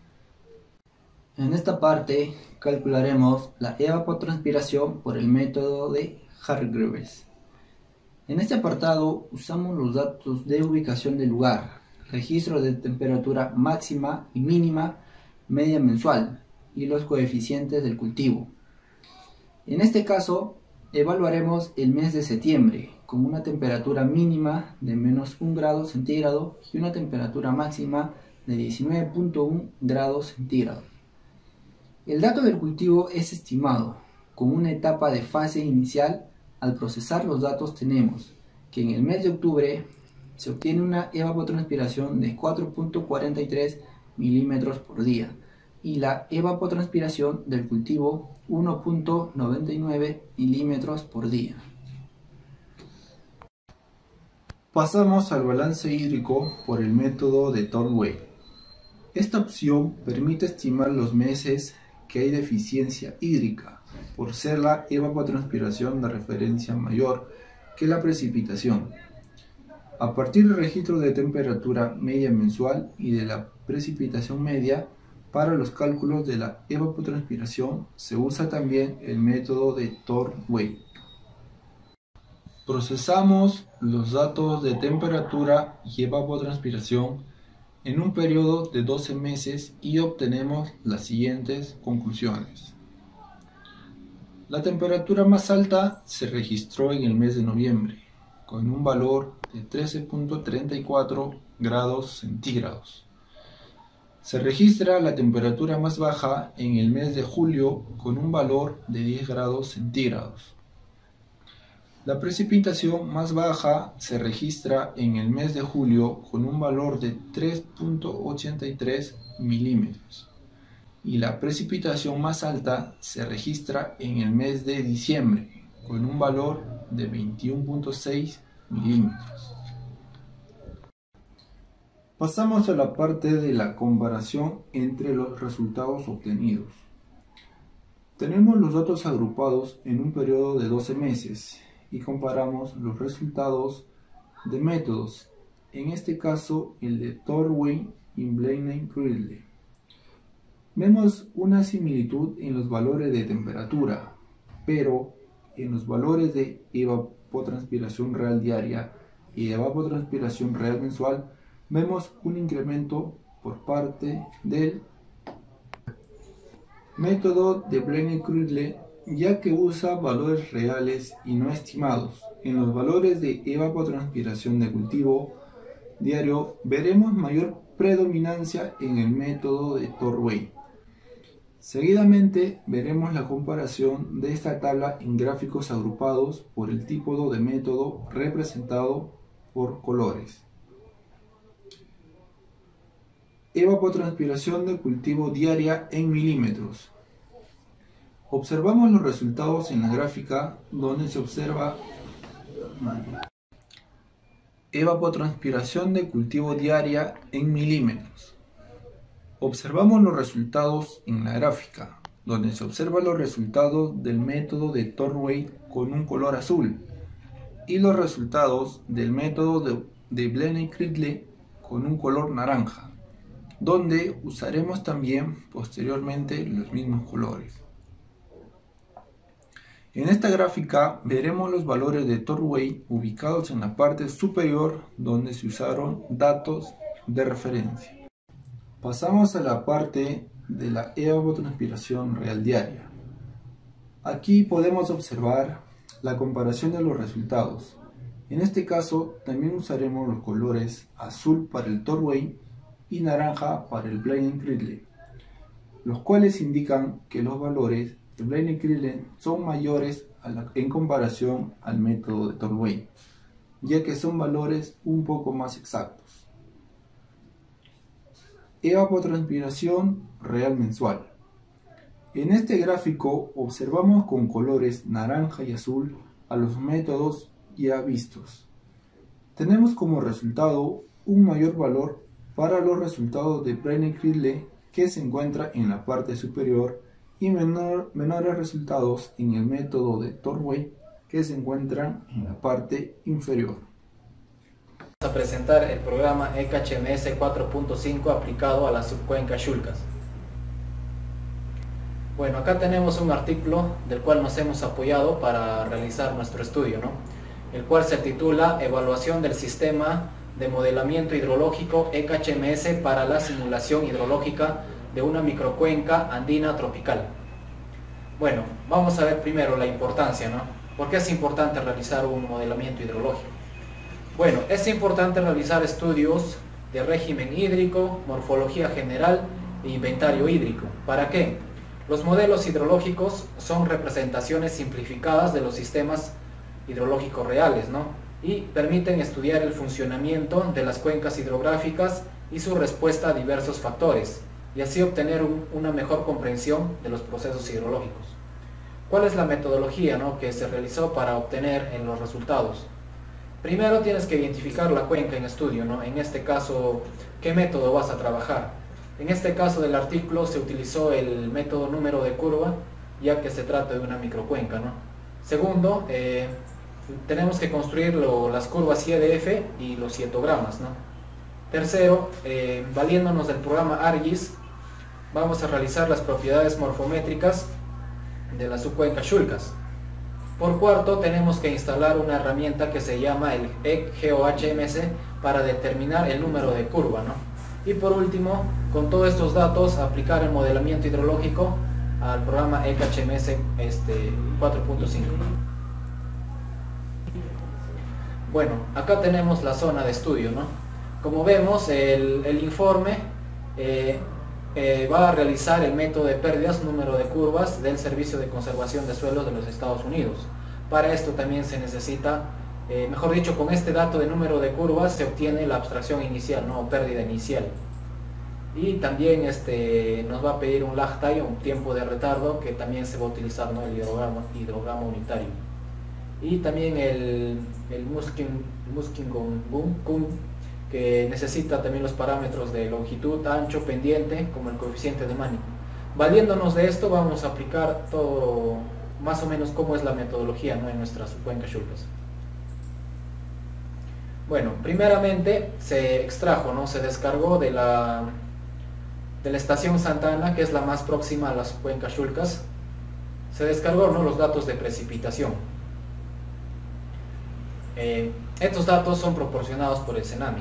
En esta parte calcularemos la evapotranspiración por el método de Hargreaves. En este apartado usamos los datos de ubicación del lugar, registro de temperatura máxima y mínima media mensual y los coeficientes del cultivo. En este caso evaluaremos el mes de septiembre con una temperatura mínima de menos un grado centígrado y una temperatura máxima de diecinueve punto uno grados centígrados. El dato del cultivo es estimado. Con una etapa de fase inicial, al procesar los datos tenemos que en el mes de octubre se obtiene una evapotranspiración de cuatro punto cuarenta y tres milímetros por día y la evapotranspiración del cultivo uno punto noventa y nueve milímetros por día. Pasamos al balance hídrico por el método de Tornway. Esta opción permite estimar los meses que hay deficiencia hídrica, por ser la evapotranspiración de referencia mayor que la precipitación. A partir del registro de temperatura media mensual y de la precipitación media, para los cálculos de la evapotranspiración se usa también el método de Tornway. Procesamos los datos de temperatura y evapotranspiración en un periodo de doce meses y obtenemos las siguientes conclusiones. La temperatura más alta se registró en el mes de noviembre, con un valor de trece punto treinta y cuatro grados centígrados. Se registra la temperatura más baja en el mes de julio, con un valor de diez grados centígrados. La precipitación más baja se registra en el mes de julio con un valor de tres punto ochenta y tres milímetros. y la precipitación más alta se registra en el mes de diciembre, con un valor de veintiuno punto seis milímetros. Pasamos a la parte de la comparación entre los resultados obtenidos. Tenemos los datos agrupados en un periodo de doce meses y comparamos los resultados de métodos, en este caso el de Torway y Blaney-Cridley. Vemos una similitud en los valores de temperatura, pero en los valores de evapotranspiración real diaria y evapotranspiración real mensual vemos un incremento por parte del método de Blaney-Cridley, ya que usa valores reales y no estimados. En los valores de evapotranspiración de cultivo diario veremos mayor predominancia en el método de Torway. Seguidamente veremos la comparación de esta tabla en gráficos agrupados por el tipo de método representado por colores. Evapotranspiración de cultivo diaria en milímetros. Observamos los resultados en la gráfica donde se observa evapotranspiración de cultivo diaria en milímetros. Observamos los resultados en la gráfica, donde se observan los resultados del método de Torway con un color azul y los resultados del método de, de Blaney-Cridley con un color naranja, donde usaremos también posteriormente los mismos colores. En esta gráfica veremos los valores de Torway ubicados en la parte superior donde se usaron datos de referencia. Pasamos a la parte de la evapotranspiración real diaria. Aquí podemos observar la comparación de los resultados. En este caso también usaremos los colores azul para el Torway y naranja para el Blaney-Cridley, los cuales indican que los valores de Blaney-Cridley son mayores a la, en comparación al método de Torway, ya que son valores un poco más exactos. Evapotranspiración real mensual. En este gráfico observamos con colores naranja y azul a los métodos ya vistos. Tenemos como resultado un mayor valor para los resultados de Blaney-Cridley, que se encuentra en la parte superior, y menor, menores resultados en el método de Torway, que se encuentran en la parte inferior. Vamos a presentar el programa E K H M S cuatro punto cinco aplicado a la subcuenca Shulkas. Bueno, acá tenemos un artículo del cual nos hemos apoyado para realizar nuestro estudio, ¿no? El cual se titula Evaluación del sistema de modelamiento hidrológico E K H M S para la simulación hidrológica de una microcuenca andina tropical. Bueno, vamos a ver primero la importancia, ¿no? ¿Por qué es importante realizar un modelamiento hidrológico? Bueno, es importante realizar estudios de régimen hídrico, morfología general e inventario hídrico. ¿Para qué? Los modelos hidrológicos son representaciones simplificadas de los sistemas hidrológicos reales, ¿no? Y permiten estudiar el funcionamiento de las cuencas hidrográficas y su respuesta a diversos factores, y así obtener un, una mejor comprensión de los procesos hidrológicos. ¿Cuál es la metodología, ¿no?, que se realizó para obtener en los resultados? Primero tienes que identificar la cuenca en estudio, ¿no? En este caso, ¿qué método vas a trabajar? En este caso del artículo se utilizó el método número de curva, ya que se trata de una microcuenca, ¿no? Segundo, eh, tenemos que construir lo, las curvas I E D F y los hietogramas, ¿no? Tercero, eh, valiéndonos del programa ARGIS, vamos a realizar las propiedades morfométricas de la subcuenca Shulkas. Por cuarto, tenemos que instalar una herramienta que se llama el E G O H M S para determinar el número de curva, ¿no? Y por último, con todos estos datos, aplicar el modelamiento hidrológico al programa E K H M S este, cuatro punto cinco. Bueno, acá tenemos la zona de estudio, ¿no? Como vemos, el, el informe eh, eh, va a realizar el método de pérdidas, número de curvas del Servicio de Conservación de Suelos de los Estados Unidos. Para esto también se necesita, eh, mejor dicho, con este dato de número de curvas se obtiene la abstracción inicial, ¿no?, o pérdida inicial. Y también este, nos va a pedir un lag time, un tiempo de retardo, que también se va a utilizar, ¿no? El hidrograma, hidrograma unitario. Y también el, el Muskingum, que necesita también los parámetros de longitud, ancho, pendiente, como el coeficiente de Manning. Valiéndonos de esto vamos a aplicar todo, más o menos cómo es la metodología, ¿no? En nuestras cuencas chulcas. Bueno, primeramente se extrajo, ¿no? Se descargó de la, de la estación Santa Ana, que es la más próxima a las cuencas chulcas. Se descargó, ¿no? Los datos de precipitación. Eh, estos datos son proporcionados por el CENAMI.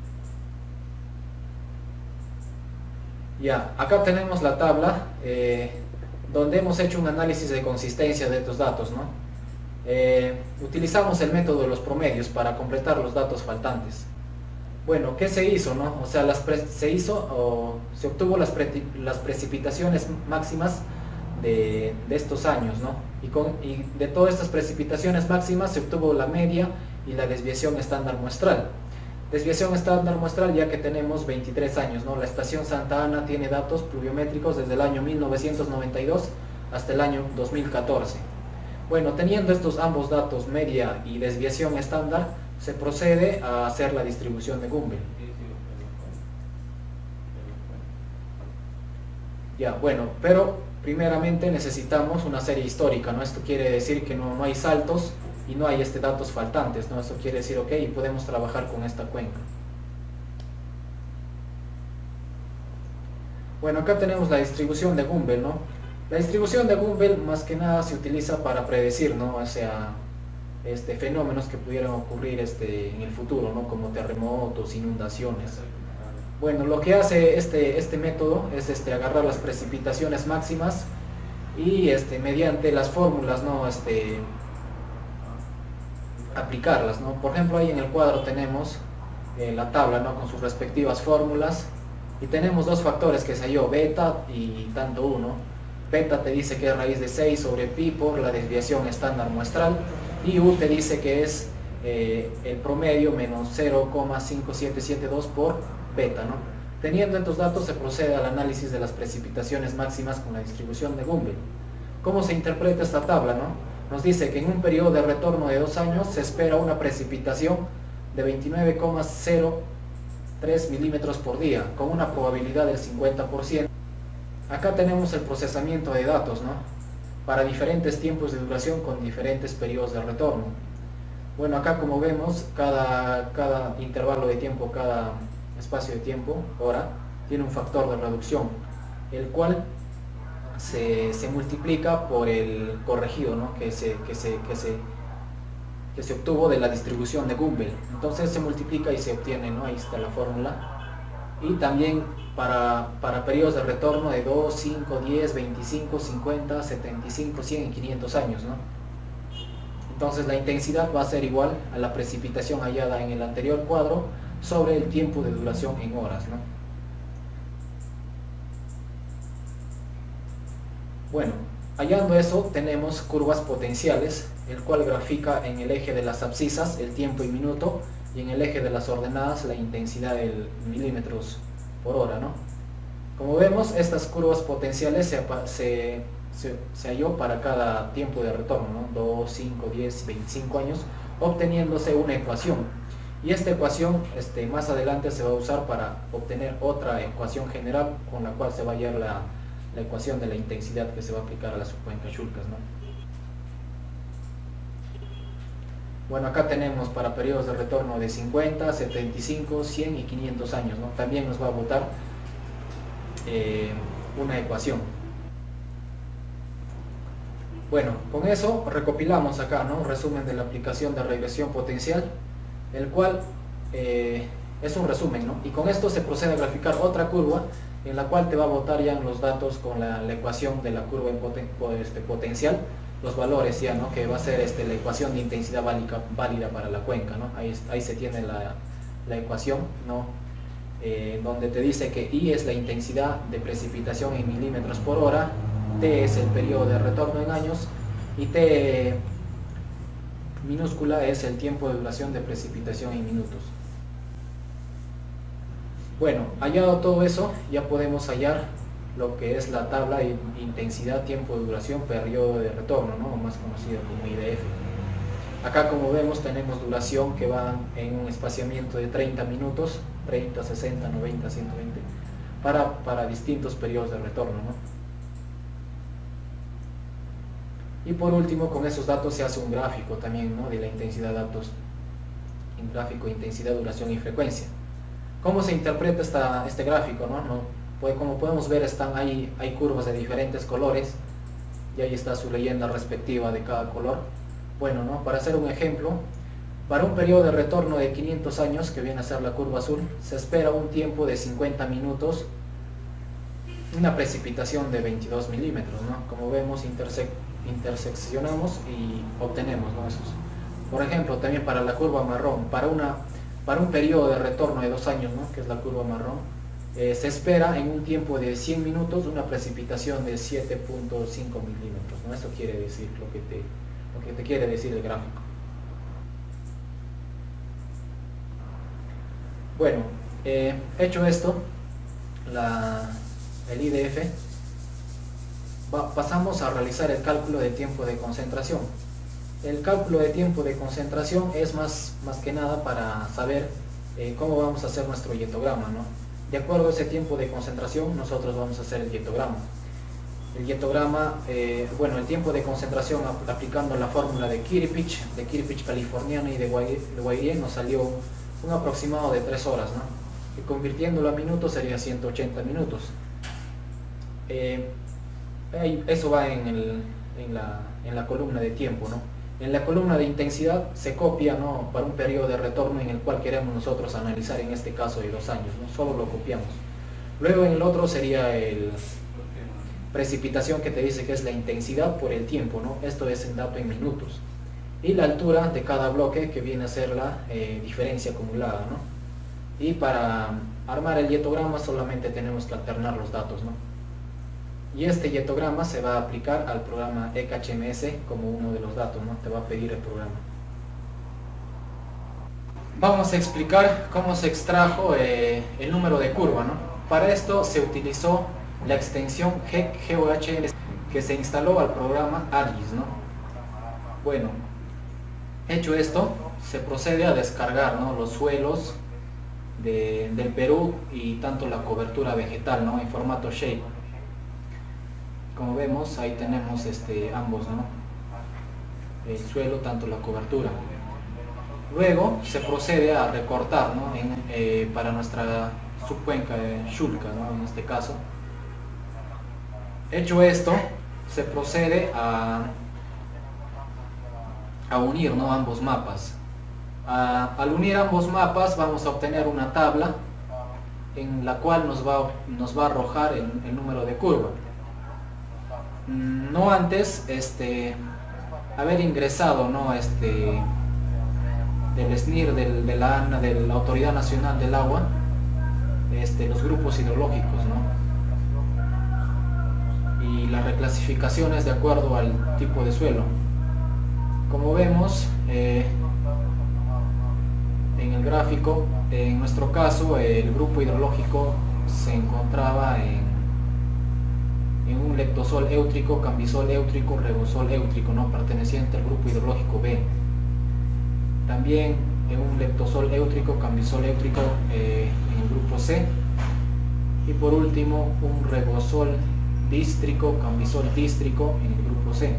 Ya, acá tenemos la tabla eh, donde hemos hecho un análisis de consistencia de estos datos, ¿no? Eh, utilizamos el método de los promedios para completar los datos faltantes. Bueno, ¿qué se hizo, no? O sea, las se hizo o se obtuvo las, pre las precipitaciones máximas de, de estos años, ¿no? Y, con, y de todas estas precipitaciones máximas se obtuvo la media y la desviación estándar muestral. Desviación estándar muestral ya que tenemos veintitrés años, ¿no? La estación Santa Ana tiene datos pluviométricos desde el año mil novecientos noventa y dos hasta el año dos mil catorce. Bueno, teniendo estos ambos datos, media y desviación estándar, se procede a hacer la distribución de Gumbel. Ya, bueno, pero primeramente necesitamos una serie histórica, ¿no? Esto quiere decir que no, no hay saltos y no hay este, datos faltantes, ¿no? Eso quiere decir, ok, podemos trabajar con esta cuenca. Bueno, acá tenemos la distribución de Gumbel, ¿no? La distribución de Gumbel más que nada se utiliza para predecir, ¿no? O sea, este, fenómenos que pudieran ocurrir este, en el futuro, ¿no? Como terremotos, inundaciones. Bueno, lo que hace este, este método es este, agarrar las precipitaciones máximas y este, mediante las fórmulas, ¿no? Este, aplicarlas, ¿no? Por ejemplo, ahí en el cuadro tenemos eh, la tabla, ¿no? Con sus respectivas fórmulas y tenemos dos factores que se halló, beta y tanto uno. Beta te dice que es raíz de seis sobre pi por la desviación estándar muestral y u te dice que es eh, el promedio menos cero coma cinco siete siete dos por beta, ¿no? Teniendo estos datos se procede al análisis de las precipitaciones máximas con la distribución de Gumbel. ¿Cómo se interpreta esta tabla, no? Nos dice que en un periodo de retorno de dos años se espera una precipitación de veintinueve coma cero tres milímetros por día, con una probabilidad del cincuenta por ciento. Acá tenemos el procesamiento de datos, ¿no? Para diferentes tiempos de duración con diferentes periodos de retorno. Bueno, acá como vemos, cada, cada intervalo de tiempo, cada espacio de tiempo, hora, tiene un factor de reducción, el cual Se, se multiplica por el corregido, ¿no? que, se, que, se, que, se, que se obtuvo de la distribución de Gumbel. Entonces se multiplica y se obtiene, ¿no? Ahí está la fórmula. Y también para, para periodos de retorno de dos, cinco, diez, veinticinco, cincuenta, setenta y cinco, cien y quinientos años, ¿no? Entonces la intensidad va a ser igual a la precipitación hallada en el anterior cuadro sobre el tiempo de duración en horas, ¿no? Bueno, hallando eso tenemos curvas potenciales, el cual grafica en el eje de las abscisas el tiempo y minuto y en el eje de las ordenadas la intensidad del milímetros por hora, ¿no? Como vemos, estas curvas potenciales se, se, se, se halló para cada tiempo de retorno, ¿no? dos, cinco, diez, veinticinco años, obteniéndose una ecuación. Y esta ecuación este, más adelante se va a usar para obtener otra ecuación general con la cual se va a hallar la la ecuación de la intensidad que se va a aplicar a las cuencas chulcas, ¿no? Bueno, acá tenemos para periodos de retorno de cincuenta, setenta y cinco, cien y quinientos años, ¿no? También nos va a botar eh, una ecuación. Bueno, con eso recopilamos acá, ¿no? Un resumen de la aplicación de regresión potencial, el cual eh, es un resumen, ¿no? Y con esto se procede a graficar otra curva en la cual te va a botar ya los datos con la, la ecuación de la curva en poten, este, potencial, los valores ya, ¿no? Que va a ser este, la ecuación de intensidad válida, válida para la cuenca, ¿no? Ahí, ahí se tiene la, la ecuación, ¿no? Eh, donde te dice que I es la intensidad de precipitación en milímetros por hora, T es el periodo de retorno en años y T minúscula es el tiempo de duración de precipitación en minutos. Bueno, hallado todo eso, ya podemos hallar lo que es la tabla de intensidad, tiempo de duración, periodo de retorno, ¿no? Más conocido como I D F. Acá, como vemos, tenemos duración que va en un espaciamiento de treinta minutos, treinta, sesenta, noventa, ciento veinte, para, para distintos periodos de retorno, ¿no? Y por último, con esos datos se hace un gráfico también, ¿no? De la intensidad de datos, un gráfico de intensidad, duración y frecuencia. ¿Cómo se interpreta esta, este gráfico, ¿no? No, pues como podemos ver, están ahí, hay curvas de diferentes colores y ahí está su leyenda respectiva de cada color. Bueno, ¿no? Para hacer un ejemplo, para un periodo de retorno de quinientos años, que viene a ser la curva azul, se espera un tiempo de cincuenta minutos, una precipitación de veintidós milímetros, ¿no? Como vemos, intersec interseccionamos y obtenemos, ¿no? Esos. Por ejemplo, también para la curva marrón, para, una, para un periodo de retorno de dos años, ¿no? Que es la curva marrón, eh, se espera en un tiempo de cien minutos una precipitación de siete punto cinco milímetros, ¿no? Eso quiere decir lo que te, lo que te quiere decir el gráfico. Bueno, eh, hecho esto, la, el I D F, va, pasamos a realizar el cálculo de tiempo de concentración. El cálculo de tiempo de concentración es más, más que nada para saber eh, cómo vamos a hacer nuestro yetograma, ¿no? De acuerdo a ese tiempo de concentración, nosotros vamos a hacer el yetograma. El yetograma, eh, bueno, el tiempo de concentración aplicando la fórmula de Kirpich, de Kirpich californiano y de Guairier, nos salió un aproximado de tres horas, ¿no? Y convirtiéndolo a minutos sería ciento ochenta minutos. Eh, eso va en, el, en, la, en la columna de tiempo, ¿no? En la columna de intensidad se copia, ¿no? Para un periodo de retorno en el cual queremos nosotros analizar, en este caso de dos años, ¿no? Solo lo copiamos. Luego en el otro sería el precipitación, que te dice que es la intensidad por el tiempo, ¿no? Esto es en dato en minutos. Y la altura de cada bloque, que viene a ser la eh, diferencia acumulada, ¿no? Y para armar el yetograma solamente tenemos que alternar los datos, ¿no? Y este yetograma se va a aplicar al programa E K H M S como uno de los datos, ¿no? Te va a pedir el programa. Vamos a explicar cómo se extrajo eh, el número de curva, ¿no? Para esto se utilizó la extensión G O H M S que se instaló al programa ARGIS, ¿no? Bueno, hecho esto, se procede a descargar, ¿no? Los suelos de, del Perú y tanto la cobertura vegetal, ¿no? En formato shape. Como vemos, ahí tenemos este, ambos, ¿no? El suelo, tanto la cobertura. Luego se procede a recortar, ¿no? En, eh, para nuestra subcuenca de Shulka, ¿no? En este caso. Hecho esto, se procede a, a unir, ¿no? Ambos mapas. A, al unir ambos mapas vamos a obtener una tabla en la cual nos va, nos va a arrojar el, el número de curva. No antes este, haber ingresado, ¿no? este, del S N I R, del, de, la, de la Autoridad Nacional del Agua, este, los grupos hidrológicos, ¿no? Y las reclasificaciones de acuerdo al tipo de suelo. Como vemos eh, en el gráfico, en nuestro caso el grupo hidrológico se encontraba en en un leptosol éutrico, cambisol éutrico, regosol éutrico, ¿no? Perteneciente al grupo hidrológico B. También en un leptosol éutrico, cambisol éutrico eh, en el grupo C. Y por último, un regosol dístrico, cambisol dístrico en el grupo C.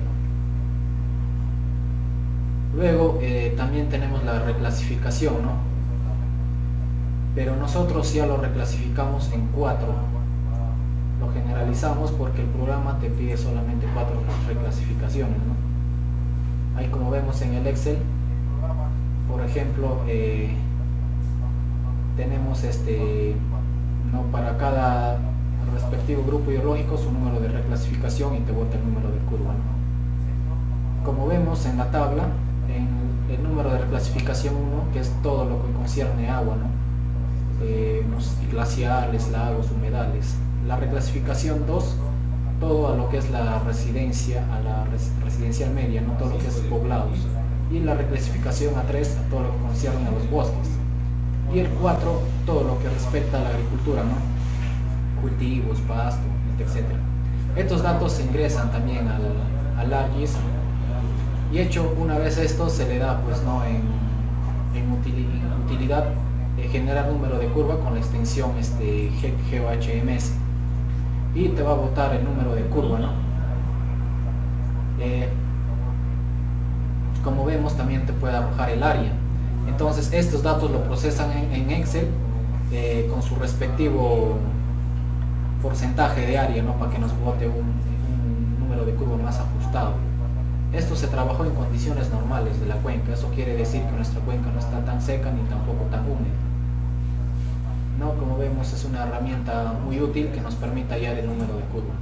Luego eh, también tenemos la reclasificación, ¿no? Pero nosotros ya lo reclasificamos en cuatro. Lo generalizamos porque el programa te pide solamente cuatro reclasificaciones, ¿no? Ahí, como vemos en el Excel, por ejemplo, eh, tenemos este, ¿no? Para cada respectivo grupo hidrológico su número de reclasificación y te bota el número de curva, ¿no? Como vemos en la tabla, en el número de reclasificación uno, que es todo lo que concierne a agua, ¿no? Eh, los glaciales, lagos, humedales. La reclasificación dos, todo a lo que es la residencia, a la res, residencial media, ¿no? Todo lo que es poblados. Y la reclasificación a tres, a todo lo que concierne a los bosques. Y el cuatro, todo lo que respecta a la agricultura, ¿no? Cultivos, pasto, etcétera. Estos datos se ingresan también al, al ARGIS, y hecho una vez esto se le da pues no en, en, util, en utilidad de generar número de curva con la extensión este, GeoHMS, y te va a botar el número de curva, ¿no? Eh, como vemos también te puede arrojar el área. Entonces estos datos lo procesan en, en Excel eh, con su respectivo porcentaje de área, ¿no? Para que nos bote un, un número de curva más ajustado. Esto se trabajó en condiciones normales de la cuenca. Eso quiere decir que nuestra cuenca no está tan seca ni tampoco tan húmeda, ¿no? Como vemos, es una herramienta muy útil que nos permite hallar el número de curva.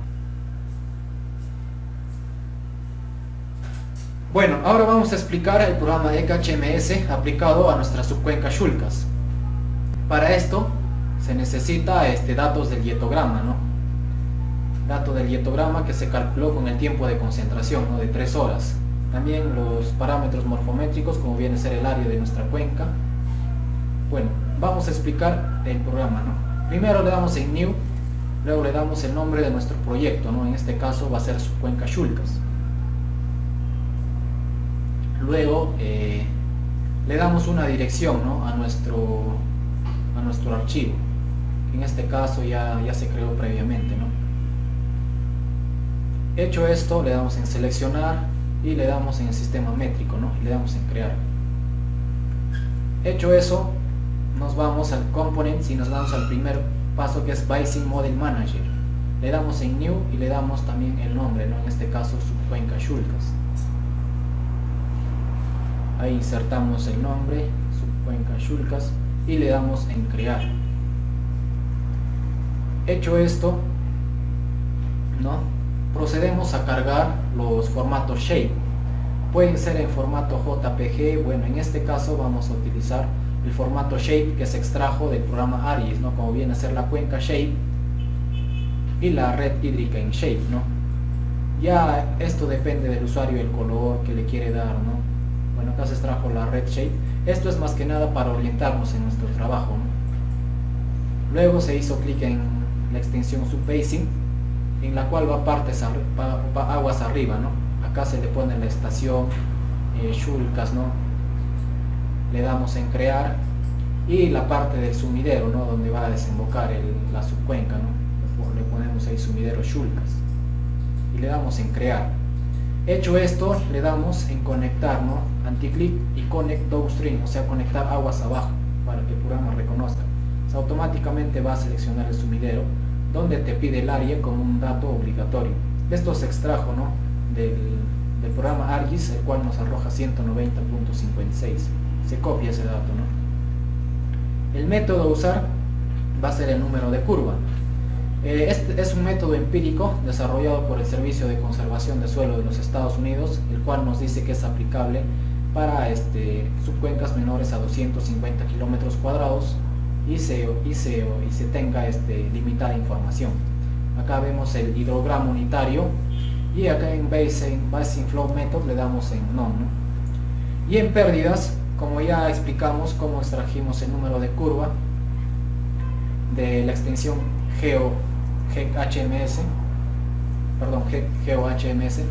Bueno, ahora vamos a explicar el programa E K H M S aplicado a nuestra subcuenca Shulkas. Para esto se necesita este, datos del hietograma, ¿no? Dato del hietograma que se calculó con el tiempo de concentración, ¿no? De tres horas. También los parámetros morfométricos, como viene a ser el área de nuestra cuenca. Bueno, vamos a explicar el programa, ¿no? Primero le damos en New, luego le damos el nombre de nuestro proyecto, ¿no? En este caso va a ser subcuenca Shulkas. Luego eh, le damos una dirección, ¿no? a, nuestro, a nuestro archivo, que en este caso ya, ya se creó previamente, ¿no? Hecho esto, le damos en seleccionar y le damos en el sistema métrico, ¿no? Y le damos en crear. Hecho eso, nos vamos al Components y nos damos al primer paso, que es Basic Model Manager. Le damos en New y le damos también el nombre, ¿no? En este caso subcuenca Shulkas. Ahí insertamos el nombre, subcuenca Shulkas, y le damos en crear. Hecho esto, ¿no? Procedemos a cargar los formatos shape. Pueden ser en formato J P G. Bueno, en este caso vamos a utilizar el formato shape que se extrajo del programa ARGIS, ¿no? Como viene a ser la cuenca shape y la red hídrica en shape, ¿no? Ya esto depende del usuario, el color que le quiere dar, ¿no? Bueno, acá se extrajo la red shape. Esto es más que nada para orientarnos en nuestro trabajo, ¿no? Luego se hizo clic en la extensión Subbasing, en la cual va partes va, va aguas arriba, ¿no? Acá se le pone la estación eh, Shulkas, ¿no? Le damos en crear, y la parte del sumidero, ¿no? Donde va a desembocar el, la subcuenca, ¿no? Le ponemos ahí sumidero Shulkas y le damos en crear. Hecho esto, le damos en conectar, ¿no? Anticlick y connect downstream, o sea, conectar aguas abajo, para que el programa reconozca. O sea, automáticamente va a seleccionar el sumidero, donde te pide el área como un dato obligatorio. Esto se extrajo, ¿no? del, del programa ARGIS, el cual nos arroja ciento noventa punto cincuenta y seis. Se copia ese dato, ¿no? El método a usar va a ser el número de curva. Eh, este es un método empírico desarrollado por el Servicio de Conservación de Suelo de los Estados Unidos, el cual nos dice que es aplicable para este, subcuencas menores a doscientos cincuenta kilómetros cuadrados y se, y se, y se tenga este, limitada información. Acá vemos el hidrograma unitario, y acá en Basic, Basic Flow Method le damos en None, ¿no? Y en pérdidas, como ya explicamos cómo extrajimos el número de curva de la extensión Geo GeoHMS, perdón, GeoHMS,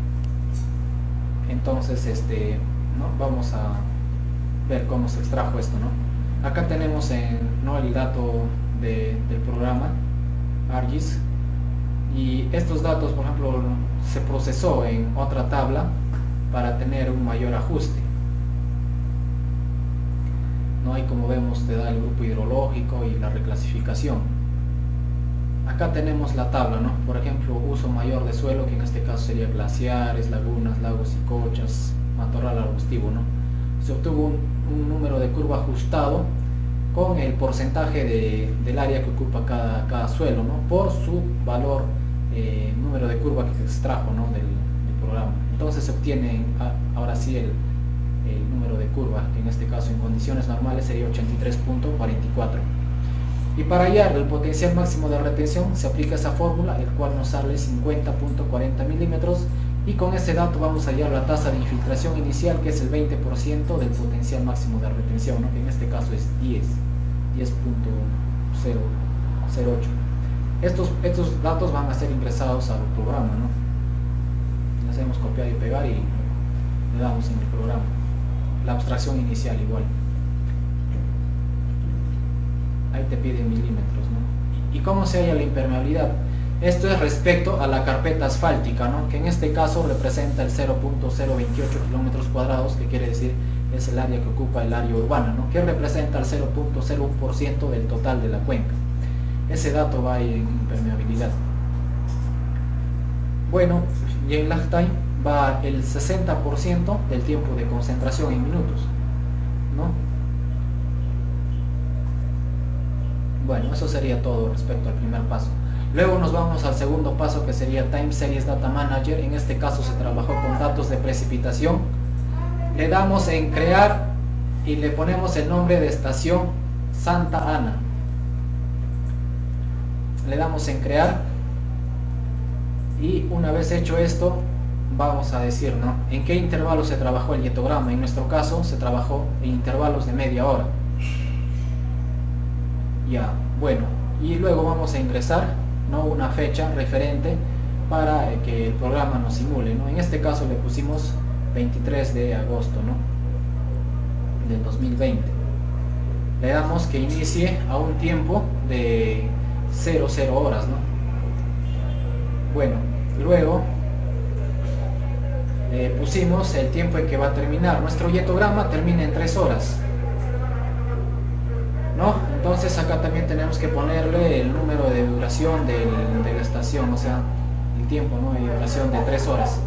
entonces este, ¿no? Vamos a ver cómo se extrajo esto, ¿no? Acá tenemos en, ¿no? el dato de, del programa ARGIS, y estos datos, por ejemplo, se procesó en otra tabla para tener un mayor ajuste, ¿no? Ahí, como vemos, te da el grupo hidrológico y la reclasificación. Acá tenemos la tabla, ¿no? Por ejemplo, uso mayor de suelo, que en este caso sería glaciares, lagunas, lagos y cochas, matorral arbustivo, ¿no? Se obtuvo un, un número de curva ajustado con el porcentaje de, del área que ocupa cada, cada suelo, ¿no? Por su valor, eh, número de curva que se extrajo, ¿no? del, del programa. Entonces se obtiene ahora sí el, el número de curva, que en este caso en condiciones normales sería ochenta y tres punto cuarenta y cuatro. Y para hallar el potencial máximo de retención se aplica esa fórmula, el cual nos sale cincuenta punto cuarenta milímetros y con ese dato vamos a hallar la tasa de infiltración inicial, que es el veinte por ciento del potencial máximo de retención, ¿no? Que en este caso es diez punto cero cero ocho. Estos, estos datos van a ser ingresados al programa, ¿no? Le hacemos copiar y pegar y le damos en el programa. La abstracción inicial igual. Ahí te pide milímetros, ¿no? ¿Y cómo se halla la impermeabilidad? Esto es respecto a la carpeta asfáltica, ¿no? Que en este caso representa el cero punto cero veintiocho kilómetros cuadrados, que quiere decir es el área que ocupa el área urbana, ¿no? Que representa el cero punto cero uno por ciento del total de la cuenca. Ese dato va en impermeabilidad. Bueno, y en lag time va el sesenta por ciento del tiempo de concentración en minutos, ¿no? Bueno, eso sería todo respecto al primer paso. Luego nos vamos al segundo paso, que sería Time Series Data Manager. En este caso se trabajó con datos de precipitación. Le damos en crear y le ponemos el nombre de estación Santa Ana. Le damos en crear y una vez hecho esto vamos a decir, ¿no?, en qué intervalo se trabajó el dietograma. En nuestro caso se trabajó en intervalos de media hora. Ya, bueno, y luego vamos a ingresar, ¿no?, una fecha referente para que el programa nos simule, ¿no? En este caso le pusimos veintitrés de agosto, ¿no?, del dos mil veinte. Le damos que inicie a un tiempo de cero horas, ¿no? Bueno, luego le pusimos el tiempo en que va a terminar. Nuestro dietograma termina en tres horas, ¿no? Entonces acá también tenemos que ponerle el número de duración del, de la estación, o sea, el tiempo, ¿no?, de duración de tres horas.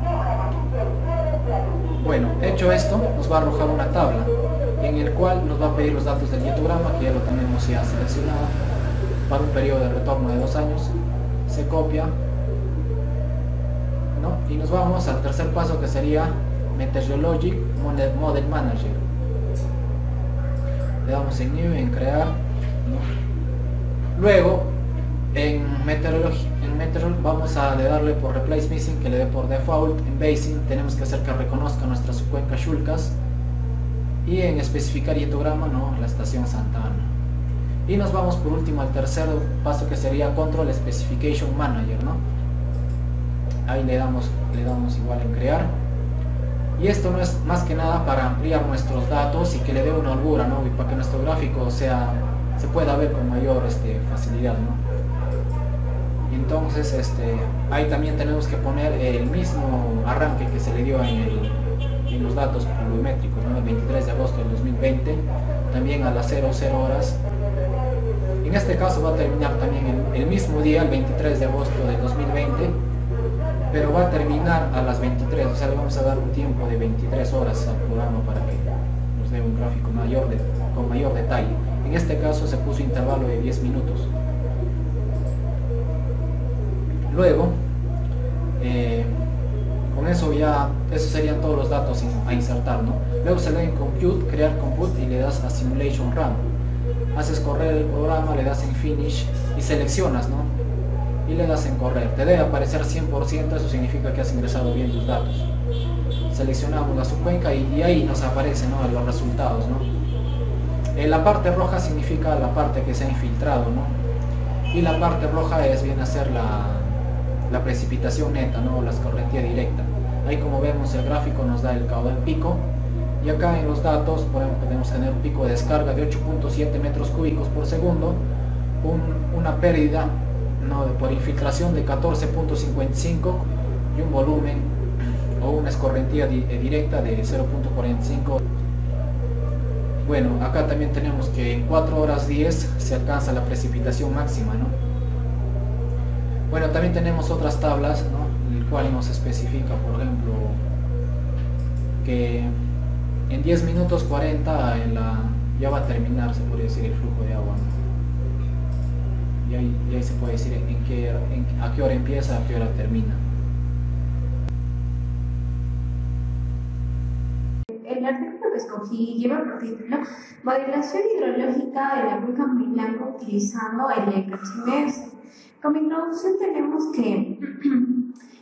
Bueno, hecho esto, nos va a arrojar una tabla en el cual nos va a pedir los datos del dietograma, que ya lo tenemos ya seleccionado, para un periodo de retorno de dos años. Se copia, ¿no?, y nos vamos al tercer paso, que sería Meteorologic Model Manager. Le damos en New, en crear, ¿no? Luego en Meteorology, en Meteorol vamos a darle por Replace Missing, que le dé por Default. En Basing tenemos que hacer que reconozca nuestra subcuenca Shulkas, y en especificar dietograma, ¿no?, la estación Santa Ana. Y nos vamos por último al tercer paso, que sería Control Specification Manager, ¿no? Ahí le damos, le damos igual en crear. Y esto no es más que nada para ampliar nuestros datos y que le dé una holgura, ¿no?, y para que nuestro gráfico sea, se pueda ver con mayor este, facilidad, ¿no? Y entonces este, ahí también tenemos que poner el mismo arranque que se le dio en, el, en los datos pluviométricos, ¿no?, el veintitrés de agosto del dos mil veinte, también a las cero horas. En este caso va a terminar también el, el mismo día, el veintitrés de agosto del dos mil veinte, pero va a terminar a las veintitrés, o sea, le vamos a dar un tiempo de veintitrés horas al programa para que nos dé un gráfico mayor de, con mayor detalle. En este caso se puso intervalo de diez minutos. Luego, eh, con eso ya, esos serían todos los datos a insertar, ¿no? Luego se le da en Compute, crear Compute, y le das a Simulation Run. Haces correr el programa, le das en Finish y seleccionas, ¿no?, y le das en correr. Te debe aparecer cien por ciento, eso significa que has ingresado bien tus datos. Seleccionamos la subcuenca y, y ahí nos aparecen, ¿no?, los resultados, ¿no? Eh, la parte roja significa la parte que se ha infiltrado, ¿no?, y la parte roja es bien hacer la, la precipitación neta, ¿no?, la escorrentía directa. Ahí, como vemos, el gráfico nos da el caudal pico, y acá en los datos podemos tener un pico de descarga de ocho punto siete metros cúbicos por segundo, un, una pérdida, ¿no?, de, por infiltración de catorce punto cincuenta y cinco, y un volumen o una escorrentía di, eh, directa de cero punto cuarenta y cinco. Bueno, acá también tenemos que en cuatro horas diez se alcanza la precipitación máxima, ¿no? Bueno, también tenemos otras tablas, ¿no?, en el cual nos especifica, por ejemplo, que en diez minutos cuarenta en la, ya va a terminar, se podría decir, el flujo de agua, ¿no? Y ahí, y ahí se puede decir en qué, en, a qué hora empieza, a qué hora termina. El artículo que escogí lleva por título Modelación hidrológica de la cuenca Muy Blanco utilizando el E C A C H M S. Como introducción tenemos que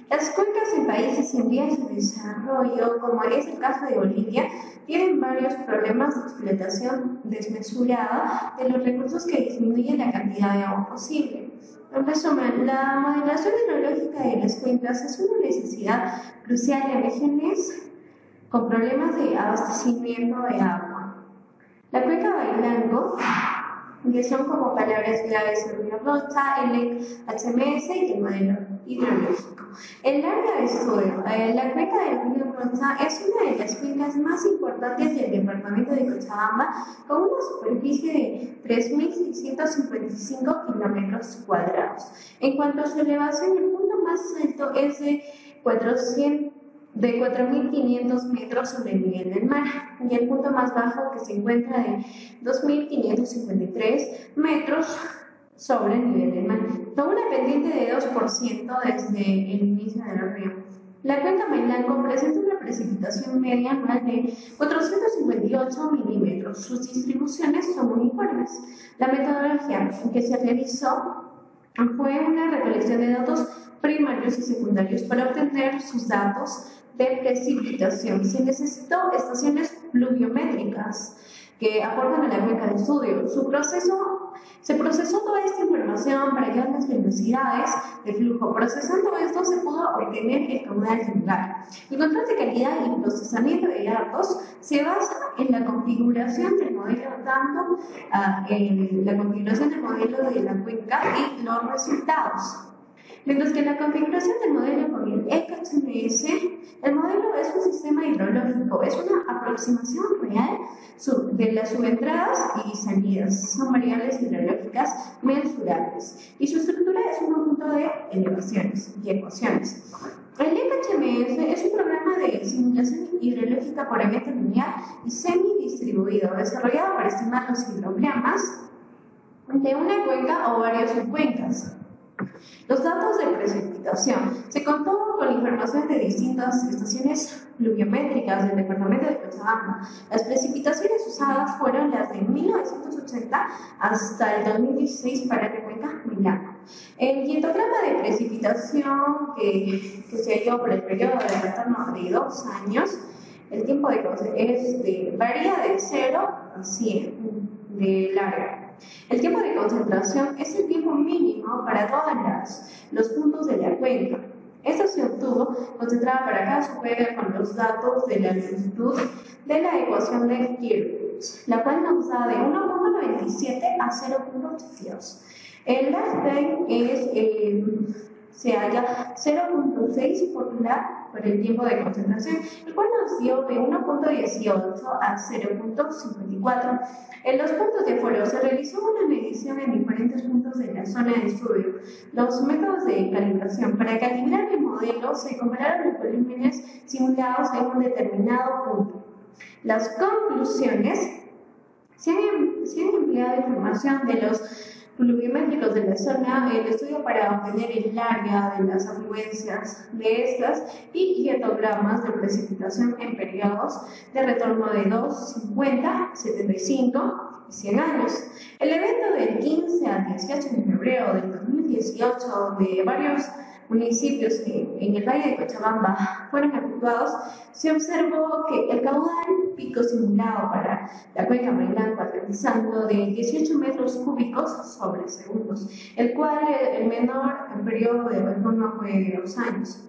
Las cuencas en países en vías de desarrollo, como es el caso de Bolivia, tienen varios problemas de explotación desmesurada de los recursos que disminuyen la cantidad de agua posible. En resumen, la modelación hidrológica de las cuencas es una necesidad crucial en regiones con problemas de abastecimiento de agua. La cuenca Bailango, que son como palabras claves el río Rocha, el H M S y el modelo hidrológico. El área de estudio, eh, la cuenca del río Rocha es una de las cuencas más importantes del departamento de Cochabamba, con una superficie de tres mil seiscientos cincuenta y cinco kilómetros cuadrados. En cuanto a su elevación, el punto más alto es de cuatrocientos de cuatro mil quinientos metros sobre el nivel del mar, y el punto más bajo que se encuentra de dos mil quinientos cincuenta y tres metros sobre el nivel del mar, con una pendiente de dos por ciento desde el inicio del río. La cuenca Bailango presenta una precipitación media anual de cuatrocientos cincuenta y ocho milímetros. Sus distribuciones son uniformes. La metodología que se realizó fue una recolección de datos primarios y secundarios para obtener sus datos de precipitación. Se necesitó estaciones pluviométricas que aportan a la cuenca de estudio. Su proceso, se procesó toda esta información para hallar las velocidades de flujo. Procesando esto se pudo obtener el caudal del lugar. El control de calidad y procesamiento de datos se basa en la configuración del modelo, tanto uh, en la configuración del modelo de la cuenca y los resultados. Mientras que la configuración del modelo con el E K H M S, el modelo es un sistema hidrológico, es una aproximación real de las subentradas y salidas. Son variables hidrológicas mensurables y su estructura es un conjunto de elevaciones y ecuaciones. El E K H M S es un programa de simulación hidrológica por ambiente lineal y semidistribuido, desarrollado para estimar los hidrogramas de una cuenca o varias subcuencas. Los datos de precipitación. Se contó con información de distintas estaciones pluviométricas del departamento de Cochabamba. Las precipitaciones usadas fueron las de mil novecientos ochenta hasta el dos mil dieciséis para la cuenca Bailango. El dietograma de precipitación que, que se halló por el periodo de retorno de dos años, el tiempo de es de, varía de cero a cien de larga. El tiempo de concentración es el tiempo mínimo para todos los puntos de la cuenca. Esto se obtuvo concentrada para cada subcuenca con los datos de la longitud de la ecuación de Kirchhoff, la cual nos da de uno coma noventa y siete a cero coma ochenta y dos. El last time es, eh, se halla cero coma seis por la por el tiempo de concentración, el cual nos dio de uno coma dieciocho a cero coma cincuenta y cuatro. En los puntos de foro se realizó una medición en diferentes puntos de la zona de estudio. Los métodos de calibración. Para calibrar el modelo se compararon los volúmenes simulados en un determinado punto. Las conclusiones: se han, se han empleado información de los pluviométricos de la zona, el estudio para obtener el área de las afluencias de estas y dietogramas de precipitación en periodos de retorno de dos, cincuenta, setenta y cinco y cien años. El evento del quince al dieciocho de febrero del dos mil dieciocho, donde varios municipios que en el Valle de Cochabamba fueron efectuados, se observó que el caudal pico simulado para la cuenca Bailango aterrizando de dieciocho metros cúbicos sobre segundos, el cual el menor en periodo de retorno fue de dos años.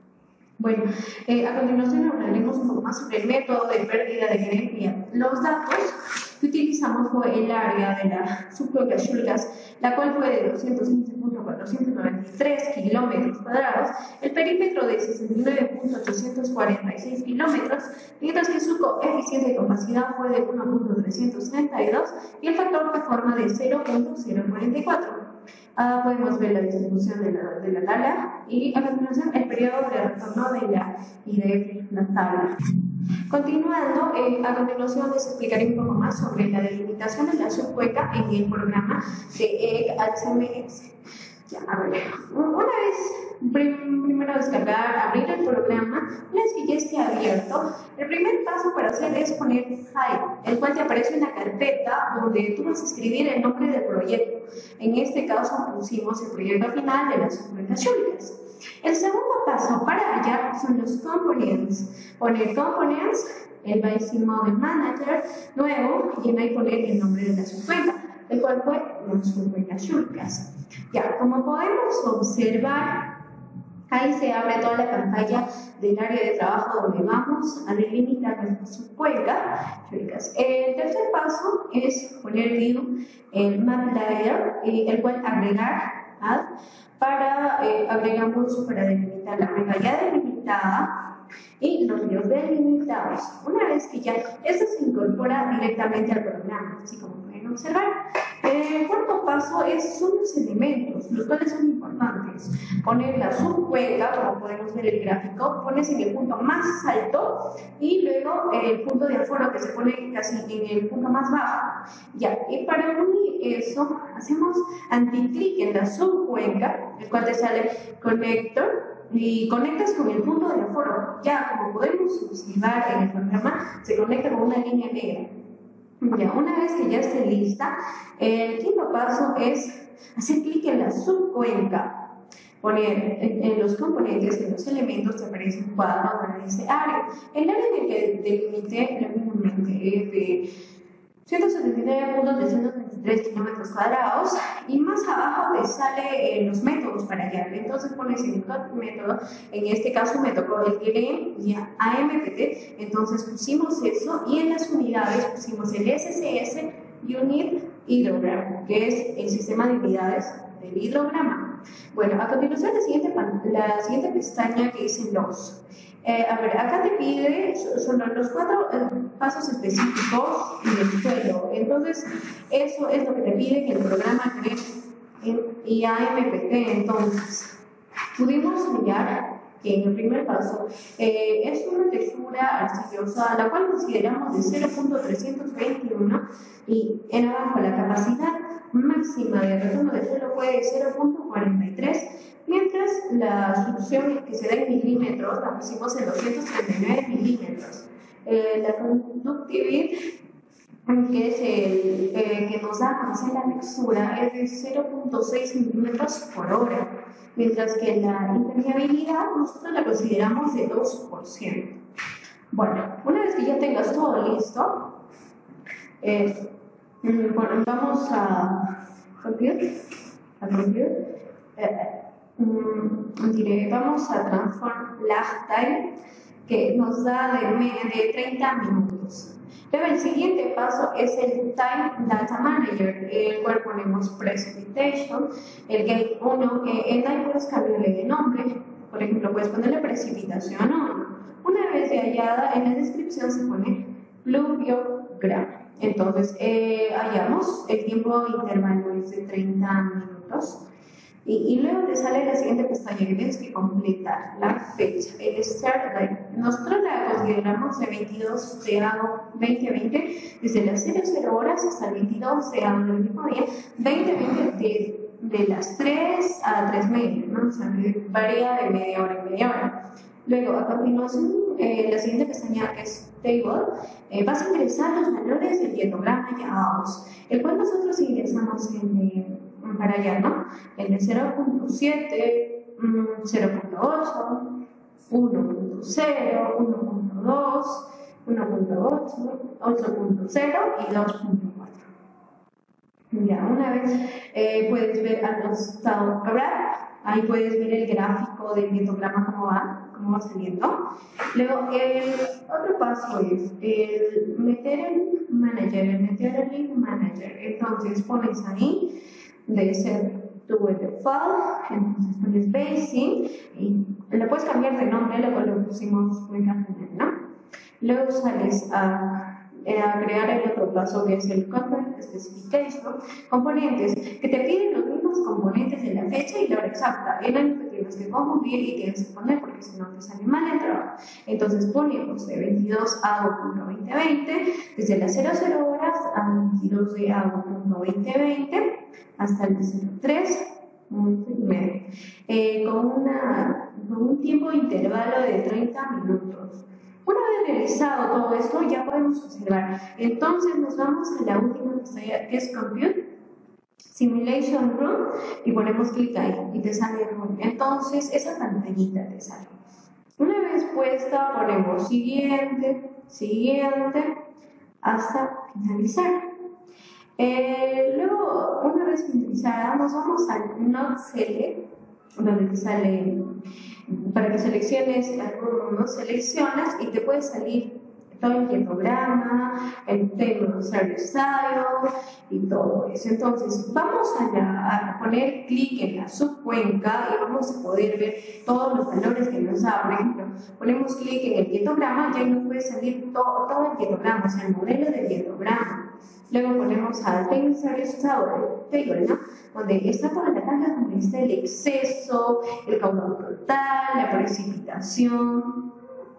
Bueno, eh, a continuación hablaremos un poco más sobre el método de pérdida de energía. Los datos que utilizamos fue el área de la subcuenca Shulgas, la cual fue de doscientos quince punto cuatrocientos noventa y tres kilómetros cuadrados, el perímetro de sesenta y nueve punto ochocientos cuarenta y seis kilómetros, mientras que su coeficiente de capacidad fue de uno punto trescientos treinta y dos y el factor de forma de cero punto cero cuarenta y cuatro. Ah, podemos ver la distribución de la, de la tabla y a continuación el periodo de retorno de la I D F, la tabla. Continuando, eh, a continuación les explicaré un poco más sobre la delimitación de la subcuenca en el programa de E H M S. Ya, a ver, una vez, primero descargar, abrir el programa, una vez que ya esté abierto, el primer paso para hacer es poner file, el cual te aparece una carpeta donde tú vas a escribir el nombre del proyecto. En este caso pusimos el proyecto final de las subcuencas Shulgas. El segundo paso para hallar son los components. Poner components, el Basic Model Manager nuevo, y ahí poner el nombre de la subcuenca, el cual fue la subcuenca Shulcas. Ya, como podemos observar, ahí se abre toda la pantalla del área de trabajo donde vamos a delimitar nuestra subcuenca. El tercer paso es poner view el map layer, el cual agregar add para eh, agregamos para delimitar la cuenca ya delimitada y los ríos delimitados. Una vez que ya esto se incorpora directamente al programa, así como pueden observar. El cuarto paso es, son los elementos, los cuales son importantes. Poner la subcuenca, como podemos ver en el gráfico, pones en el punto más alto y luego el punto de aforo que se pone casi en el punto más bajo. Ya, y para unir eso, hacemos anticlic en la subcuenca, el cual te sale connector, y conectas con el punto de aforo. Ya, como podemos observar en el programa, se conecta con una línea negra. Ya, una vez que ya esté lista, el quinto paso es hacer clic en la subcuenca, poner en, en los componentes, en los elementos, te aparece un cuadro donde dice área. El área en el que delimité realmente es de ciento setenta y nueve punto trescientos veintitrés kilómetros cuadrados, y más abajo te sale eh, los métodos para hallar. Entonces pones el método, en este caso me tocó el T L M y A M P T, entonces pusimos eso, y en las unidades pusimos el S C S Unit Hydrogram, que es el sistema de unidades del hidrograma. Bueno, a continuación la siguiente, la siguiente pestaña que dice los. Eh, a ver, acá te pide, son los cuatro eh, pasos específicos del suelo. Entonces, eso es lo que te pide que el programa cree en I A M P T. Entonces, pudimos hallar que en el primer paso eh, es una textura arcillosa, la cual consideramos de cero punto trescientos veintiuno, y en abajo la capacidad máxima de retorno de suelo fue de cero punto cuarenta y tres, mientras la solución que se da en milímetros la pusimos en doscientos treinta y nueve milímetros. Eh, la conductividad, que es el eh, que nos da a conocer la textura, es de cero punto seis milímetros por hora, mientras que la impermeabilidad nosotros la consideramos de dos por ciento. Bueno, una vez que ya tengas todo listo, eh, bueno, vamos a computer, a computer, eh, um, diré, vamos a transform lag time, que nos da de, de treinta minutos. Luego el siguiente paso es el Time Data Manager, el cual ponemos Precipitation, el Gate uno, eh, en ahí puedes cambiarle de nombre, por ejemplo puedes ponerle Precipitación uno. Una vez de hallada, en la descripción se pone Pluviogram. Entonces eh, hallamos, el tiempo intervalo es de treinta minutos. Y, y luego te sale la siguiente pestaña que tienes que completar la fecha, el start date. Nosotros la consideramos de veintidós de agosto veinte veinte, desde las cero horas hasta el veintidós de agosto del mismo día, veinte veinte de, de las tres a tres media, ¿no? O sea, varía de media hora en media hora. Luego, a continuación, eh, la siguiente pestaña que es Table, eh, vas a ingresar los valores del diagrama ya vamos, el cual nosotros ingresamos en el para allá, ¿no? El de cero punto siete, cero punto ocho, uno punto cero, uno punto dos, uno punto ocho, ocho punto cero y dos punto cuatro. Ya, una vez eh, puedes ver ajustado graph, ahí puedes ver el gráfico del diagrama cómo va, cómo va saliendo. Luego, el otro paso es el meter el manager, el meter el link manager. Entonces pones ahí de ser tu default, entonces pones basic y le puedes cambiar de nombre, luego lo pusimos muy general, ¿no? Luego sales a, a crear el otro paso que es el content specification, componentes que te piden los mismos componentes de la fecha y la hora exacta, en el que tienes que confundir y tienes que poner porque si no te sale mal el trabajo. Entonces ponemos de veintidós de agosto veinte veinte, desde las cero horas a veintidós de agosto veinte veinte, hasta el cero tres, eh, con, una, con un tiempo de intervalo de treinta minutos. Una vez realizado todo esto, ya podemos observar. Entonces nos vamos a la última pestaña que es Compute. Simulation Room y ponemos clic ahí y te sale Room. Entonces esa pantallita te sale. Una vez puesta ponemos siguiente, siguiente, hasta finalizar. Eh, luego, una vez finalizada, nos vamos al Not Select, donde te sale para que selecciones algunos, seleccionas y te puede salir todo el diagrama, el Table Service Style y todo eso. Entonces, vamos a, la, a poner clic en la subcuenca y vamos a poder ver todos los valores que nos abren. Ponemos clic en el diagrama y ahí nos puede salir todo, todo el diagrama, o sea, el modelo del diagrama. Luego ponemos al Table Service Style, ¿no? Donde está toda la tabla, donde está el exceso, el caudal total, la precipitación.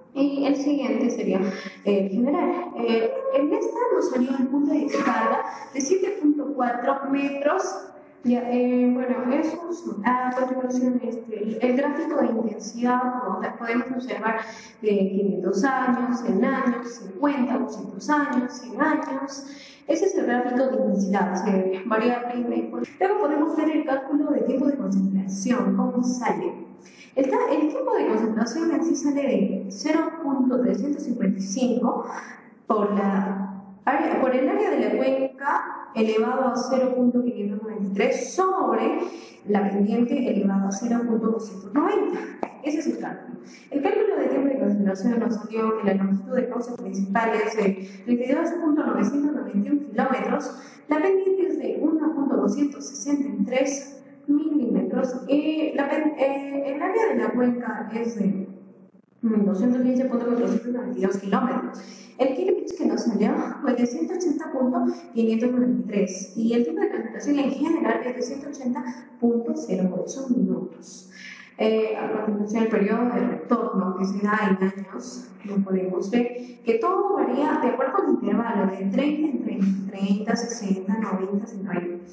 Y el siguiente sería el general. Eh, en esta nos salió el punto de descarga de siete punto cuatro metros. Ya, eh, bueno, eso a continuación este, el gráfico de intensidad, como podemos observar, de quinientos años, cien años, cincuenta, doscientos años, cien años. Ese es el gráfico de intensidad, se varía variable. Luego podemos ver el cálculo de tiempo de concentración, cómo sale. El, el tiempo de concentración en sí sale de cero punto trescientos cincuenta y cinco por, la área, por el área de la cuenca elevado a cero punto quinientos noventa y tres sobre la pendiente elevado a cero punto doscientos noventa. Ese es el cálculo. El cálculo de tiempo de concentración nos salió que la longitud de causa principal es de treinta y dos punto novecientos noventa y uno kilómetros, la pendiente es de uno punto doscientos sesenta y tres milímetros y la, eh, el área de la cuenca es de doscientos quince punto cuatrocientos noventa y dos kilómetros. El kilobits que nos salió fue de ciento ochenta punto quinientos noventa y tres y el tiempo de concentración en general es de ciento ochenta punto cero ocho minutos. Eh, a continuación, el periodo de retorno que se da en años, lo podemos ver que todo varía de acuerdo al intervalo de treinta en treinta, treinta, sesenta, noventa, ciento veinte.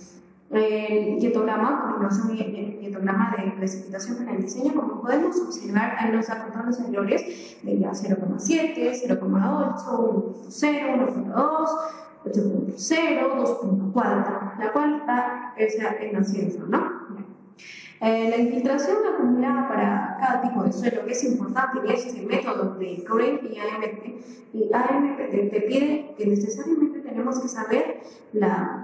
El diatograma, a continuación el diatograma de precipitación para el diseño, como podemos observar en los apartados anteriores, de ya cero coma siete, cero coma ocho, uno punto cero, uno punto dos, ocho punto cero, dos punto cuatro, la cual está en ascenso, ¿no? Eh, la infiltración acumulada para cada tipo de suelo, que es importante en este método de Green y A M P, y A M P te, te pide que necesariamente tenemos que saber la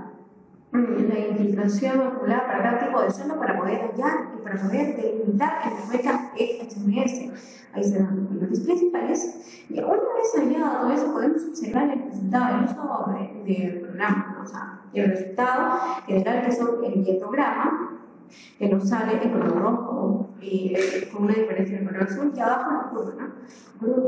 la infiltración acumulada para cada tipo de suelo para poder hallar y para poder delimitar en la cuenca E H M S. Ahí se dan los valores principales. Y una vez hallado todo eso, podemos observar el resultado del uso del programa, ¿no? O sea, el resultado general que son el diatograma, que nos sale en color rojo y eh, con una diferencia de color azul, y abajo la curva, ¿no?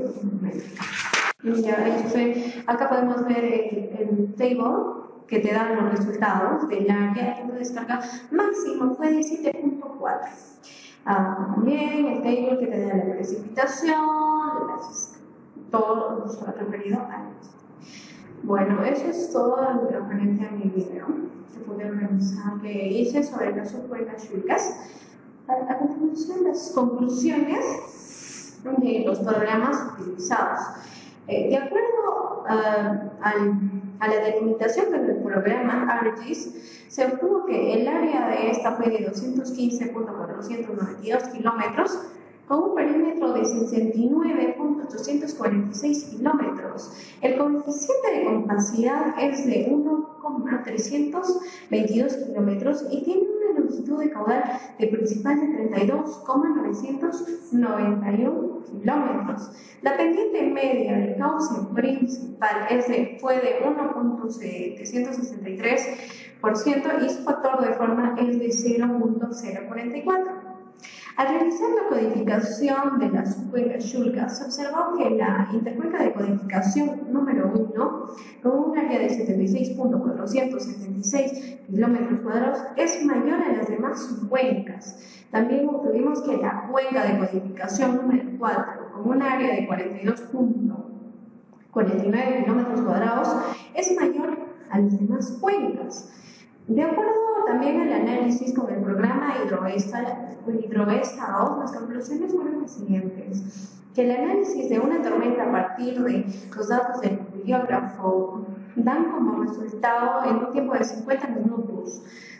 Y ya, este, acá podemos ver el, el table que te dan los resultados del área. El tiempo de descarga máximo fue de siete punto cuatro. Ah, también el table que te da la precipitación, las, todo lo referido a esto. Bueno, eso es todo lo referente a mi video. Se puede revisar que hice sobre las subcuencas Shulgas. A, a continuación, las conclusiones de los programas utilizados. Eh, de acuerdo uh, al, a la delimitación del programa ARGIS, se obtuvo que el área de esta fue de doscientos quince punto cuatrocientos noventa y dos kilómetros, con un perímetro de sesenta y nueve punto ochocientos cuarenta y seis kilómetros. El coeficiente de compacidad es de uno coma trescientos veintidós kilómetros y tiene una longitud de caudal de principal de treinta y dos coma novecientos noventa y uno kilómetros. La pendiente media del cauce principal es de, fue de uno punto setecientos sesenta y tres por ciento y su factor de forma es de cero punto cero cuarenta y cuatro. Al realizar la codificación de la subcuenca Shulga, se observó que la intercuenca de codificación número uno, con un área de setenta y seis punto cuatrocientos setenta y seis kilómetros cuadrados, es mayor a las demás subcuencas. También obtuvimos que la cuenca de codificación número cuatro, con un área de cuarenta y dos punto cuarenta y nueve kilómetros cuadrados, es mayor a las demás cuencas. De acuerdo también al análisis con el programa Hidroesta, Hidroesta dos, las conclusiones fueron las siguientes: que el análisis de una tormenta a partir de los datos del bibliógrafo dan como resultado en un tiempo de cincuenta minutos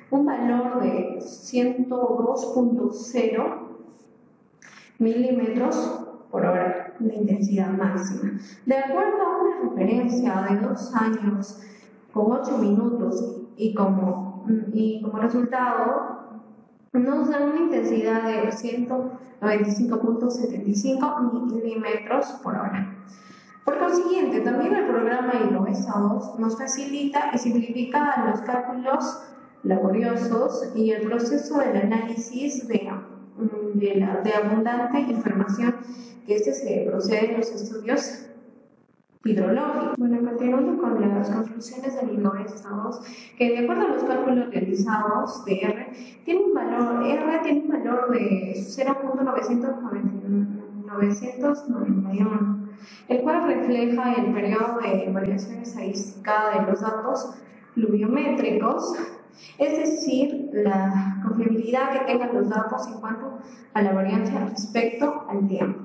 un valor de ciento dos punto cero milímetros por hora de intensidad máxima. De acuerdo a una referencia de dos años con ocho minutos y como, y como resultado nos da una intensidad de ciento noventa y cinco punto setenta y cinco milímetros por hora. Por consiguiente, también el programa HidroESA dos nos facilita y simplifica los cálculos laboriosos y el proceso del análisis de, de, la, de abundante información que este se procede en los estudios hidrológicos. Bueno, continuando con las conclusiones del HidroESA dos, que de acuerdo a los cálculos realizados de R, tiene un valor, R tiene un valor de cero punto novecientos noventa y uno, el cual refleja el periodo de variación estadística de los datos pluviométricos, es decir, la confiabilidad que tengan los datos en cuanto a la varianza respecto al tiempo.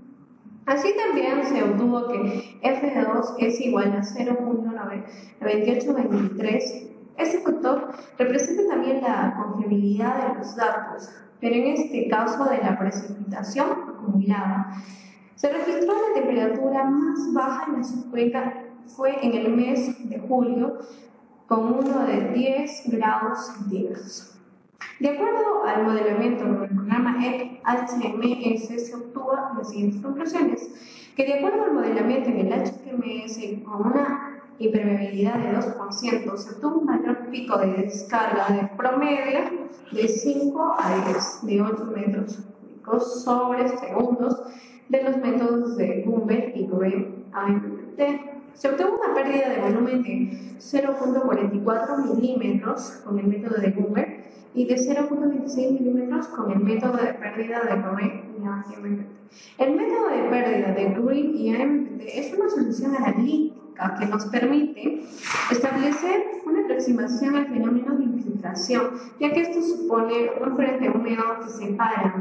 Así también se obtuvo que F dos es igual a cero punto noventa y ocho veintitrés. Este factor representa también la confiabilidad de los datos, pero en este caso de la precipitación acumulada. Se registró la temperatura más baja en la subcuenca fue en el mes de julio, con uno de diez grados centígrados. De acuerdo al modelamiento del programa H M S, se obtuvo las siguientes conclusiones: que de acuerdo al modelamiento en el H M S con una impermeabilidad de dos por ciento, se obtuvo un valor pico de descarga de promedio de cinco a diez, de ocho metros cúbicos sobre segundos, de los métodos de Gumbel y Green A M T. Se obtuvo una pérdida de volumen de cero punto cuarenta y cuatro milímetros con el método de Gumbel y de cero punto veintiséis milímetros con el método de pérdida de Green y A M T. El método de pérdida de Green y A M T es una solución analítica que nos permite establecer una aproximación al fenómeno de infiltración, ya que esto supone un frente húmedo que separa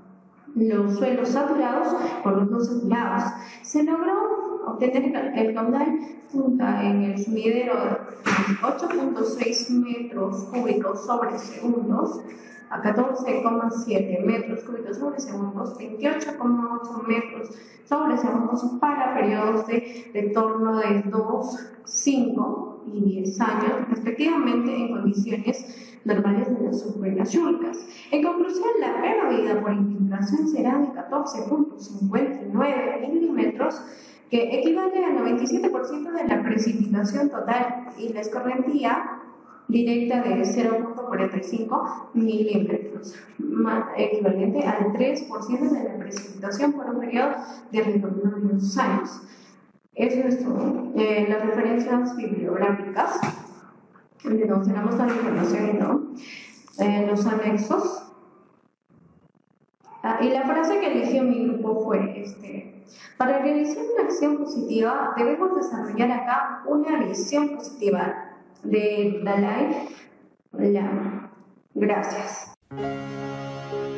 los suelos saturados por los no saturados. Se logró obtener el caudal punta en el sumidero de ocho punto seis metros cúbicos sobre segundos a catorce coma siete metros cúbicos sobre segundos, veintiocho coma ocho metros sobre segundos para periodos de retorno de dos, cinco y diez años, respectivamente, en condiciones normales de las subcuencas yurcas. En conclusión, la pérdida por infiltración será de catorce punto cincuenta y nueve milímetros, que equivale al noventa y siete por ciento de la precipitación total, y la escorrentía directa de cero punto cuarenta y cinco milímetros, equivalente al tres por ciento de la precipitación por un periodo de retorno de dos años. Eso es todo. Eh, las referencias bibliográficas, donde consideramos toda la información y todo, eh, los anexos. Ah, y la frase que eligió mi grupo fue, este, para realizar una acción positiva debemos desarrollar acá una visión positiva, de Dalai Lama. Gracias.